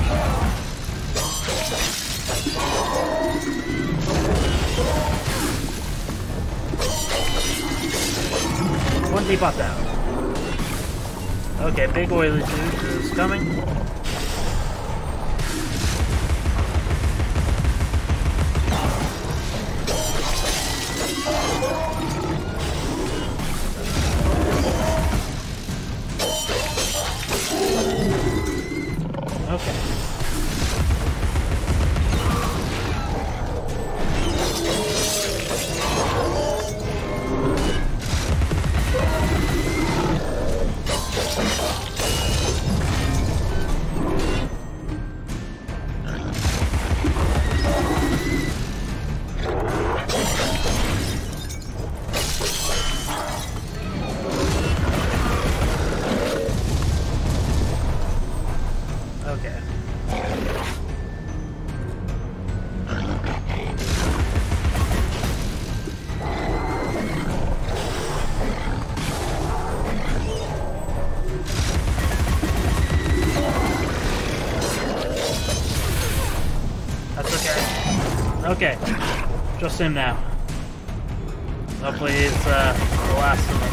One depot down. Okay, big oily juice is coming. Okay. Okay, just him now. Hopefully he's the last of them.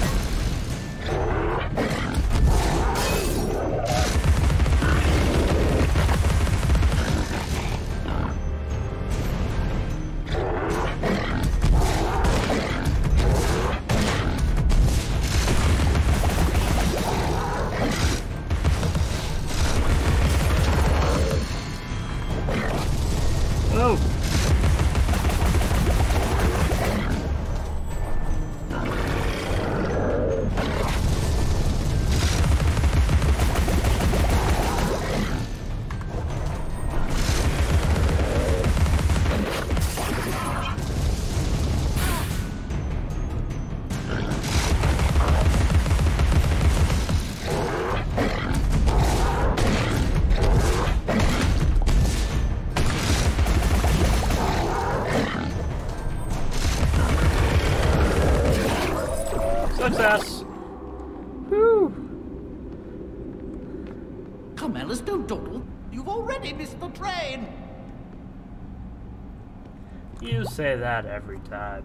Oh! Success! Whew! Come, Alice, don't dawdle. You've already missed the train. You say that every time.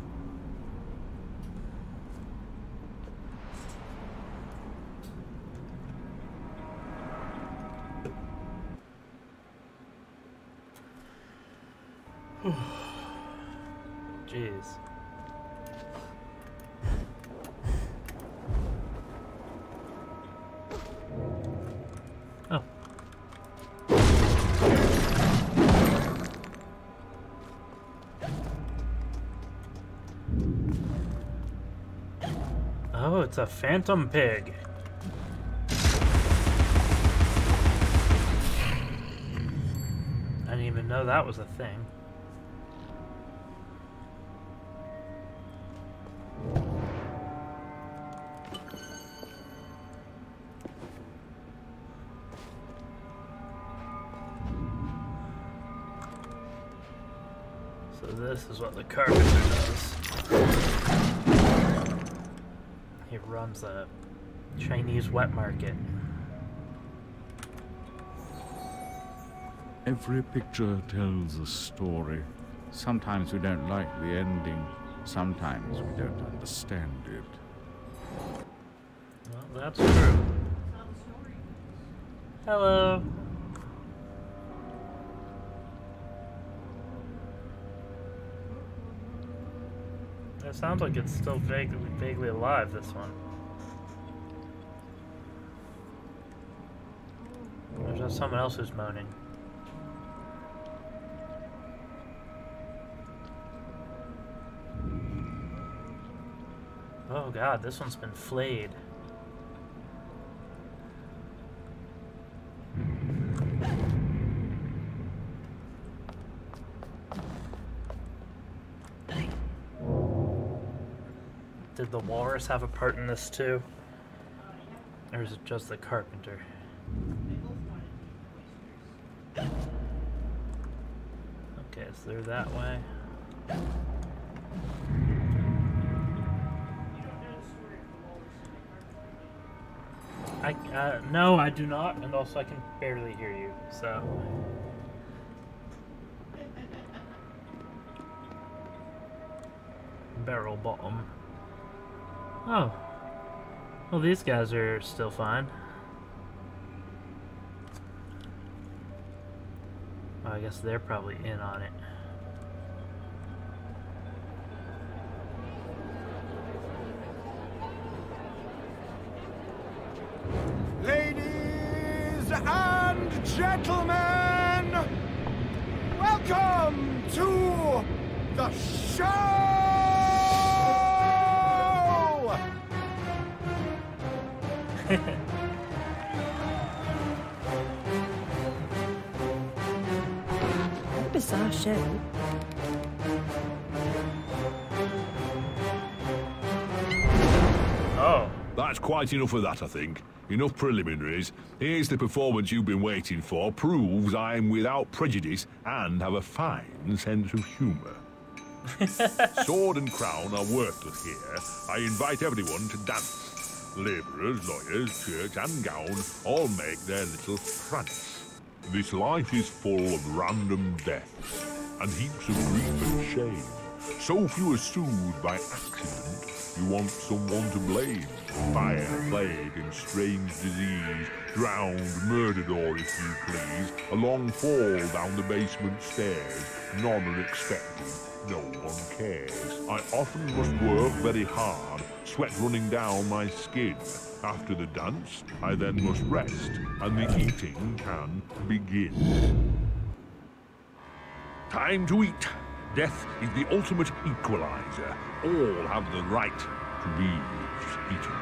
Jeez. Oh, it's a phantom pig. I didn't even know that was a thing. So this is what the carpenter does. He runs a Chinese wet market. Every picture tells a story. Sometimes we don't like the ending. Sometimes we don't understand it. Well, that's true. Hello. It sounds like it's still vaguely alive, this one. There's just someone else who's moaning. Oh god, this one's been flayed. Did the walrus have a part in this too? Or is it just the carpenter? Okay, so they're that way. No, I do not, and also I can barely hear you, so... Barrel bottom. Oh. Well, these guys are still fine. Oh, I guess they're probably in on it. Ladies and gentlemen, welcome to the show! What a bizarre show. Oh. That's quite enough of that, I think. Enough preliminaries. Here's the performance you've been waiting for. Proves I'm without prejudice and have a fine sense of humour. Sword and crown are worthless here. I invite everyone to dance. Labourers, lawyers, church and gown all make their little prance. This life is full of random deaths and heaps of grief and shame. So few are soothed by accident, you want someone to blame. Fire, plague and strange disease, drowned, murdered or, if you please, a long fall down the basement stairs. None are expected, no one cares. I often must work very hard, sweat running down my skin. After the dance, I then must rest, and the eating can begin. Time to eat. Death is the ultimate equalizer. All have the right to be eaten.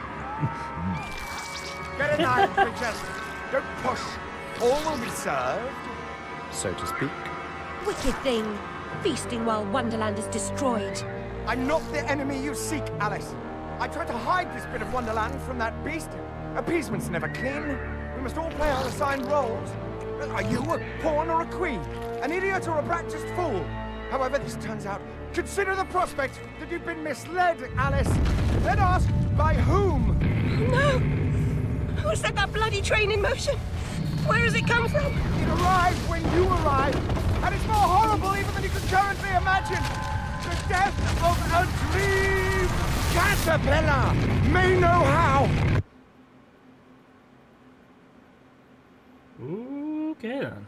Get a knife, creatures. Don't push. All will be served, so to speak. Wicked thing. Feasting while Wonderland is destroyed. I'm not the enemy you seek, Alice. I tried to hide this bit of Wonderland from that beast. Appeasement's never clean. We must all play our assigned roles. Are you a pawn or a queen? An idiot or a practiced fool? However this turns out, consider the prospect that you've been misled, Alice. Then ask, by whom? No! Who set that bloody train in motion? Where has it come from? It arrived when you arrived, and it's more horrible even than you could currently imagine. The death of a dream caterpillar may know how. Okay then.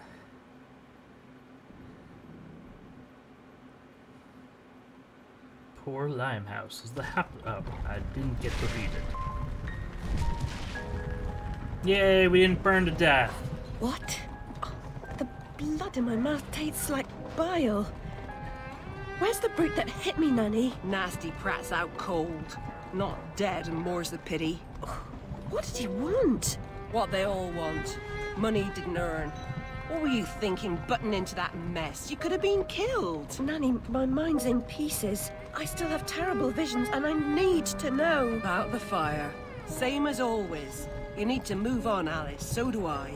Poor Limehouse is the oh, I didn't get to read it. Yay, we didn't burn to death. What? Oh, the blood in my mouth tastes like bile. Where's the brute that hit me, Nanny? Nasty prat's out cold. Not dead, and more's the pity. What did he want? What they all want. Money he didn't earn. What were you thinking, butting into that mess? You could have been killed. Nanny, my mind's in pieces. I still have terrible visions, and I need to know. About the fire. Same as always. You need to move on, Alice. So do I.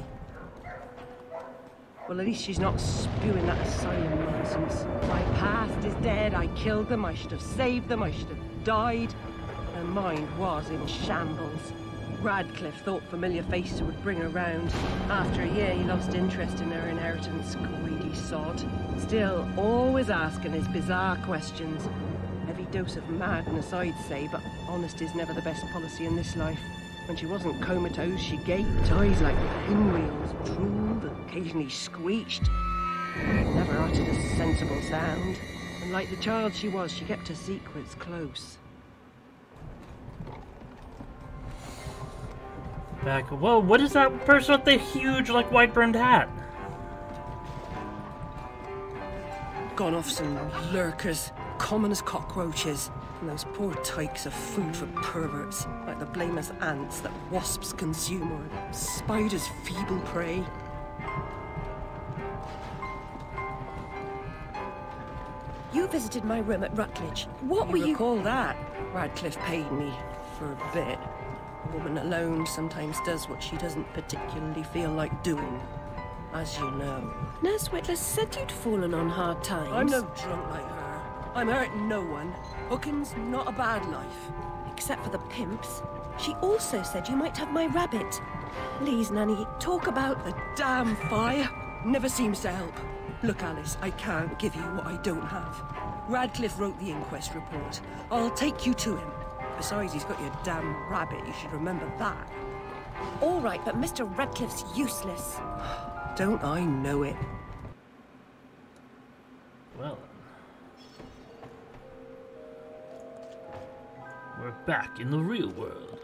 Well, at least she's not spewing that asylum nonsense. My past is dead. I killed them. I should have saved them. I should have died. Her mind was in shambles. Radcliffe thought familiar faces would bring her round. After a year, he lost interest in her inheritance. Greedy sod. Still, always asking his bizarre questions. Heavy dose of madness, I'd say, but honesty's never the best policy in this life. When she wasn't comatose, she gaped, eyes like pinwheels, drooled, occasionally screeched. Never uttered a sensible sound. And like the child she was, she kept her secrets close. Back. Whoa, what is that person with the huge, like, white-brimmed hat? Gone off some lurkers, common as cockroaches. And those poor tykes are food for perverts, like the blameless ants that wasps consume or spiders' feeble prey. You visited my room at Rutledge. What were you... recall that? Radcliffe paid me for a bit. A woman alone sometimes does what she doesn't particularly feel like doing, as you know. Nurse Whitler said you'd fallen on hard times. I'm no drunk like her. I'm hurting no one. Hooking's not a bad life. Except for the pimps. She also said you might have my rabbit. Please, Nanny, talk about... The damn fire never seems to help. Look, Alice, I can't give you what I don't have. Radcliffe wrote the inquest report. I'll take you to him. Besides, he's got your damn rabbit. You should remember that. All right, but Mr. Radcliffe's useless. Don't I know it? Well, we're back in the real world.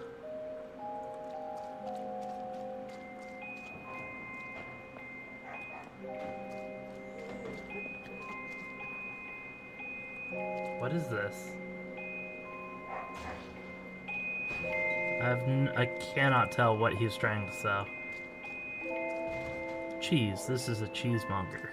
What is this? I cannot tell what he's trying to sell. Cheese. This is a cheesemonger.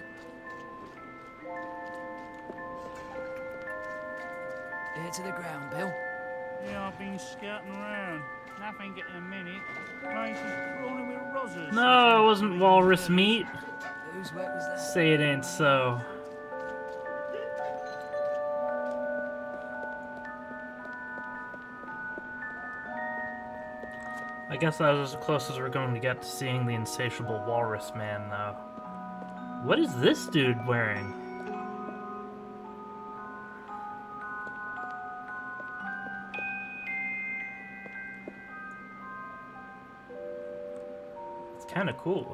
Ear to the ground, Bill. Yeah, I've been scouting around. Nothing getting a minute. Place is crawling with rozzers. No, it wasn't walrus meat. Whose work was that? Say it ain't so. I guess that was as close as we're going to get to seeing the insatiable walrus man, though. What is this dude wearing? It's kind of cool.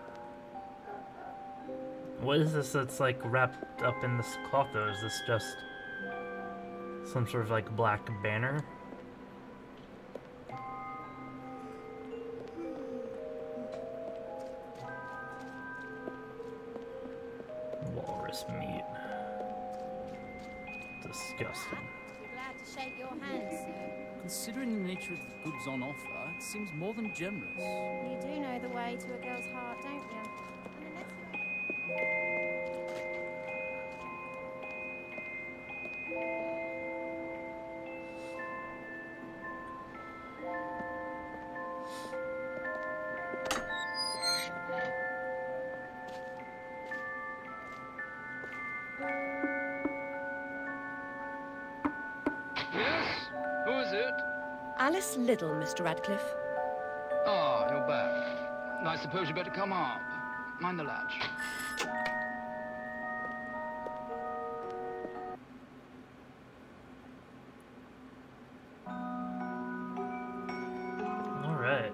What is this that's like wrapped up in this cloth, though? Is this just some sort of like black banner? Walrus meat. Disgusting. We're glad to shake your hand, sir. Considering the nature of the goods on offer, it seems more than generous. You do know the way to a girl's heart, don't you? Alice Liddell, Mr. Radcliffe. Ah, you're back. I suppose you better come up. Mind the latch. All right.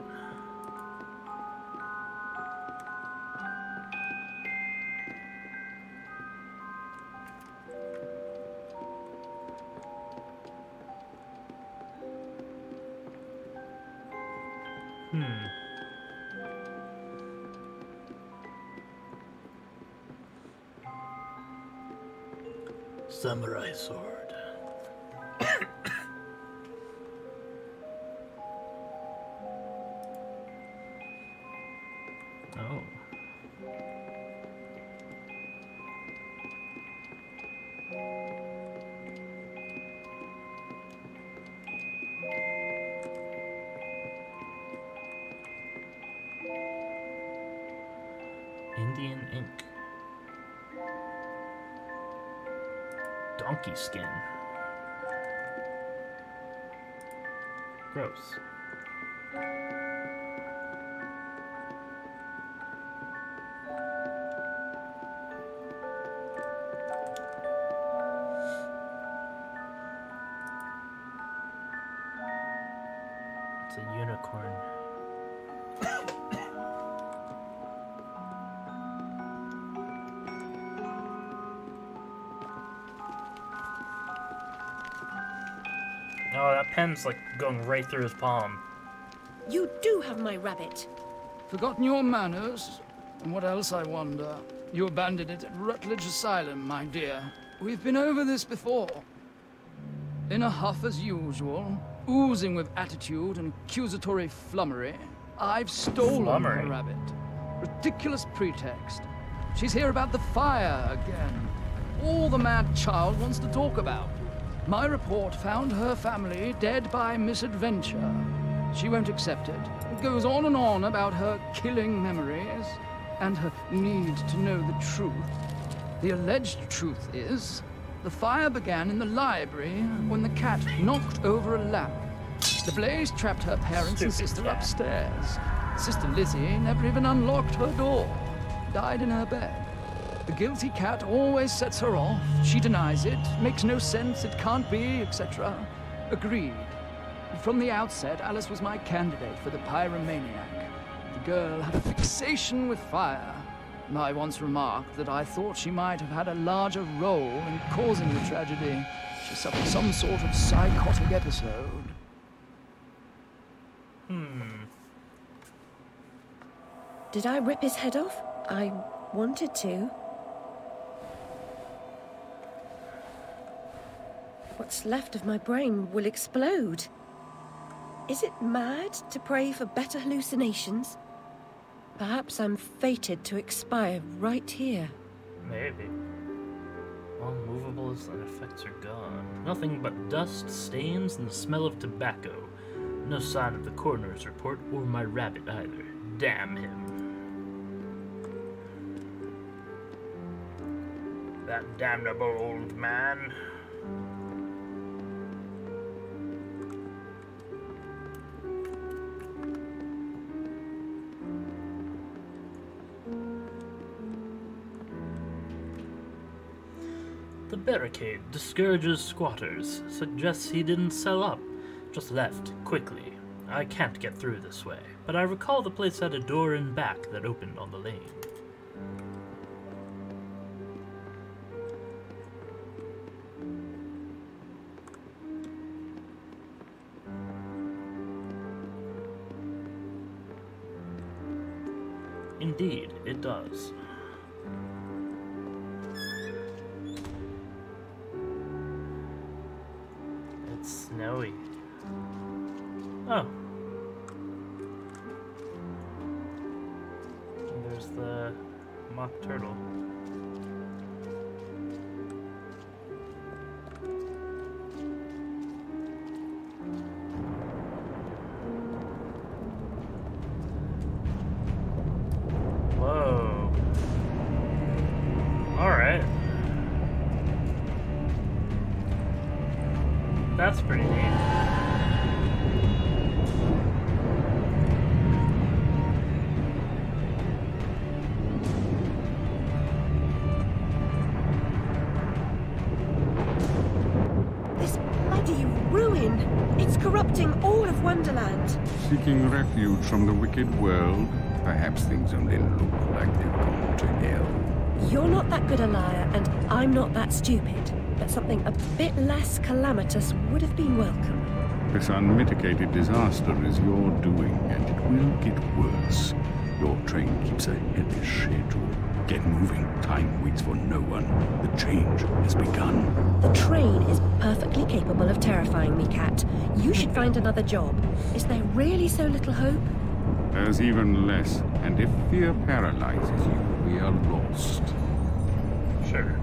samurai sword. Oh. Indian ink. Donkey skin. Gross. It's a unicorn. Oh, that pen's like going right through his palm. You do have my rabbit. Forgotten your manners? And what else, I wonder? You abandoned it at Rutledge Asylum, my dear. We've been over this before. In a huff as usual, oozing with attitude and accusatory flummery, I've stolen her rabbit. Ridiculous pretext. She's here about the fire again. All the mad child wants to talk about. My report found her family dead by misadventure. She won't accept it. It goes on and on about her killing memories and her need to know the truth. The alleged truth is, the fire began in the library when the cat knocked over a lamp. The blaze trapped her parents and sister upstairs. Sister Lizzie never even unlocked her door. Died in her bed. The guilty cat always sets her off. She denies it, makes no sense, it can't be, etc. Agreed. From the outset, Alice was my candidate for the pyromaniac. The girl had a fixation with fire. I once remarked that I thought she might have had a larger role in causing the tragedy. She suffered some sort of psychotic episode. Did I rip his head off? I wanted to. What's left of my brain will explode. Is it mad to pray for better hallucinations? Perhaps I'm fated to expire right here. Maybe. All movables and effects are gone. Nothing but dust, stains, and the smell of tobacco. No sign of the coroner's report or my rabbit either. Damn him. That damnable old man. The barricade discourages squatters, suggests he didn't sell up, just left quickly. I can't get through this way, but I recall the place had a door in back that opened on the lane. Indeed, it does. It's snowy. Oh. And there's the mock turtle. Whoa. Alright. That's pretty neat. This bloody ruin! It's corrupting all of Wonderland. Seeking refuge from the wicked world, perhaps things only look like they've gone to hell. You're not that good a liar, and I'm not that stupid. But something a bit less calamitous would have been welcome. This unmitigated disaster is your doing, and it will get worse. Your train keeps a heavy schedule. Get moving. Time waits for no one. The change has begun. The train is perfectly capable of terrifying me, Cat. You should find another job. Is there really so little hope? There's even less, and if fear paralyzes you, we are lost. Sure.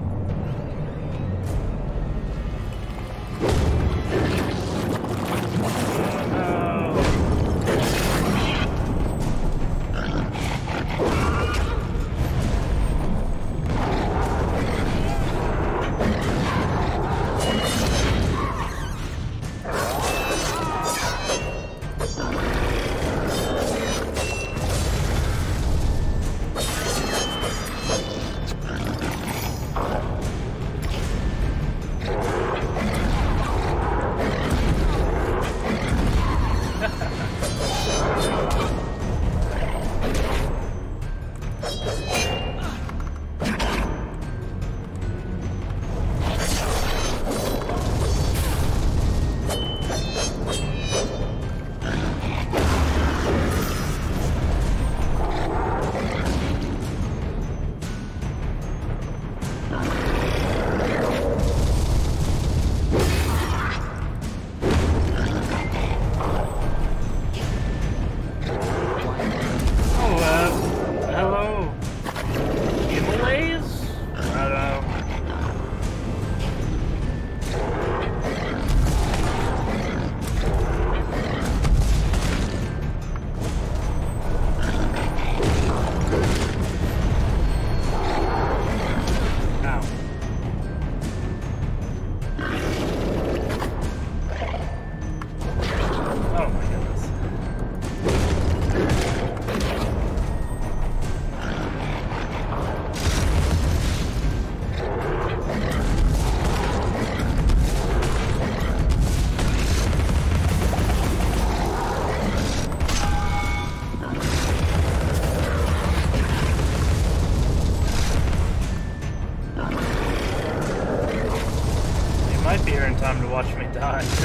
Time to watch me die to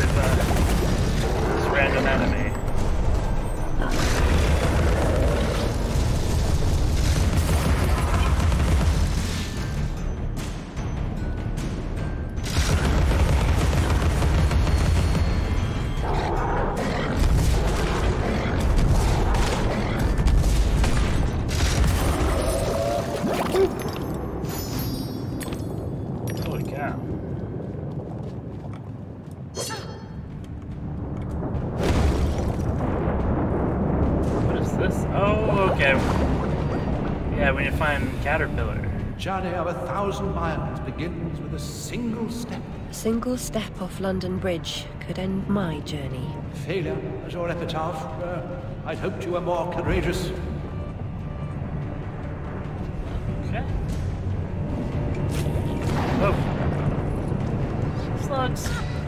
this random enemy. Holy cow. Oh, okay. Yeah, we need to find Caterpillar. Journey of 1,000 miles begins with a single step. A single step off London Bridge could end my journey. Failure as your epitaph. I'd hoped you were more courageous. Okay. Oh. Slugs.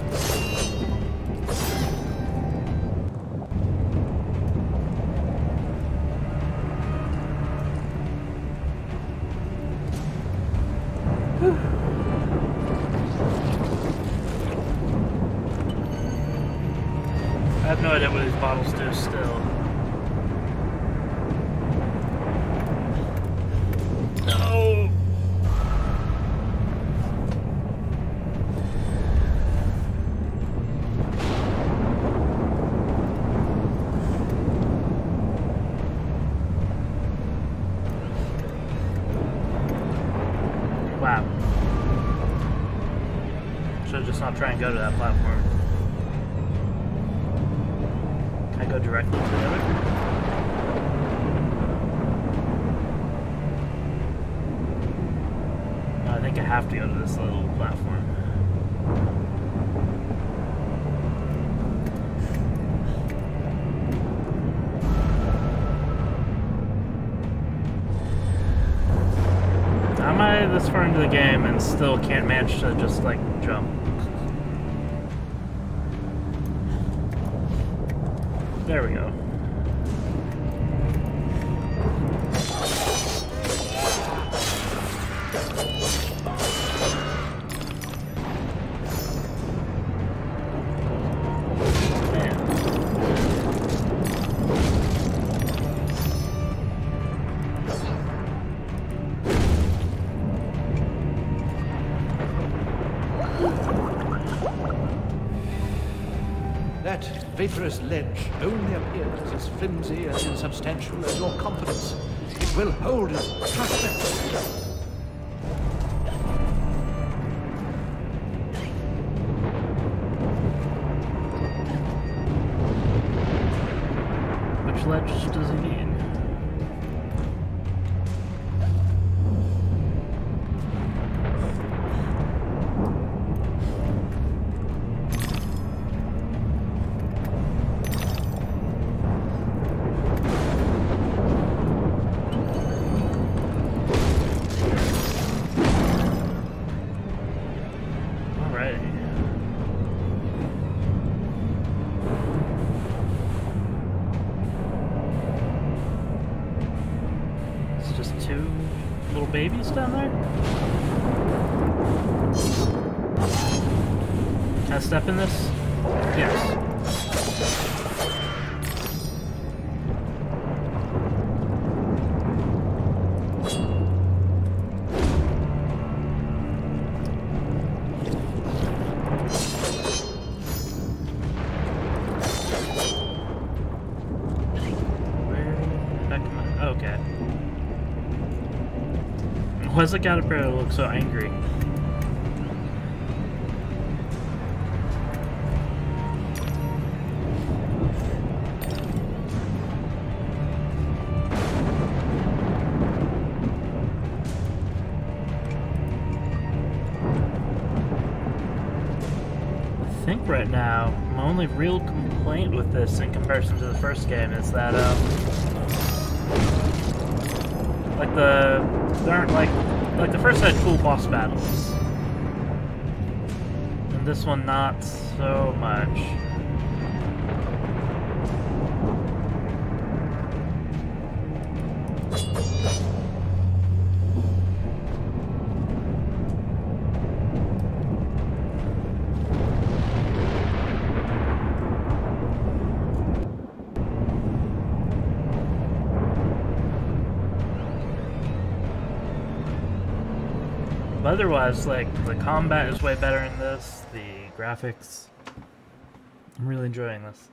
I have no idea what these bottles do still. No! Wow. Should just not try and go to that platform. Can I go directly to the other? No, I think I have to go to this little platform. How am I this far into the game and still can't manage to just like jump? There we go. That vaporous ledge only appears as flimsy and insubstantial as your confidence. It will hold you. Trust me. Which ledge does he mean? Babies down there? Can I step in this? Yes. Why does the caterpillar look so angry? I think right now, my only real complaint with this in comparison to the first game is that, there aren't like the first had cool boss battles, and this one not so much. Otherwise, like, the combat is way better in this, the graphics. I'm really enjoying this.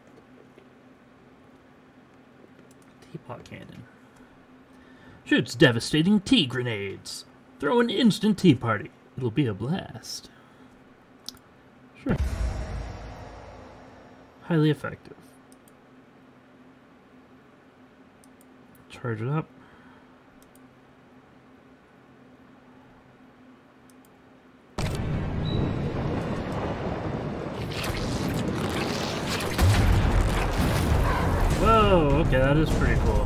Teapot cannon. Shoots devastating tea grenades. Throw an instant tea party. It'll be a blast. Sure. Highly effective. Charge it up. Whoa, okay, that is pretty cool.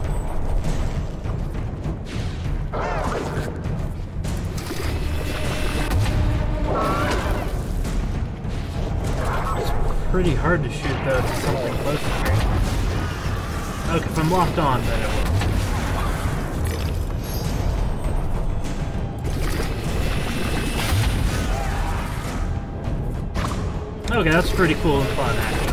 It's pretty hard to shoot though to something close to me. Okay, if I'm locked on, then it will. Okay, that's pretty cool and fun, actually.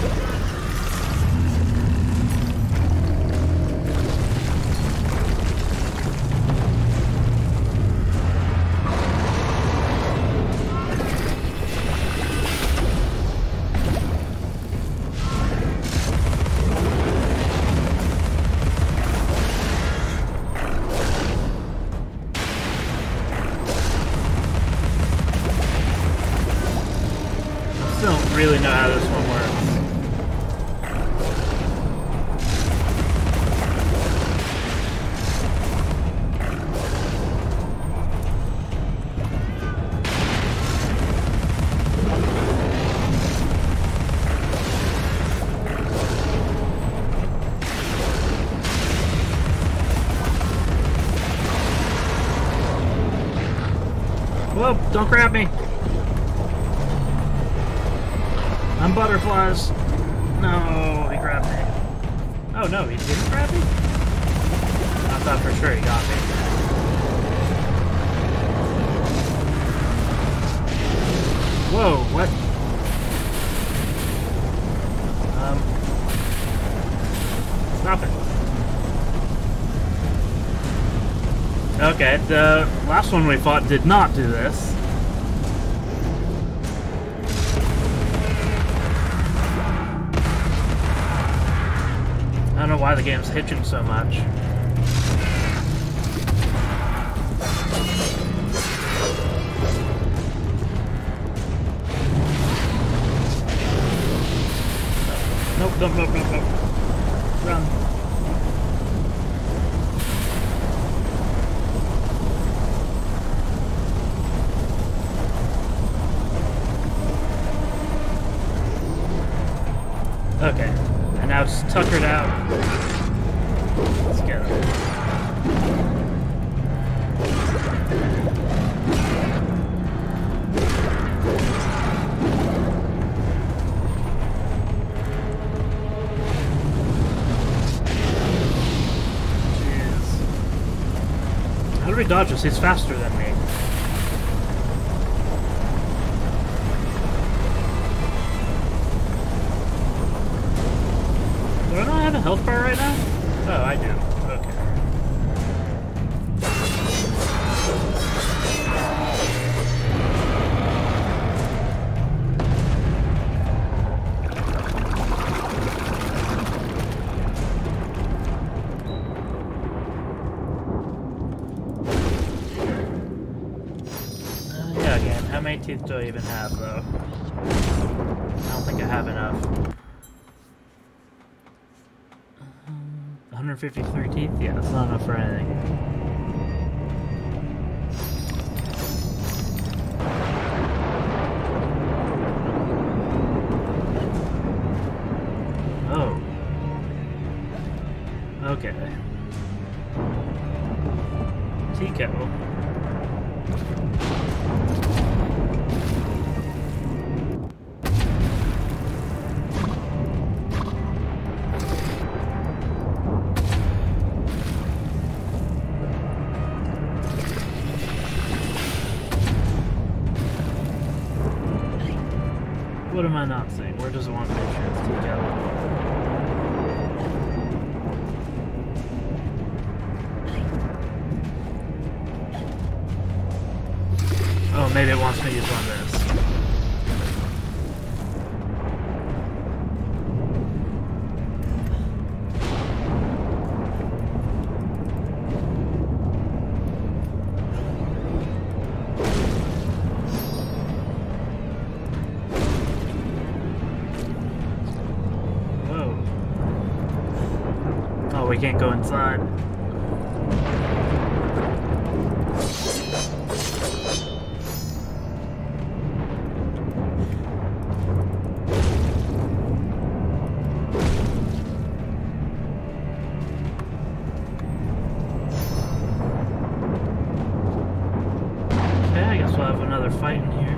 Really know how this one works. Whoa, don't grab me. I'm butterflies. No, he grabbed me. Oh no, he didn't grab me? I thought for sure he got me. Whoa, what? Stop it. Okay, the last one we fought did not do this. why the game's hitching so much. Nope, nope. Run. Okay, and now it's tuckered out. Let's get it. How do we dodge this? He's faster than me. Do I not have a health bar right now? Oh, I do. Okay. Yeah, again, how many teeth do I even have, though? I don't think I have enough. 153 teeth? Yeah, that's not enough for anything. Oh. Okay. Tea kettle. What am I not seeing? Where does it want me to make sure it's together? Oh, maybe it wants me to use one of this. We can't go inside. Okay, I guess we'll have another fight in here.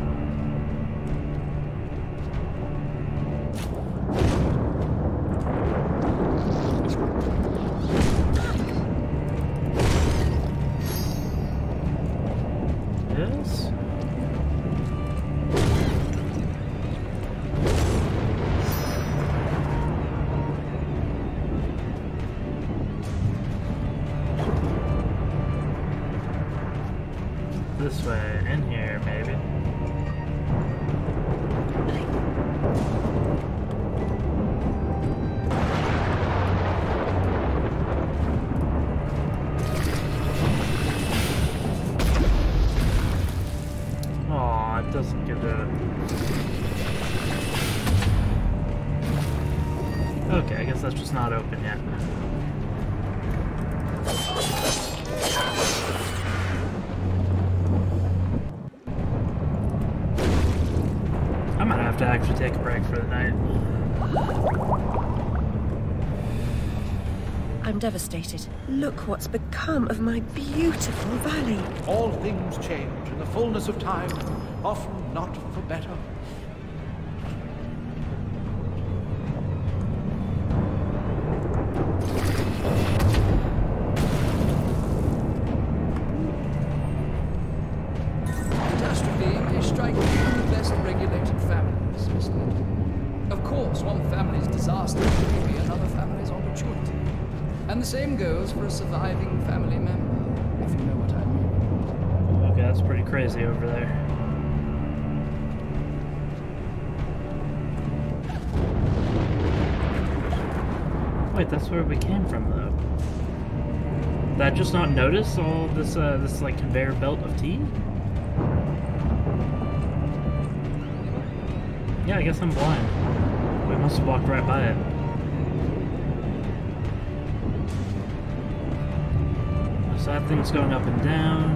Yes. This way, in here, maybe. Doesn't give it. Okay, I guess that's just not open yet. I might have to actually take a break for the night. I'm devastated. Look what's become of my beautiful valley. All things change in the fullness of time, often not for better. Catastrophe may strike even the best regulated families, Mr. Of course, one family's disaster may be another family's opportunity. And the same goes for a surviving family member, if you know what I mean. Okay, that's pretty crazy over there. Wait, that's where we came from, though. Did I just not notice all this, this like conveyor belt of tea? Yeah, I guess I'm blind. We must have walked right by it. So that thing's going up and down.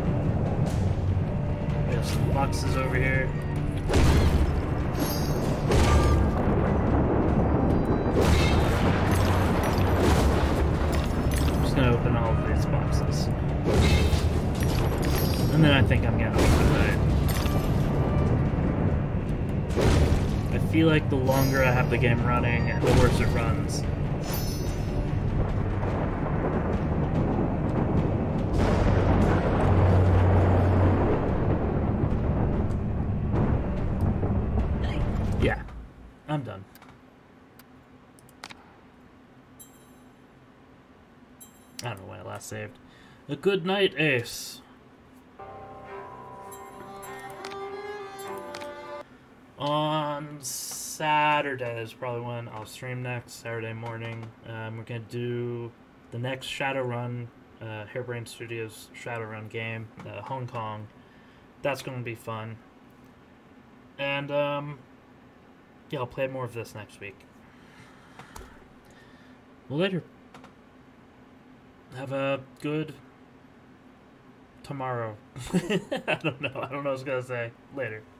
We have some boxes over here. I'm just gonna open all of these boxes. And then I think I'm gonna open it. I feel like the longer I have the game running, the worse it runs. Yeah, I'm done. I don't know when I last saved. A good night, Ace. On Saturday is probably when I'll stream next, Saturday morning. We're going to do the next Shadowrun, Harebrained Studios Shadowrun game, Hong Kong. That's going to be fun. And, yeah, I'll play more of this next week. Well, later. Have a good tomorrow. I don't know what I was going to say. Later.